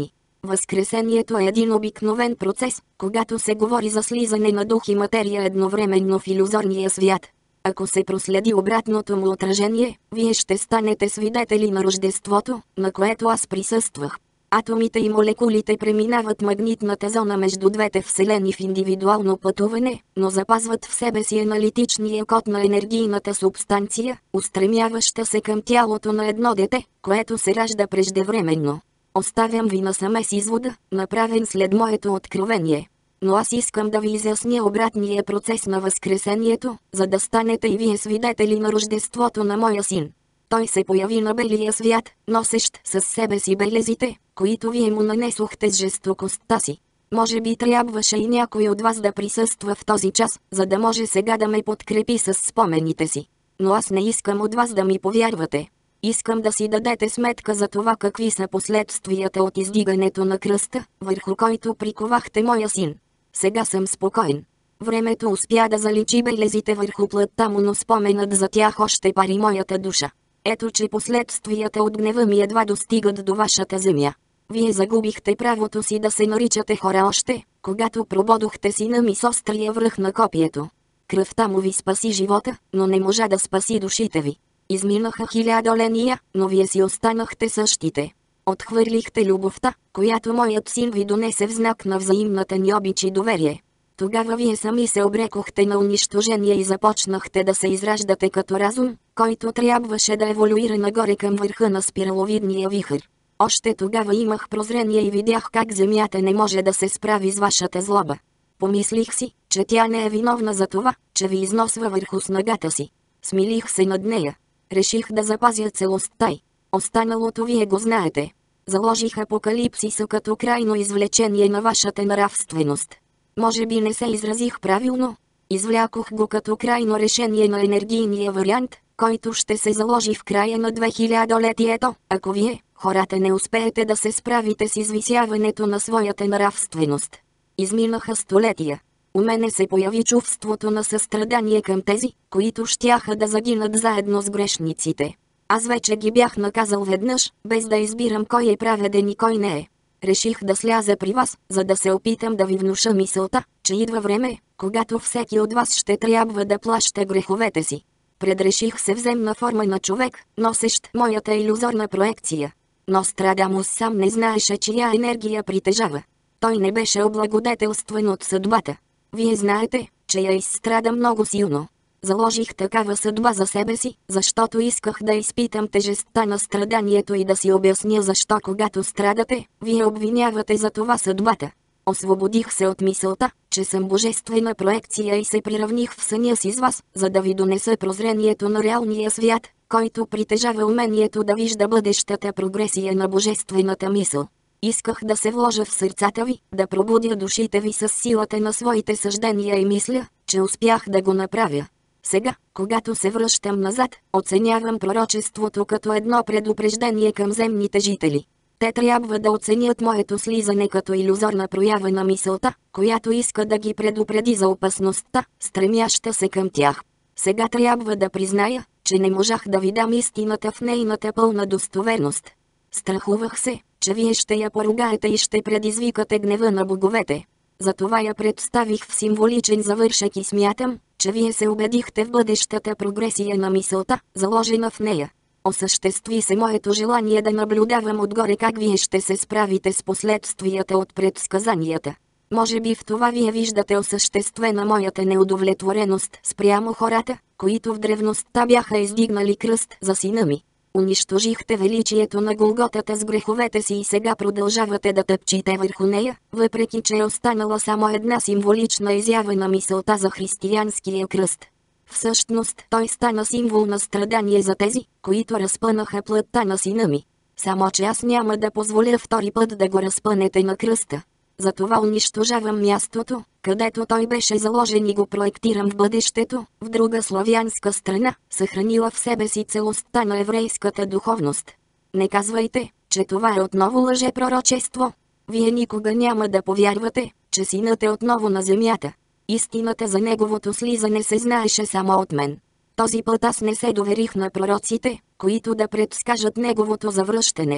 Възкресението е един обикновен процес, когато се говори за слизане на дух и материя едновременно в илюзорния свят. Ако се проследи обратното му отражение, вие ще станете свидетели на Рождеството, на което аз присъствах. Атомите и молекулите преминават магнитната зона между двете вселени в индивидуално пътуване, но запазват в себе си аналитичния код на енергийната субстанция, устремяваща се към тялото на едно дете, което се ражда преждевременно. Оставям ви насаме с извода, направен след моето откровение. Но аз искам да ви изясня обратния процес на Възкресението, за да станете и вие свидетели на Рождеството на моя син. Той се появи на белия свят, носещ със себе си белезите, които вие му нанесохте с жестокостта си. Може би трябваше и някой от вас да присъства в този час, за да може сега да ме подкрепи с спомените си. Но аз не искам от вас да ми повярвате. Искам да си дадете сметка за това какви са последствията от издигането на кръста, върху който приковахте моя син. Сега съм спокоен. Времето успя да заличи белезите върху плътта му, но споменът за тях още пари моята душа. Ето че последствията от гнева ми едва достигат до вашата земя. Вие загубихте правото си да се наричате хора още, когато прободохте сина ми с острия връх на копието. Кръвта му ви спаси живота, но не можа да спаси душите ви. Изминаха хилядоления, но вие си останахте същите. Отхвърлихте любовта, която моят син ви донесе в знак на взаимната ни обич и доверие. Тогава вие сами се обрекохте на унищожение и започнахте да се израждате като разум, който трябваше да еволюира нагоре към върха на спираловидния вихър. Още тогава имах прозрение и видях как земята не може да се справи с вашата злоба. Помислих си, че тя не е виновна за това, че ви износва върху снагата си. Смилих се над нея. Реших да запазя целостта й. Останалото вие го знаете. Заложих Апокалипсиса като крайно извлечение на вашата нравственост. Може би не се изразих правилно. Извлякох го като крайно решение на енергийния вариант, който ще се заложи в края на две хилядолетието, ако вие, хората, не успеете да се справите с извисяването на своята нравственост. Изминаха столетия. У мене се появи чувството на състрадание към тези, които щяха да загинат заедно с грешниците. Аз вече ги бях наказал веднъж, без да избирам кой е праведен и кой не е. Реших да сляза при вас, за да се опитам да ви внуша мисълта, че идва време, когато всеки от вас ще трябва да плаща греховете си. Предреших се в земна форма на човек, носещ моята илюзорна проекция. Нострадамус сам не знаеше чия енергия притежава. Той не беше облагодетелстван от съдбата. Вие знаете, че я изстрада много силно. Заложих такава съдба за себе си, защото исках да изпитам тежестта на страданието и да си обясня защо когато страдате, вие обвинявате за това съдбата. Освободих се от мисълта, че съм божествена проекция и се приравних в съня си с вас, за да ви донеса прозрението на реалния свят, който притежава умението да вижда бъдещата прогресия на божествената мисъл. Исках да се вложа в сърцата ви, да пробудя душите ви с силата на своите съждения и мисля, че успях да го направя. Сега, когато се връщам назад, оценявам пророчеството като едно предупреждение към земните жители. Те трябва да оценят моето слизане като илюзорна проява на мисълта, която иска да ги предупреди за опасността, стремяща се към тях. Сега трябва да призная, че не можах да ви дам истината в нейната пълна достоверност. Страхувах се, че вие ще я поругаете и ще предизвикате гнева на боговете. Затова я представих в символичен завършек и смятам, че вие се убедихте в бъдещата прогресия на мисълта, заложена в нея. Осъществи се моето желание да наблюдавам отгоре как вие ще се справите с последствията от предсказанията. Може би в това вие виждате осъществена моята неудовлетвореност спрямо хората, които в древността бяха издигнали кръст за сина ми. Унищожихте величието на Голготата с греховете си и сега продължавате да тъпчите върху нея, въпреки че е останала само една символична изява на мисълта за християнския кръст. Всъщност той стана символ на страдание за тези, които разпънаха плътта на сина ми. Само че аз няма да позволя втори път да го разпънете на кръста. Затова унищожавам мястото, където той беше заложен и го проектирам в бъдещето, в друга славянска страна, съхранила в себе си целостта на еврейската духовност. Не казвайте, че това е отново лъжепророчество. Вие никога няма да повярвате, че синът е отново на земята. Истината за неговото слизане се знаеше само от мен. Този път аз не се доверих на пророците, които да предскажат неговото завръщане.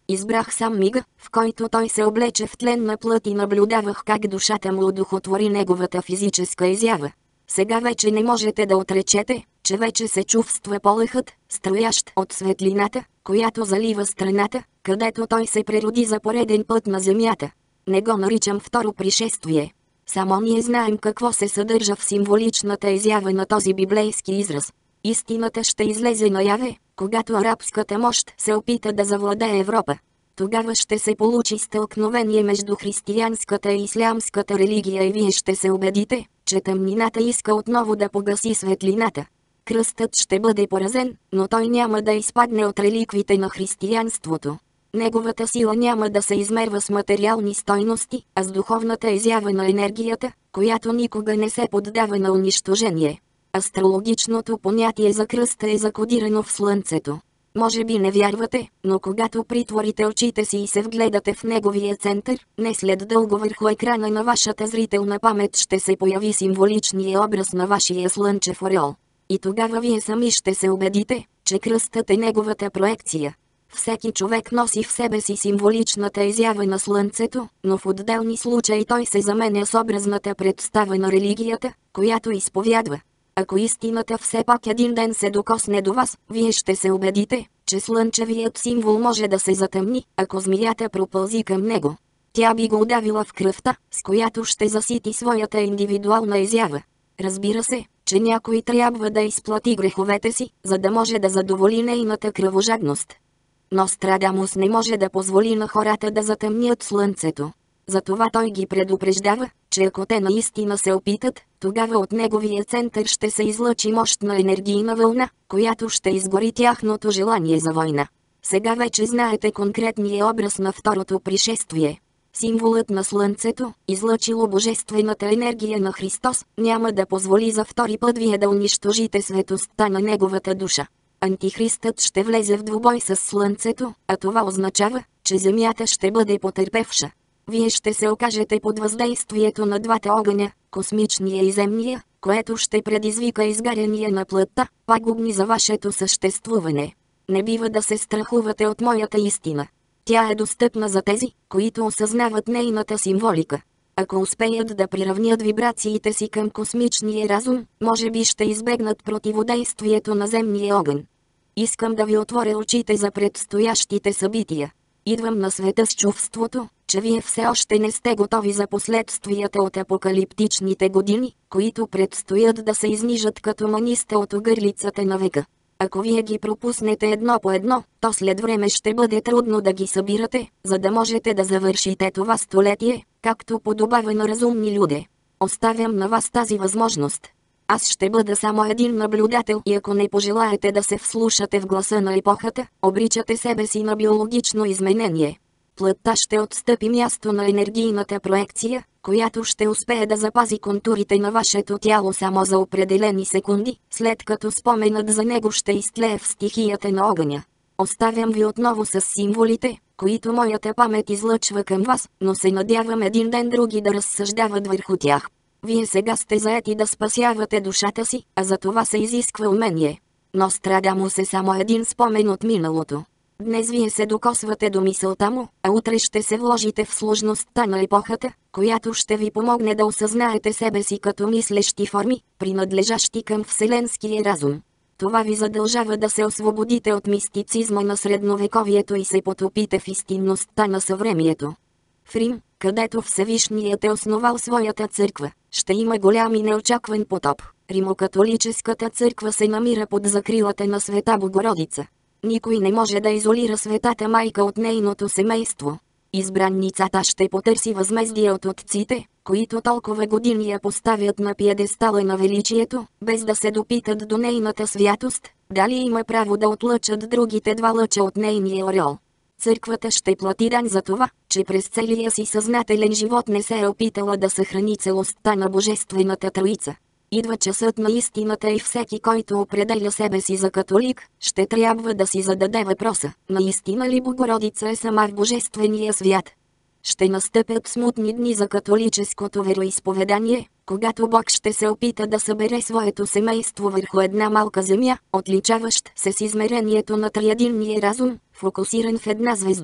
Избрах сам мига, в който той се облече в тленна плът и наблюдавах как душата му одухотвори неговата физическа изява. Сега вече не можете да отречете, че вече се чувства полъхът, струящ от светлината, която залива страната, където той се прероди за пореден път на земята. Не го наричам второ пришествие. Само ние знаем какво се съдържа в символичната изява на този библейски израз. Истината ще излезе наяве, когато арабската мощ се опита да завладее Европа. Тогава ще се получи стълкновение между християнската и ислямската религия и вие ще се убедите, че тъмнината иска отново да погаси светлината. Кръстът ще бъде поразен, но той няма да изпадне от реликвите на християнството. Неговата сила няма да се измерва с материални стойности, а с духовната изява на енергията, която никога не се поддава на унищожение. Астрологичното понятие за кръста е закодирано в Слънцето. Може би не вярвате, но когато притворите очите си и се вгледате в неговия център, не след дълго върху екрана на вашата зрителна памет ще се появи символичния образ на вашия слънчев ореол. И тогава вие сами ще се убедите, че кръстът е неговата проекция. Всеки човек носи в себе си символичната изява на Слънцето, но в отделни случаи той се заменя с образната представа на религията, която изповядва. Ако истината все пак един ден се докосне до вас, вие ще се убедите, че слънчевият символ може да се затъмни, ако змията пропълзи към него. Тя би го удавила в кръвта, с която ще засити своята индивидуална изява. Разбира се, че някой трябва да изплати греховете си, за да може да задоволи нейната кръвожадност. Нострадамус не може да позволи на хората да затъмнят слънцето. Затова той ги предупреждава, че ако те наистина се опитат, тогава от неговия център ще се излъчи мощна енергийна вълна, която ще изгори тяхното желание за война. Сега вече знаете конкретния образ на второто пришествие. Символът на Слънцето, излъчило божествената енергия на Христос, няма да позволи за втори път вие да унищожите светостта на неговата душа. Антихристът ще влезе в двубой с Слънцето, а това означава, че Земята ще бъде потърпевша. Вие ще се окажете под въздействието на двата огъня, космичния и земния, което ще предизвика изгаряния на плътта, пагубни за вашето съществуване. Не бива да се страхувате от моята истина. Тя е достъпна за тези, които осъзнават нейната символика. Ако успеят да приравнят вибрациите си към космичния разум, може би ще избегнат противодействието на земния огън. Искам да ви отворя очите за предстоящите събития. Идвам на света с чувството, че вие все още не сте готови за последствията от апокалиптичните години, които предстоят да се изнижат като маниста от огърлицата на века. Ако вие ги пропуснете едно по едно, то след време ще бъде трудно да ги събирате, за да можете да завършите това столетие, както подобава на разумни люде. Оставям на вас тази възможност. Аз ще бъда само един наблюдател и ако не пожелаете да се вслушате в гласа на епохата, обричате себе си на биологично изменение. Плътта ще отстъпи място на енергийната проекция, която ще успее да запази контурите на вашето тяло само за определени секунди, след като споменът за него ще изтлее в стихията на огъня. Оставям ви отново с символите, които моята памет излъчва към вас, но се надявам един ден други да разсъждават върху тях. Вие сега сте заети да спасявате душата си, а за това се изисква умение. Нострадамус е само един спомен от миналото. Днес вие се докосвате до мисълта му, а утре ще се вложите в сложността на епохата, която ще ви помогне да осъзнаете себе си като мислещи форми, принадлежащи към вселенския разум. Това ви задължава да се освободите от мистицизма на средновековието и се потопите в истинността на съвремието. В Рим, където Всевишният е основал своята църква, ще има голям и неочакван потоп. Римокатолическата църква се намира под закрилата на Света Богородица. Никой не може да изолира Светата Майка от нейното семейство. Избранницата ще потърси възмездие от отците, които толкова години я поставят на пиедестала на величието, без да се допитат до нейната святост, дали има право да отлъчат другите два лъча от нейния ореол. Църквата ще плати дань за това, че през целия си съзнателен живот не се е опитала да съхрани целостта на Божествената Троица. Идва часът на истината и всеки, който определя себе си за католик, ще трябва да си зададе въпроса: наистина ли Богородица е сама в Божествения свят? Ще настъпят смутни дни за католическото вероизповедание, когато Бог ще се опита да събере своето семейство върху една малка земя, отличаващ се с измерението на триединния разум, фокусиран в една звезда.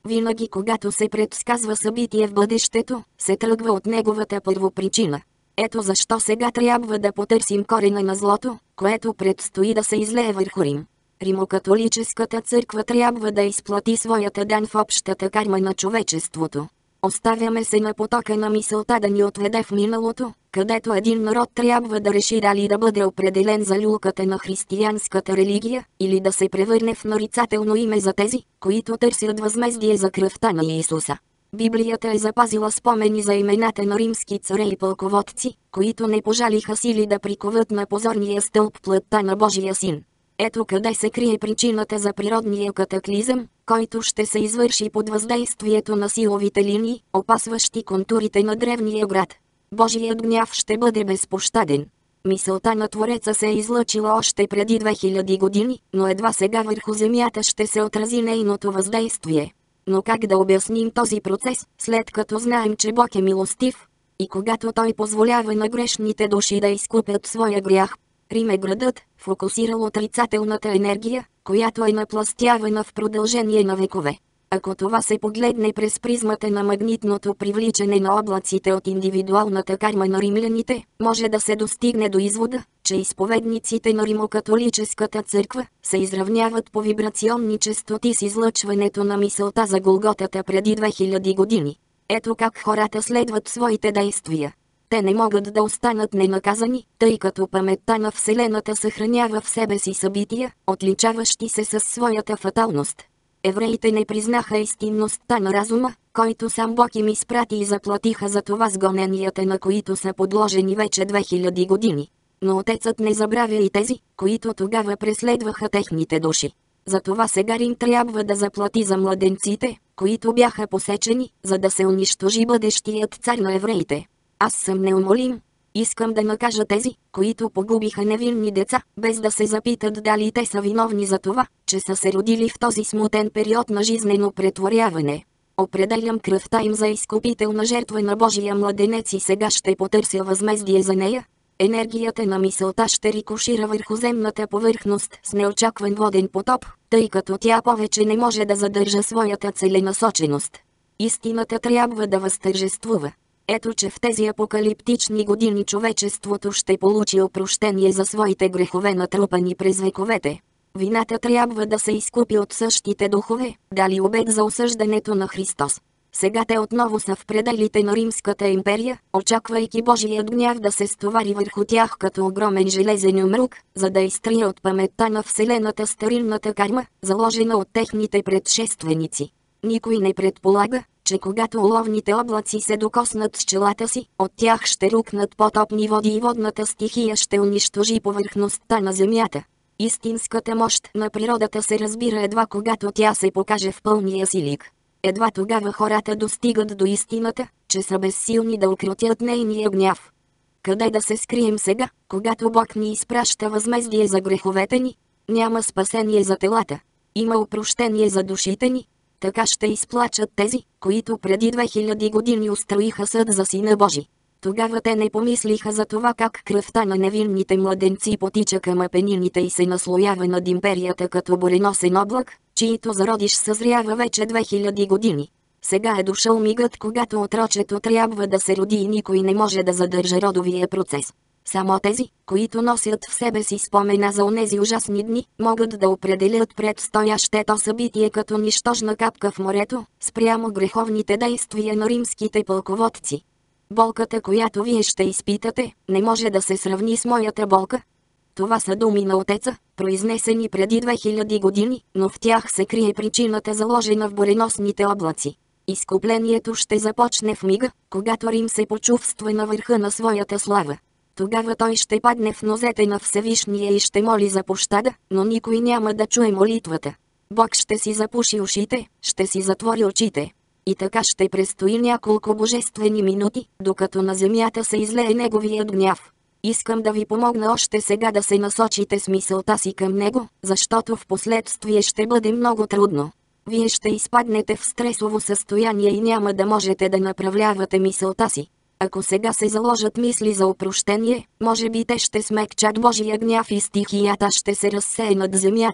Винаги когато се предсказва събитие в бъдещето, се тръгва от неговата първопричина. Ето защо сега трябва да потърсим корена на злото, което предстои да се излее върху Рим. Римокатолическата църква трябва да изплати своята дан в общата карма на човечеството. Оставяме се на потока на мисълта да ни отведе в миналото, където един народ трябва да реши дали да бъде определен за люлката на християнската религия, или да се превърне в нарицателно име за тези, които търсят възмездие за кръвта на Иисуса. Библията е запазила спомени за имената на римски царе и пълководци, които не пожалиха сили да приковат на позорния стълб плътта на Божия син. Ето къде се крие причината за природния катаклизъм, който ще се извърши под въздействието на силовите линии, опасващи контурите на древния град. Божият гняв ще бъде безпощаден. Мисълта на Твореца се е излъчила още преди две хиляди години, но едва сега върху земята ще се отрази нейното въздействие. Но как да обясним този процес, след като знаем, че Бог е милостив? И когато Той позволява на грешните души да изкупят своя грях. Рим е градът, фокусирал отрицателната енергия, която е напластявана в продължение на векове. Ако това се погледне през призмата на магнитното привличане на облаците от индивидуалната карма на римляните, може да се достигне до извода, че изповедниците на римокатолическата църква се изравняват по вибрационни честоти с излъчването на мисълта за Голготата преди две хиляди години. Ето как хората следват своите действия. Те не могат да останат ненаказани, тъй като паметта на Вселената съхранява в себе си събития, отличаващи се със своята фаталност. Евреите не признаха истинността на разума, който сам Бог им изпрати и заплатиха за това с гоненията, на които са подложени вече две хиляди години. Но Отецът не забравя и тези, които тогава преследваха техните души. Затова сега Рим трябва да заплати за младенците, които бяха посечени, за да се унищожи бъдещият цар на евреите. Аз съм неумолим. Искам да накажа тези, които погубиха невинни деца, без да се запитат дали те са виновни за това, че са се родили в този смутен период на жизнено претворяване. Определям кръвта им за изкупителна жертва на Божия младенец и сега ще потърся възмездие за нея. Енергията на мисълта ще рикошира върху земната повърхност с неочакван воден потоп, тъй като тя повече не може да задържа своята целенасоченост. Истината трябва да възтържествува. Ето че в тези апокалиптични години човечеството ще получи опрощение за своите грехове, натрупани през вековете. Вината трябва да се изкупи от същите духове, дали обет за осъждането на Христос. Сега те отново са в пределите на Римската империя, очаквайки Божият гняв да се стовари върху тях като огромен железен умрук, за да изтрие от паметта на Вселената старинната карма, заложена от техните предшественици. Никой не предполага, че когато оловните облаци се докоснат с челата си, от тях ще рукнат потопни води и водната стихия ще унищожи повърхността на земята. Истинската мощ на природата се разбира едва когато тя се покаже в пълния си лик. Едва тогава хората достигат до истината, че са безсилни да укротят нейния гняв. Къде да се скрием сега, когато Бог ни изпраща възмездие за греховете ни? Няма спасение за телата. Има опрощение за душите ни. Така ще изплачат тези, които преди две хиляди години устроиха съд за Сина Божи. Тогава те не помислиха за това как кръвта на невинните младенци потича към апенините и се наслоява над империята като буреносен облак, чието зародиш съзрява вече две хиляди години. Сега е дошъл мигът, когато отрочето трябва да се роди и никой не може да задържа родовия процес. Само тези, които носят в себе си спомена за онези ужасни дни, могат да определят предстоящето събитие като нищожна капка в морето, спрямо греховните действия на римските пълководци. Болката, която вие ще изпитате, не може да се сравни с моята болка. Това са думи на Отеца, произнесени преди две хиляди години, но в тях се крие причината, заложена в буреносните облаци. Изкуплението ще започне в мига, когато Рим се почувства на върха на своята слава. Тогава той ще падне в нозете на Всевишния и ще моли за пощада, но никой няма да чуе молитвата. Бог ще си запуши ушите, ще си затвори очите. И така ще престои няколко божествени минути, докато на земята се излее неговият гняв. Искам да ви помогна още сега да се насочите с мисълта си към него, защото в последствие ще бъде много трудно. Вие ще изпаднете в стресово състояние и няма да можете да направлявате мисълта си. Ако сега се заложат мисли за опрощение, може би те ще смекчат Божия гняв и стихията ще се разсее над земята.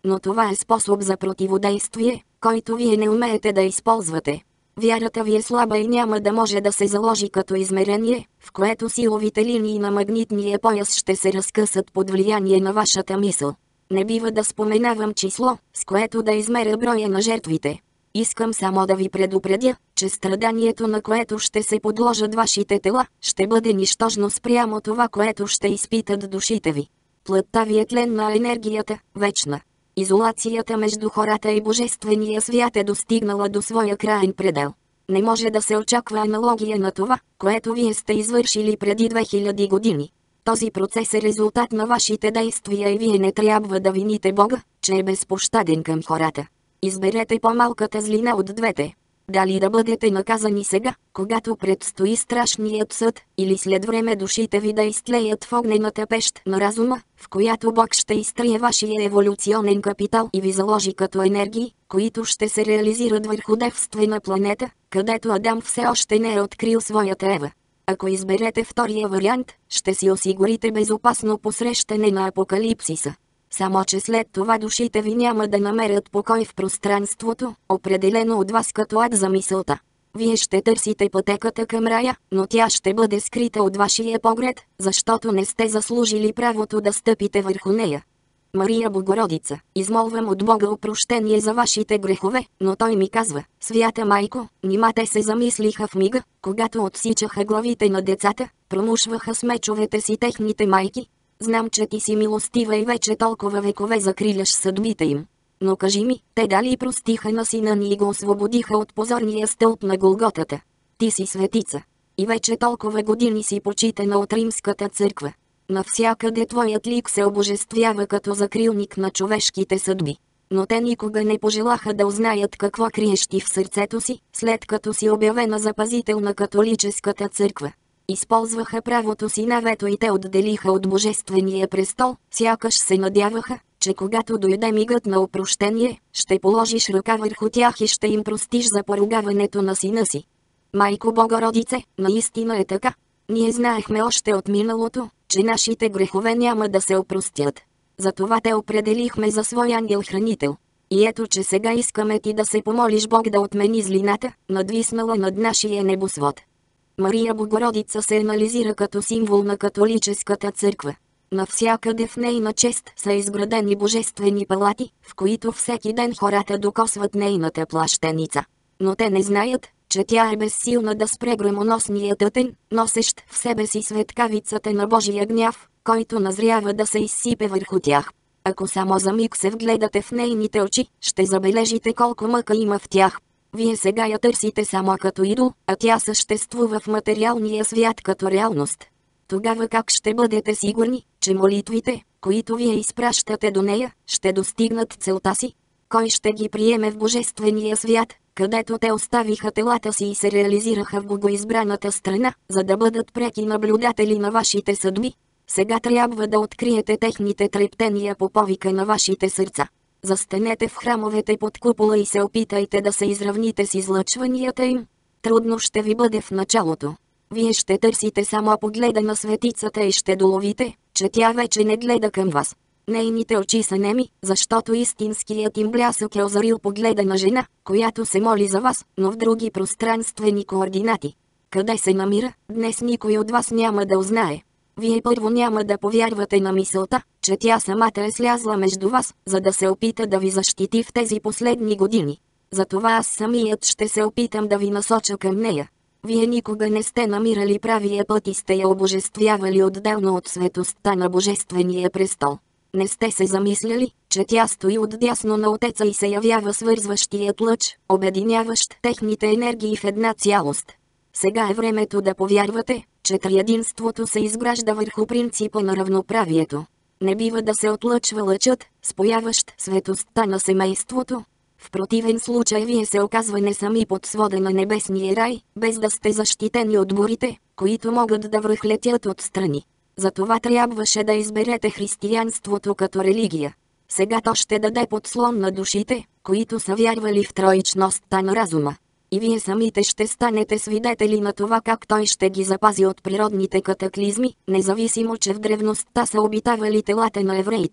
Но това е способ за противодействие, който вие не умеете да използвате. Вярата ви е слаба и няма да може да се заложи като измерение, в което силовите линии на магнитния пояс ще се разкъсат под влияние на вашата мисъл. Не бива да споменавам число, с което да измеря броя на жертвите. Искам само да ви предупредя, че страданието, на което ще се подложат вашите тела, ще бъде нищожно спрямо това, което ще изпитат душите ви. Плътта ви е тленна, а енергията – вечна. Изолацията между хората и Божествения свят е достигнала до своя краен предел. Не може да се очаква аналогия на това, което вие сте извършили преди две хиляди години. Този процес е резултат на вашите действия и вие не трябва да вините Бога, че е безпощаден към хората. Изберете по-малката злина от двете. Дали да бъдете наказани сега, когато предстои страшният съд, или след време душите ви да изтлеят в огнената пещ на разума, в която Бог ще изтрие вашия еволюционен капитал и ви заложи като енергии, които ще се реализират върху девствена планета, където Адам все още не е открил своята Ева. Ако изберете втория вариант, ще си осигурите безопасно посрещане на апокалипсиса. Само че след това душите ви няма да намерят покой в пространството, определено от вас като ад за мисълта. Вие ще търсите пътеката към рая, но тя ще бъде скрита от вашия поглед, защото не сте заслужили правото да стъпите върху нея. Мария Богородица, измолвам от Бога опрощение за вашите грехове, но той ми казва: свята майко, нима те се замислиха в мига, когато отсичаха главите на децата, промушваха с мечовете си техните майки. Знам, че ти си милостива и вече толкова векове закриляш съдбите им. Но кажи ми, те дали простиха на сина ни и го освободиха от позорния стълб на Голготата? Ти си светица. И вече толкова години си почитана от Римската църква. Навсякъде твоят лик се обожествява като закрилник на човешките съдби. Но те никога не пожелаха да узнаят какво криеш ти в сърцето си, след като си обявена за пазител на католическата църква. Използваха правото си на вето и те отделиха от Божествения престол, сякаш се надяваха, че когато дойде мигът на опрощение, ще положиш ръка върху тях и ще им простиш за поругаването на сина си. Майко Богородице, наистина е така. Ние знаехме още от миналото, че нашите грехове няма да се опростят. Затова те определихме за свой ангел-хранител. И ето, че сега искаме ти да се помолиш Бог да отмени злината, надвиснала над нашия небосвод. Мария Богородица се анализира като символ на католическата църква. Навсякъде в нейна чест са изградени божествени палати, в които всеки ден хората докосват нейната плащеница. Но те не знаят, че тя е безсилна да спре громоносния тътен, носещ в себе си светкавицата на Божия гняв, който назрява да се изсипе върху тях. Ако само за миг се вгледате в нейните очи, ще забележите колко мъка има в тях. Вие сега я търсите само като идол, а тя съществува в материалния свят като реалност. Тогава как ще бъдете сигурни, че молитвите, които вие изпращате до нея, ще достигнат целта си? Кой ще ги приеме в Божествения свят, където те оставиха телата си и се реализираха в богоизбраната страна, за да бъдат преки наблюдатели на вашите съдби? Сега трябва да откриете техните трептения по повика на вашите сърца. Застанете в храмовете под купола и се опитайте да се изравните с излъчванията им. Трудно ще ви бъде в началото. Вие ще търсите само погледа на светицата и ще доловите, че тя вече не гледа към вас. Нейните очи са неми, защото истинският им блясък е озарил погледа на жена, която се моли за вас, но в други пространствени координати. Къде се намира, днес никой от вас няма да узнае. Вие първо няма да повярвате на мисълта, че тя самата е слязла между вас, за да се опита да ви защити в тези последни години. Затова аз самият ще се опитам да ви насоча към нея. Вие никога не сте намирали правия път и сте я обожествявали отделно от светостта на Божествения престол. Не сте се замисляли, че тя стои отдясно на Отеца и се явява свързващият лъч, обединяващ техните енергии в една цялост. Сега е времето да повярвате, че триединството се изгражда върху принципа на равноправието. Не бива да се отлъчва лъчът, спояващ светостта на семейството. В противен случай вие се оказване сами под свода на небесния рай, без да сте защитени от бурите, които могат да връхлетят отстрани. Затова трябваше да изберете християнството като религия. Сега то ще даде подслон на душите, които са вярвали в троичността на разума. И вие самите ще станете свидетели на това как той ще ги запази от природните катаклизми, независимо че в древността са обитавали телата на евреите.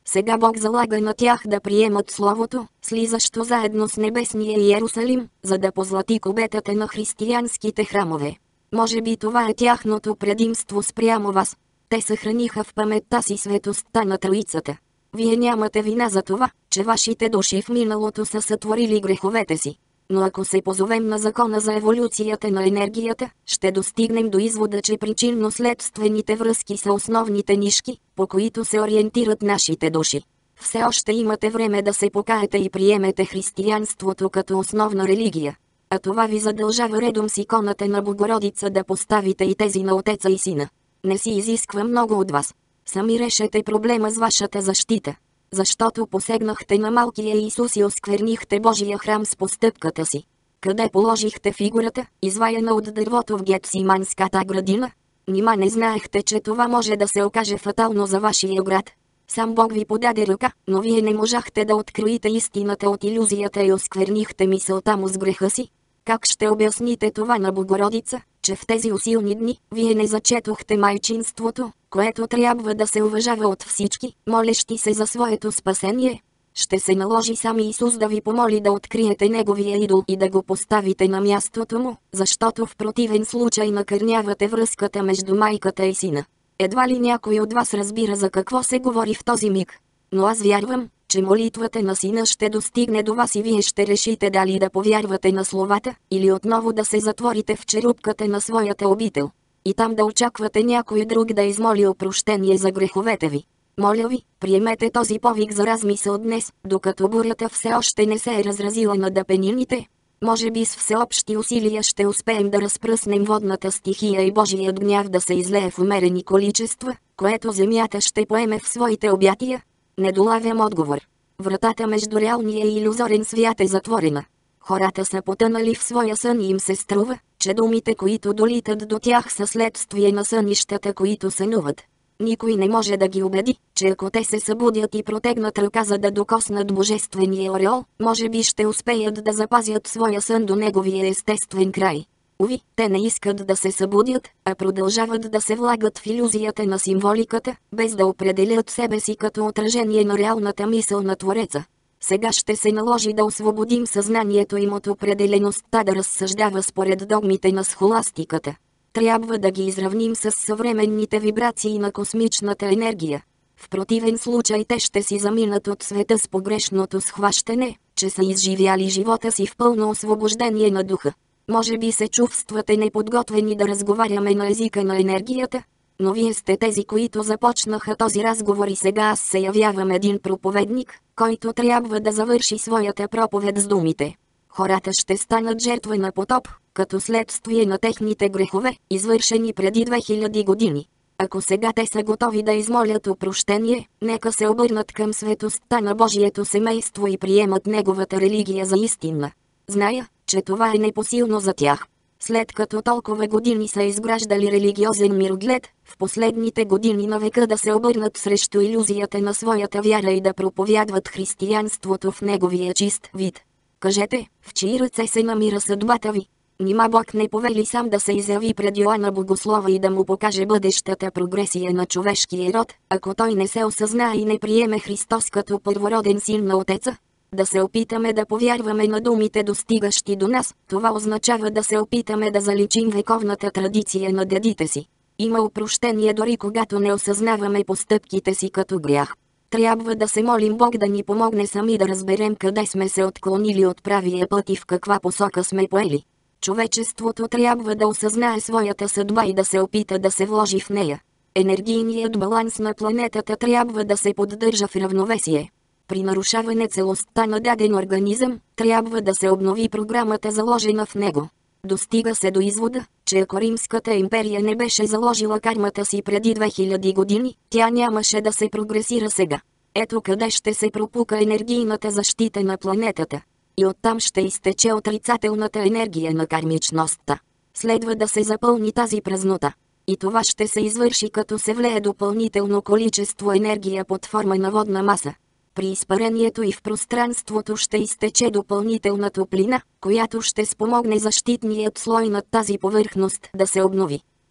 Сега Бог залага на тях да приемат Словото, слизащо заедно с небесния Иерусалим, за да позлати кубетата на християнските храмове. Може би това е тяхното предимство спрямо вас. Те съхраниха в паметта си светостта на Троицата. Вие нямате вина за това, че вашите души в миналото са сътворили греховете си. Но ако се позовем на закона за еволюцията на енергията, ще достигнем до извода, че причинно-следствените връзки са основните нишки, по които се ориентират нашите души. Все още имате време да се покаете и приемете християнството като основна религия. А това ви задължава редом с иконата на Богородица да поставите и тези на Отеца и Сина. Не си изисква много от вас. Сами решете проблема с вашата защита. Защото посегнахте на малкия Исус и осквернихте Божия храм с постъпката си. Къде положихте фигурата, изваяна от дървото в Гетсиманската градина? Нима не знаехте, че това може да се окаже фатално за вашия град? Сам Бог ви подаде ръка, но вие не можахте да откроите истината от илюзията и осквернихте мисълта му с греха си. Как ще обясните това на Богородица, че в тези усилни дни вие не зачетохте майчинството, което трябва да се уважава от всички, молещи се за своето спасение? Ще се наложи сами Исус да ви помоли да откриете неговия идол и да го поставите на мястото му, защото в противен случай накърнявате връзката между майката и сина. Едва ли някой от вас разбира за какво се говори в този миг. Но аз вярвам, че молитвата на сина ще достигне до вас и вие ще решите дали да повярвате на словата, или отново да се затворите в черупката на своята обител. И там да очаквате някой друг да измоли опрощение за греховете ви. Моля ви, приемете този повик за размисъл днес, докато бурята все още не се е разразила над Апенините. Може би с всеобщи усилия ще успеем да разпръснем водната стихия и Божият гняв да се излее в умерени количества, което земята ще поеме в своите обятия. Не долавям отговор. Вратата между реалния и илюзорен свят е затворена. Хората са потънали в своя сън и им се струва, че думите, които долитат до тях, са следствие на сънищата, които сънуват. Никой не може да ги убеди, че ако те се събудят и протегнат ръка за да докоснат божествения ореол, може би ще успеят да запазят своя сън до неговия естествен край. Уви, те не искат да се събудят, а продължават да се влагат в илюзията на символиката, без да определят себе си като отражение на реалната мисъл на Твореца. Сега ще се наложи да освободим съзнанието им от определеността да разсъждава според догмите на схоластиката. Трябва да ги изравним с съвременните вибрации на космичната енергия. В противен случай те ще си заминат от света с погрешното схващане, че са изживяли живота си в пълно освобождение на духа. Може би се чувствате неподготвени да разговаряме на езика на енергията, но вие сте тези, които започнаха този разговор и сега аз се явявам един проповедник, който трябва да завърши своята проповед с думите. Хората ще станат жертва на потоп, като следствие на техните грехове, извършени преди две хиляди години. Ако сега те са готови да измолят опрощение, нека се обърнат към светостта на Божието семейство и приемат неговата религия за истинна. Зная, че това е непосилно за тях. След като толкова години са изграждали религиозен мироглед, в последните години на века да се обърнат срещу илюзията на своята вяра и да проповядват християнството в неговия чист вид. Кажете, в чии ръце се намира съдбата ви? Нима Бог не повели сам да се изяви пред Йоанна Богослова и да му покаже бъдещата прогресия на човешкия род, ако той не се осъзнае и не приеме Христос като първороден син на Отеца? Да се опитаме да повярваме на думите, достигащи до нас, това означава да се опитаме да заличим вековната традиция на дедите си. Има опрощение дори когато не осъзнаваме постъпките си като грях. Трябва да се молим Бог да ни помогне сами да разберем къде сме се отклонили от правия път и в каква посока сме поели. Човечеството трябва да осъзнае своята съдба и да се опита да се вложи в нея. Енергийният баланс на планетата трябва да се поддържа в равновесие. При нарушаване целостта на даден организъм, трябва да се обнови програмата, заложена в него. Достига се до извода, че ако Римската империя не беше заложила кармата си преди две хиляди години, тя нямаше да се прогресира сега. Ето къде ще се пропука енергийната защита на планетата. И оттам ще изтече отрицателната енергия на кармичността. Следва да се запълни тази празнота. И това ще се извърши като се влее допълнително количество енергия под форма на водна маса. При изпарението и в пространството ще изтече допълнителна топлина, която ще спомогне защитният слой над тази повърхност да се обнови.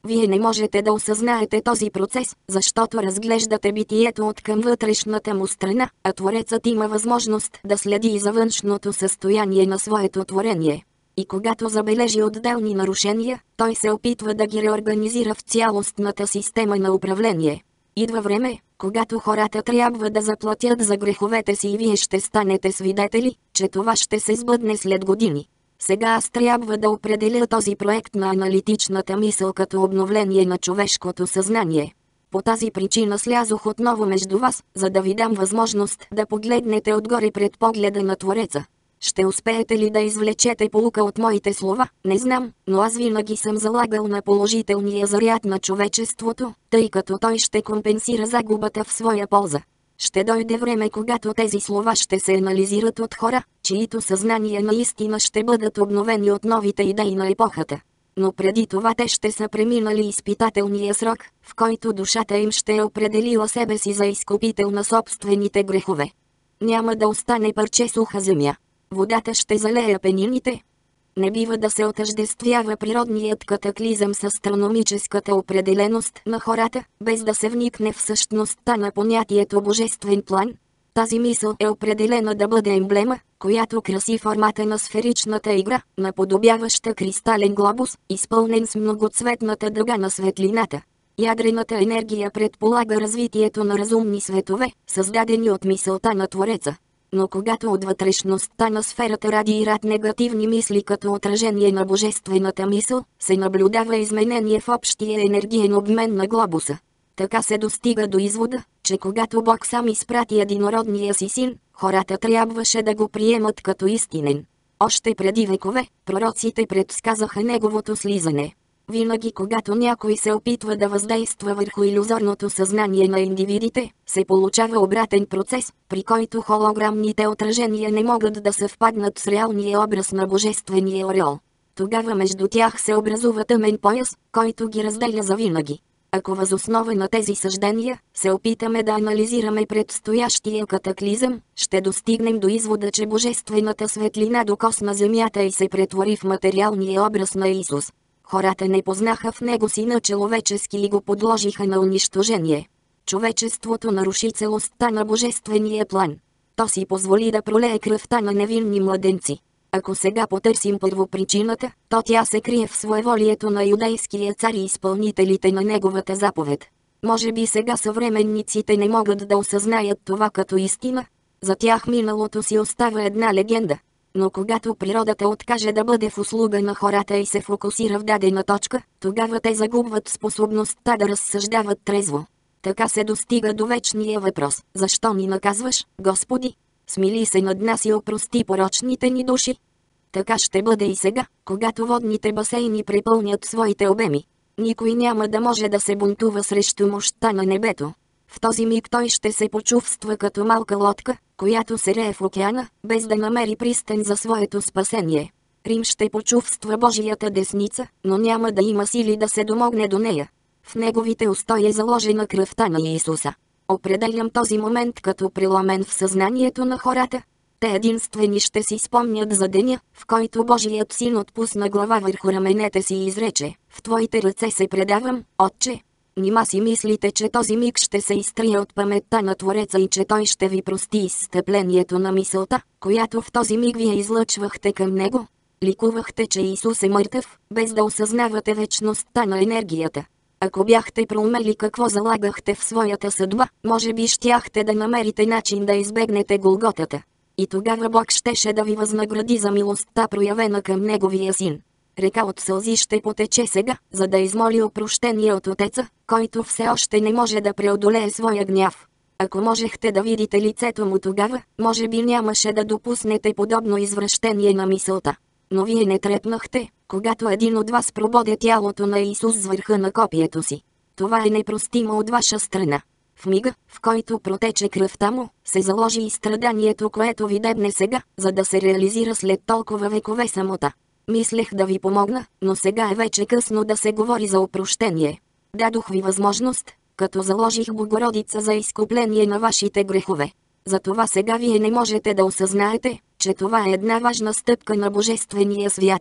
Вие не можете да осъзнаете този процес, защото разглеждате битието от към вътрешната му страна, а Творецът има възможност да следи и за външното състояние на своето творение. И когато забележи отделни нарушения, той се опитва да ги реорганизира в цялостната система на управление. Идва време, когато хората трябва да заплатят за греховете си и вие ще станете свидетели, че това ще се сбъдне след години. Сега аз трябва да определя този проект на аналитичната мисъл като обновление на човешкото съзнание. По тази причина слязох отново между вас, за да ви дам възможност да погледнете отгоре пред погледа на Твореца. Ще успеете ли да извлечете поука от моите слова, не знам, но аз винаги съм залагал на положителния заряд на човечеството, тъй като той ще компенсира загубата в своя полза. Ще дойде време, когато тези слова ще се анализират от хора, чието съзнание наистина ще бъдат обновени от новите идеи на епохата. Но преди това те ще са преминали изпитателния срок, в който душата им ще е определила себе си за изкупител на собствените грехове. Няма да остане парче суха земя. Водата ще залее пенините. Не бива да се отъждествява природният катаклизъм с астрономическата определеност на хората, без да се вникне в същността на понятието божествен план. Тази мисъл е определена да бъде емблема, която краси формата на сферичната игра, наподобяваща кристален глобус, изпълнен с многоцветната дъга на светлината. Ядрената енергия предполага развитието на разумни светове, създадени от мисълта на Твореца. Но когато от вътрешността на сферата радиират негативни мисли като отражение на божествената мисъл, се наблюдава изменение в общия енергиен обмен на глобуса. Така се достига до извода, че когато Бог сам изпрати единородния си син, хората трябваше да го приемат като истинен. Още преди векове, пророците предсказаха неговото слизане. Винаги когато някой се опитва да въздейства върху илюзорното съзнание на индивидите, се получава обратен процес, при който холограмните отражения не могат да съвпаднат с реалния образ на божествения ореол. Тогава между тях се образува тъмен пояс, който ги разделя завинаги. Ако въз основа на тези съждения се опитаме да анализираме предстоящия катаклизъм, ще достигнем до извода, че божествената светлина докосна земята и се претвори в материалния образ на Исус. Хората не познаха в него сина човечески и го подложиха на унищожение. Човечеството наруши целостта на божествения план. То си позволи да пролее кръвта на невинни младенци. Ако сега потърсим първопричината, то тя се крие в своеволието на юдейския цар и изпълнителите на неговата заповед. Може би сега съвременниците не могат да осъзнаят това като истина. За тях миналото си остава една легенда. Но когато природата откаже да бъде в услуга на хората и се фокусира в дадена точка, тогава те загубват способността да разсъждават трезво. Така се достига до вечния въпрос: защо ни наказваш, Господи? Смили се над нас и опрости порочните ни души. Така ще бъде и сега, когато водните басейни препълнят своите обеми. Никой няма да може да се бунтува срещу мощта на небето. В този миг той ще се почувства като малка лодка, която се рее в океана, без да намери пристан за своето спасение. Рим ще почувства Божията десница, но няма да има сили да се домогне до нея. В неговите устои е заложена кръвта на Исуса. Определям този момент като преломен в съзнанието на хората. Те единствени ще си спомнят за деня, в който Божият син отпусна глава върху раменете си и изрече: в твоите ръце се предавам, Отче. Нима си мислите, че този миг ще се изтрие от паметта на Твореца и че той ще ви прости изстъплението на мисълта, която в този миг вие излъчвахте към него? Ликувахте, че Исус е мъртъв, без да осъзнавате вечността на енергията. Ако бяхте проумели какво залагахте в своята съдба, може би щяхте да намерите начин да избегнете Голготата. И тогава Бог щеше да ви възнагради за милостта, проявена към Неговия син. Река от сълзи ще потече сега, за да измоли опрощение от Отеца, който все още не може да преодолее своя гняв. Ако можехте да видите лицето му тогава, може би нямаше да допуснете подобно извращение на мисълта. Но вие не трепнахте, когато един от вас прободе тялото на Исус с върха на копието си. Това е непростимо от ваша страна. В мига, в който протече кръвта му, се заложи и страданието, което ви дебне сега, за да се реализира след толкова векове самота. Мислех да ви помогна, но сега е вече късно да се говори за опрощение. Дадох ви възможност, като заложих Богородица за изкупление на вашите грехове. Затова сега вие не можете да осъзнаете, че това е една важна стъпка на Божествения свят.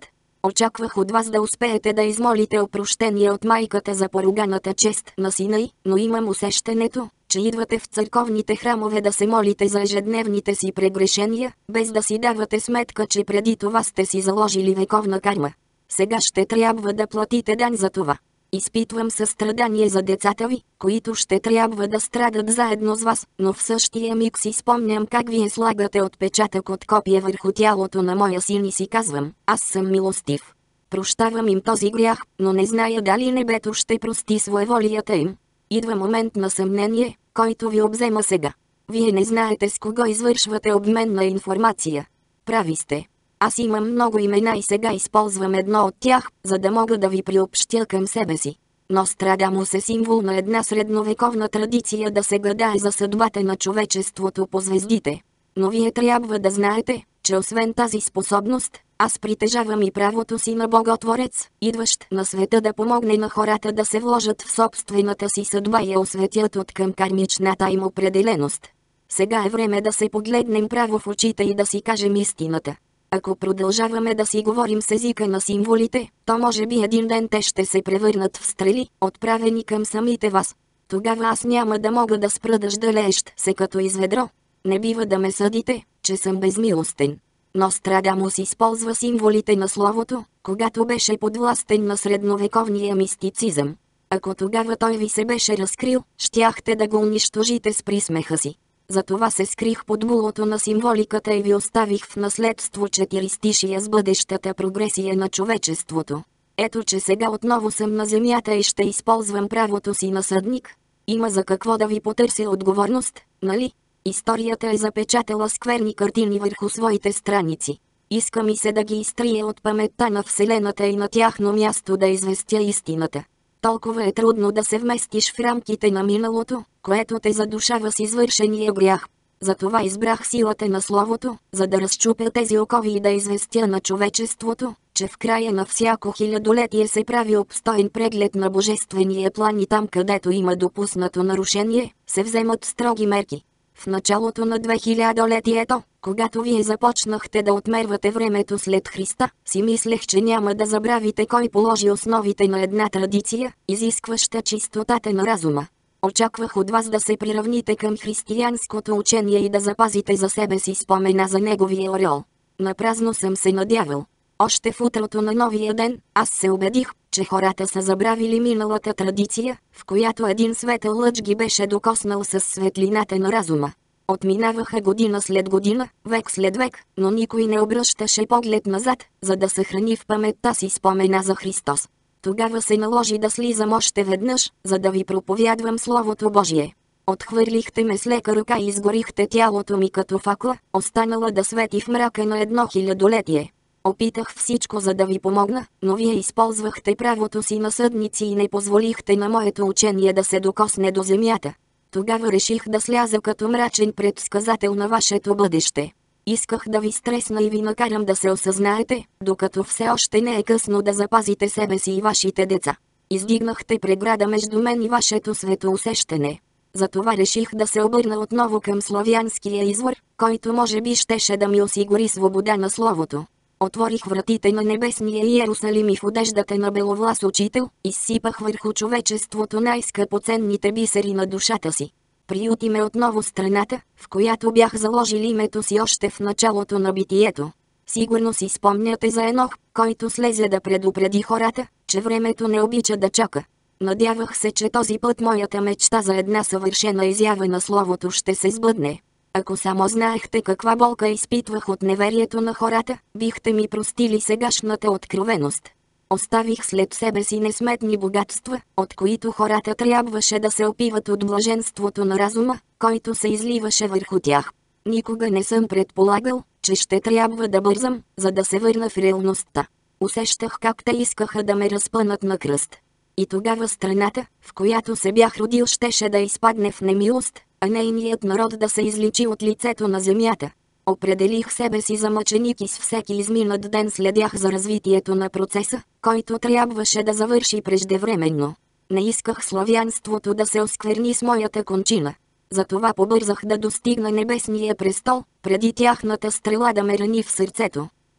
Очаквах от вас да успеете да измолите опрощение от майката за поруганата чест на сина й, но имам усещането, че идвате в църковните храмове да се молите за ежедневните си прегрешения, без да си давате сметка, че преди това сте си заложили вековна карма. Сега ще трябва да платите дань за това. Изпитвам състрадание за децата ви, които ще трябва да страдат заедно с вас, но в същия миг си спомням как вие слагате отпечатък от копие върху тялото на моя син и си казвам, аз съм милостив. Прощавам им този грях, но не зная дали небето ще прости своеволията им. Идва момент на съмнение, който ви обзема сега. Вие не знаете с кого извършвате обмен на информация. Прави сте. Аз имам много имена и сега използвам едно от тях, за да мога да ви приобщя към себе си. Нострадамус е символ на една средновековна традиция да се гадае за съдбата на човечеството по звездите. Но вие трябва да знаете, че освен тази способност, аз притежавам и правото си на Боготворец, идващ на света да помогне на хората да се вложат в собствената си съдба и я осветят от към кармичната им определеност. Сега е време да се погледнем право в очите и да си кажем истината. Ако продължаваме да си говорим с езика на символите, то може би един ден те ще се превърнат в стрели, отправени към самите вас. Тогава аз няма да мога да спра дъждалеещ се като из ведро. Не бива да ме съдите, че съм безмилостен. Нострадамус използва символите на словото, когато беше подвластен на средновековния мистицизъм. Ако тогава той ви се беше разкрил, щяхте да го унищожите с присмеха си. Затова се скрих под булото на символиката и ви оставих в наследство четиристишия с бъдещата прогресия на човечеството. Ето че сега отново съм на земята и ще използвам правото си на съдник. Има за какво да ви потърся отговорност, нали? Историята е запечатала скверни картини върху своите страници. Иска ми се да ги изтрия от паметта на Вселената и на тяхно място да известя истината. Толкова е трудно да се вместиш в рамките на миналото, което те задушава с извършения грях. Затова избрах силата на словото, за да разчупя тези окови и да известя на човечеството, че в края на всяко хилядолетие се прави обстоен преглед на божествения план и там, където има допуснато нарушение, се вземат строги мерки. В началото на две хилядолетието, когато вие започнахте да отмервате времето след Христа, си мислех, че няма да забравите кой положи основите на една традиция, изискваща чистотата на разума. Очаквах от вас да се приравните към християнското учение и да запазите за себе си спомена за неговия ореол. Напразно съм се надявал. Още в утрото на новия ден, аз се убедих, че хората са забравили миналата традиция, в която един светъл лъч ги беше докоснал с светлината на разума. Отминаваха година след година, век след век, но никой не обръщаше поглед назад, за да съхрани в паметта си спомена за Христос. Тогава се наложи да слизам още веднъж, за да ви проповядвам Словото Божие. Отхвърлихте ме с лека ръка и изгорихте тялото ми като факла, останала да свети в мрака на едно хилядолетие. Опитах всичко, за да ви помогна, но вие използвахте правото си на съдници и не позволихте на моето учение да се докосне до земята. Тогава реших да сляза като мрачен предсказател на вашето бъдеще. Исках да ви стресна и ви накарам да се осъзнаете, докато все още не е късно да запазите себе си и вашите деца. Издигнахте преграда между мен и вашето светоусещане. Затова реших да се обърна отново към славянския извор, който може би щеше да ми осигури свобода на словото. Отворих вратите на небесния Иерусалим и в одеждата на беловлас учител, изсипах върху човечеството най-скъпоценните бисери на душата си. Приюти ме отново страната, в която бях заложил името си още в началото на битието. Сигурно си спомняте за Енох, който слезе да предупреди хората, че времето не обича да чака. Надявах се, че този път моята мечта за една съвършена изява на словото ще се сбъдне. Ако само знаехте каква болка изпитвах от неверието на хората, бихте ми простили сегашната откровеност. Оставих след себе си несметни богатства, от които хората трябваше да се опиват от блаженството на разума, който се изливаше върху тях. Никога не съм предполагал, че ще трябва да бързам, за да се върна в реалността. Усещах как те искаха да ме разпънат на кръст. И тогава страната, в която се бях родил, щеше да изпадне в немилост, а нейният народ да се изличи от лицето на земята. Определих себе си за мъченик и с всеки изминат ден следях за развитието на процеса, който трябваше да завърши преждевременно. Не исках славянството да се оскверни с моята кончина. Затова побързах да достигна небесния престол, преди тяхната стрела да ме рани в сърцето.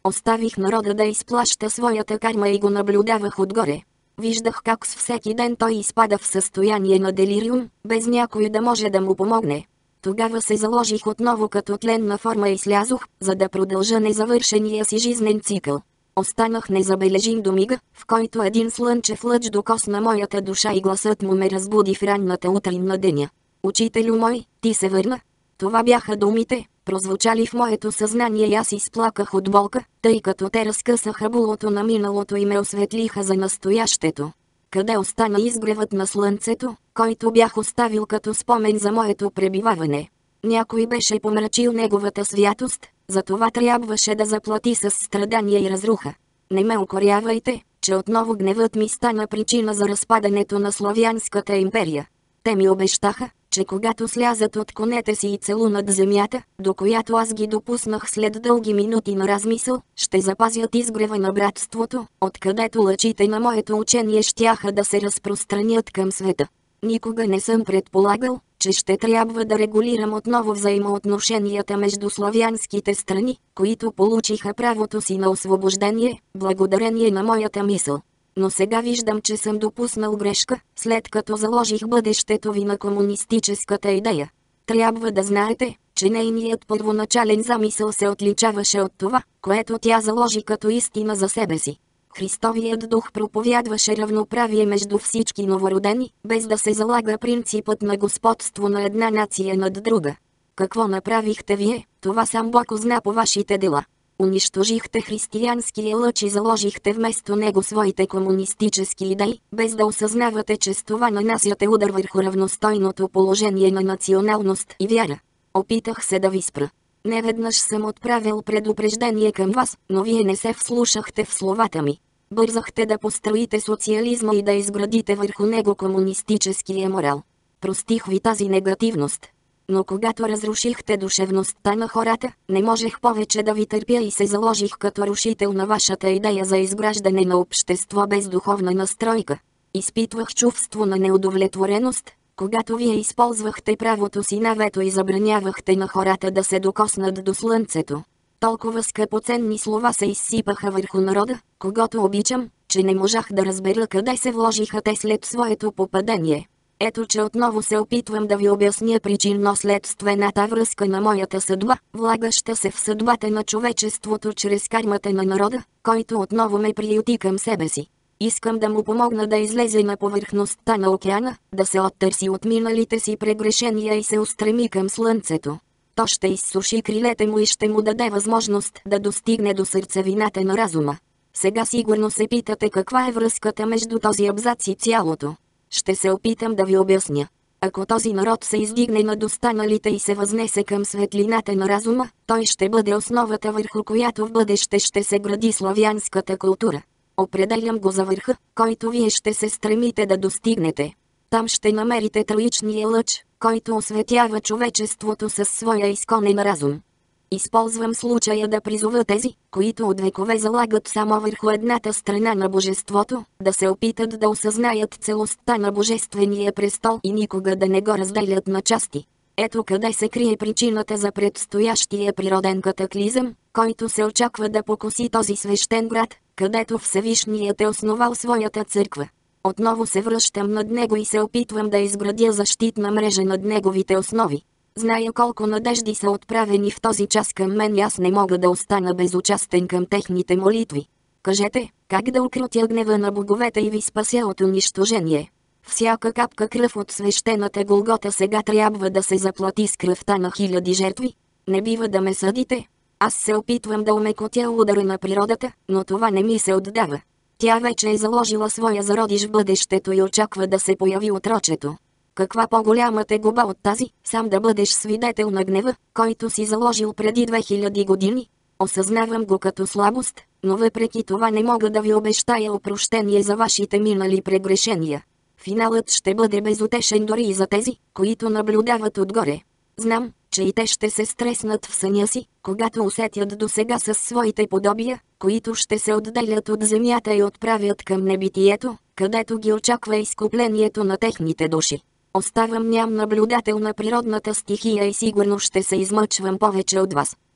Оставих народа да изплаща своята карма и го наблюдавах отгоре. Виждах как с всеки ден той изпада в състояние на делириум, без някой да може да му помогне. Тогава се заложих отново като тленна форма и слязох, за да продължа незавършения си жизнен цикъл. Останах незабележим до мига, в който един слънчев лъч докосна моята душа и гласът му ме разбуди в ранната утрин на деня. Учителю мой, ти се върна. Това бяха думите, прозвучали в моето съзнание и аз изплаках от болка, тъй като те разкъсаха булото на миналото и ме осветлиха за настоящето. Къде остана изгревът на слънцето, който бях оставил като спомен за моето пребиваване? Някой беше помрачил неговата святост, затова трябваше да заплати с страдания и разруха. Не ме укорявайте, че отново гневът ми стана причина за разпадането на Славянската империя. Те ми обещаха, че когато слязат от конете си и целунат земята, до която аз ги допуснах след дълги минути на размисъл, ще запазят изгрева на братството, откъдето лъчите на моето учение щяха да се разпространят към света. Никога не съм предполагал, че ще трябва да регулирам отново взаимоотношенията между славянските страни, които получиха правото си на освобождение, благодарение на моята мисъл. Но сега виждам, че съм допуснал грешка, след като заложих бъдещето ви на комунистическата идея. Трябва да знаете, че нейният първоначален замисъл се отличаваше от това, което тя заложи като истина за себе си. Христовият дух проповядваше равноправие между всички новородени, без да се залага принципът на господство на една нация над друга. Какво направихте вие, това сам Бог зна по вашите дела. Унищожихте християнския лъч и заложихте вместо него своите комунистически идеи, без да осъзнавате, че с това нанасяте удар върху равностойното положение на националност и вяра. Опитах се да ви спра. Неведнъж съм отправил предупреждение към вас, но вие не се вслушахте в словата ми. Бързахте да построите социализма и да изградите върху него комунистическия морал. Простих ви тази негативност. Но когато разрушихте душевността на хората, не можех повече да ви търпя и се заложих като рушител на вашата идея за изграждане на общество без духовна настройка. Изпитвах чувство на неудовлетвореност, когато вие използвахте правото си на вето и забранявахте на хората да се докоснат до слънцето. Толкова скъпоценни слова се изсипаха върху народа, когото обичам, че не можах да разбера къде се вложиха те след своето попадение. Ето че отново се опитвам да ви обясня причинно-следствената връзка на моята съдба, влагаща се в съдбата на човечеството чрез кармата на народа, който отново ме приюти към себе си. Искам да му помогна да излезе на повърхността на океана, да се оттърси от миналите си прегрешения и се устреми към слънцето. То ще изсуши крилете му и ще му даде възможност да достигне до сърцевината на разума. Сега сигурно се питате каква е връзката между този абзац и цялото. Ще се опитам да ви обясня. Ако този народ се издигне над останалите и се възнесе към светлината на разума, той ще бъде основата, върху която в бъдеще ще се гради славянската култура. Определям го за върха, който вие ще се стремите да достигнете. Там ще намерите троичния лъч, който осветява човечеството със своя изконен разум. Използвам случая да призова тези, които от векове залагат само върху едната страна на божеството, да се опитат да осъзнаят целостта на божествения престол и никога да не го разделят на части. Ето къде се крие причината за предстоящия природен катаклизъм, който се очаква да покоси този свещен град, където Всевишният е основал своята църква. Отново се връщам над него и се опитвам да изградя защитна мрежа над неговите основи. Зная колко надежди са отправени в този час към мен и аз не мога да остана безучастен към техните молитви. Кажете, как да укротя гнева на боговете и ви спася от унищожение? Всяка капка кръв от свещената Голгота сега трябва да се заплати с кръвта на хиляди жертви. Не бива да ме съдите. Аз се опитвам да омекотя удара на природата, но това не ми се отдава. Тя вече е заложила своя зародиш в бъдещето и очаква да се появи отрочето. Каква по-голяма тегоба от тази, сам да бъдеш свидетел на гнева, който си заложил преди две хиляди години? Осъзнавам го като слабост, но въпреки това не мога да ви обещая опрощение за вашите минали прегрешения. Финалът ще бъде безутешен дори и за тези, които наблюдават отгоре. Знам, че и те ще се стреснат в съня си, когато усетят досега със своите подобия, които ще се отделят от земята и отправят към небитието, където ги очаква изкуплението на техните души. Оставам ням наблюдател на природната стихия и сигурно ще се измъчвам повече от вас.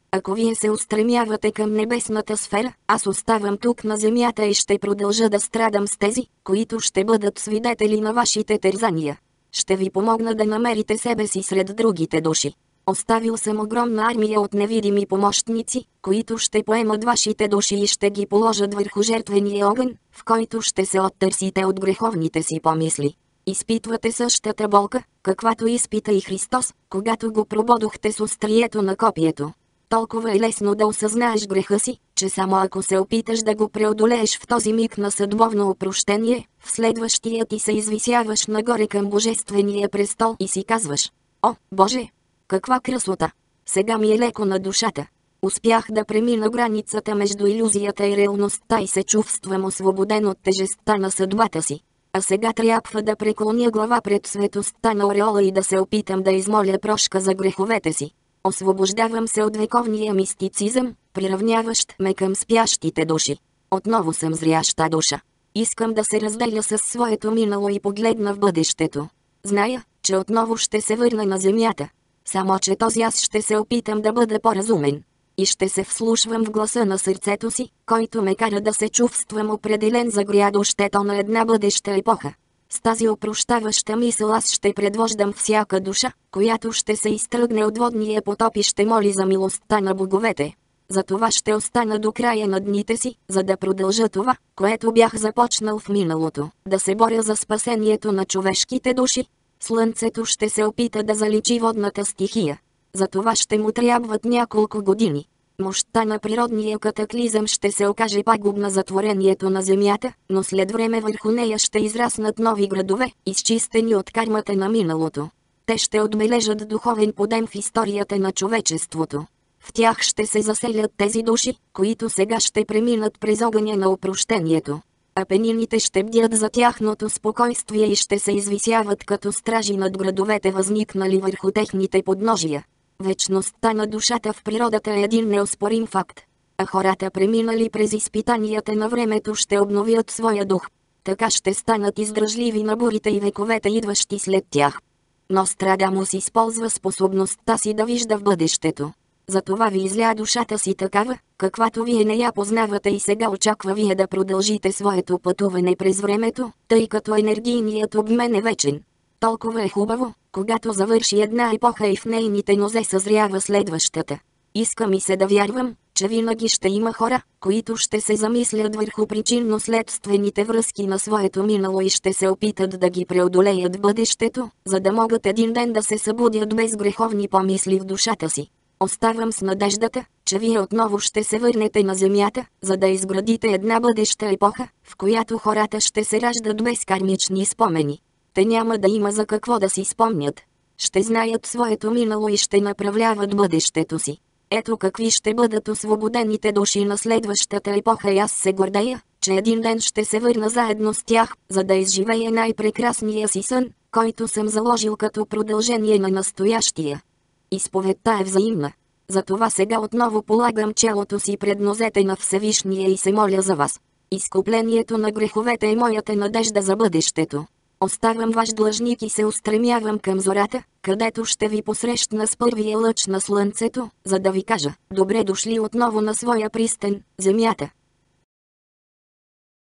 Ако вие се устремявате към небесната сфера, аз оставам тук на земята и ще продължа да страдам с тези, които ще бъдат свидетели на вашите тързания. Ще ви помогна да намерите себе си сред другите души. Оставил съм огромна армия от невидими помощници, които ще поемат вашите души и ще ги положат върху жертвения огън, в който ще се оттърсите от греховните си помисли. Изпитвате същата болка, каквато изпита и Христос, когато го прободохте с острието на копието. Толкова е лесно да осъзнаеш греха си, че само ако се опиташ да го преодолееш в този миг на съдбовно опрощение, в следващия ти се извисяваш нагоре към Божествения престол и си казваш: «О, Боже! Каква красота! Сега ми е леко на душата. Успях да премина границата между илюзията и реалността и се чувствам освободен от тежестта на съдбата си. А сега трябва да преклоня глава пред светостта на ореола и да се опитам да измоля прошка за греховете си. Освобождавам се от вековния мистицизъм, приравняващ ме към спящите души. Отново съм зряща душа. Искам да се разделя с своето минало и погледна в бъдещето. Зная, че отново ще се върна на земята. Само че този аз ще се опитам да бъда по-разумен. И ще се вслушвам в гласа на сърцето си, който ме кара да се чувствам определен за грядощето на една бъдеща епоха. С тази опрощаваща мисъл аз ще предвождам всяка душа, която ще се изтръгне от водния потоп и ще моли за милостта на боговете. Затова ще остана до края на дните си, за да продължа това, което бях започнал в миналото, да се боря за спасението на човешките души. Слънцето ще се опита да заличи водната стихия. За това ще му трябват няколко години. Мощта на природния катаклизъм ще се окаже пагубна за творението на земята, но след време върху нея ще израснат нови градове, изчистени от кармата на миналото. Те ще отбележат духовен подем в историята на човечеството. В тях ще се заселят тези души, които сега ще преминат през огъня на опрощението. Апенините ще бдят за тяхното спокойствие и ще се извисяват като стражи над градовете, възникнали върху техните подножия. Вечността на душата в природата е един неоспорим факт. А хората, преминали през изпитанията на времето, ще обновят своя дух. Така ще станат издръжливи на бурите и вековете, идващи след тях. Нострадамус използва способността си да вижда в бъдещето. Затова ви изля душата си такава, каквато вие не я познавате, и сега очаква вие да продължите своето пътуване през времето, тъй като енергийният обмен е вечен. Толкова е хубаво, когато завърши една епоха и в нейните нозе съзрява следващата. Иска ми се да вярвам, че винаги ще има хора, които ще се замислят върху причинно-следствените връзки на своето минало и ще се опитат да ги преодолеят в бъдещето, за да могат един ден да се събудят без греховни помисли в душата си. Оставам с надеждата, че вие отново ще се върнете на земята, за да изградите една бъдеща епоха, в която хората ще се раждат без кармични спомени. Те няма да има за какво да си спомнят. Ще знаят своето минало и ще направляват бъдещето си. Ето какви ще бъдат освободените души на следващата епоха, и аз се гордея, че един ден ще се върна заедно с тях, за да изживея най-прекрасния си сън, който съм заложил като продължение на настоящия. Изповедта е взаимна. Затова сега отново полагам челото си пред нозете на Всевишния и се моля за вас. Изкуплението на греховете е моята надежда за бъдещето. Оставам ваш длъжник и се устремявам към зората, където ще ви посрещна с първия лъч на слънцето, за да ви кажа: добре дошли отново на своя пристан, земята.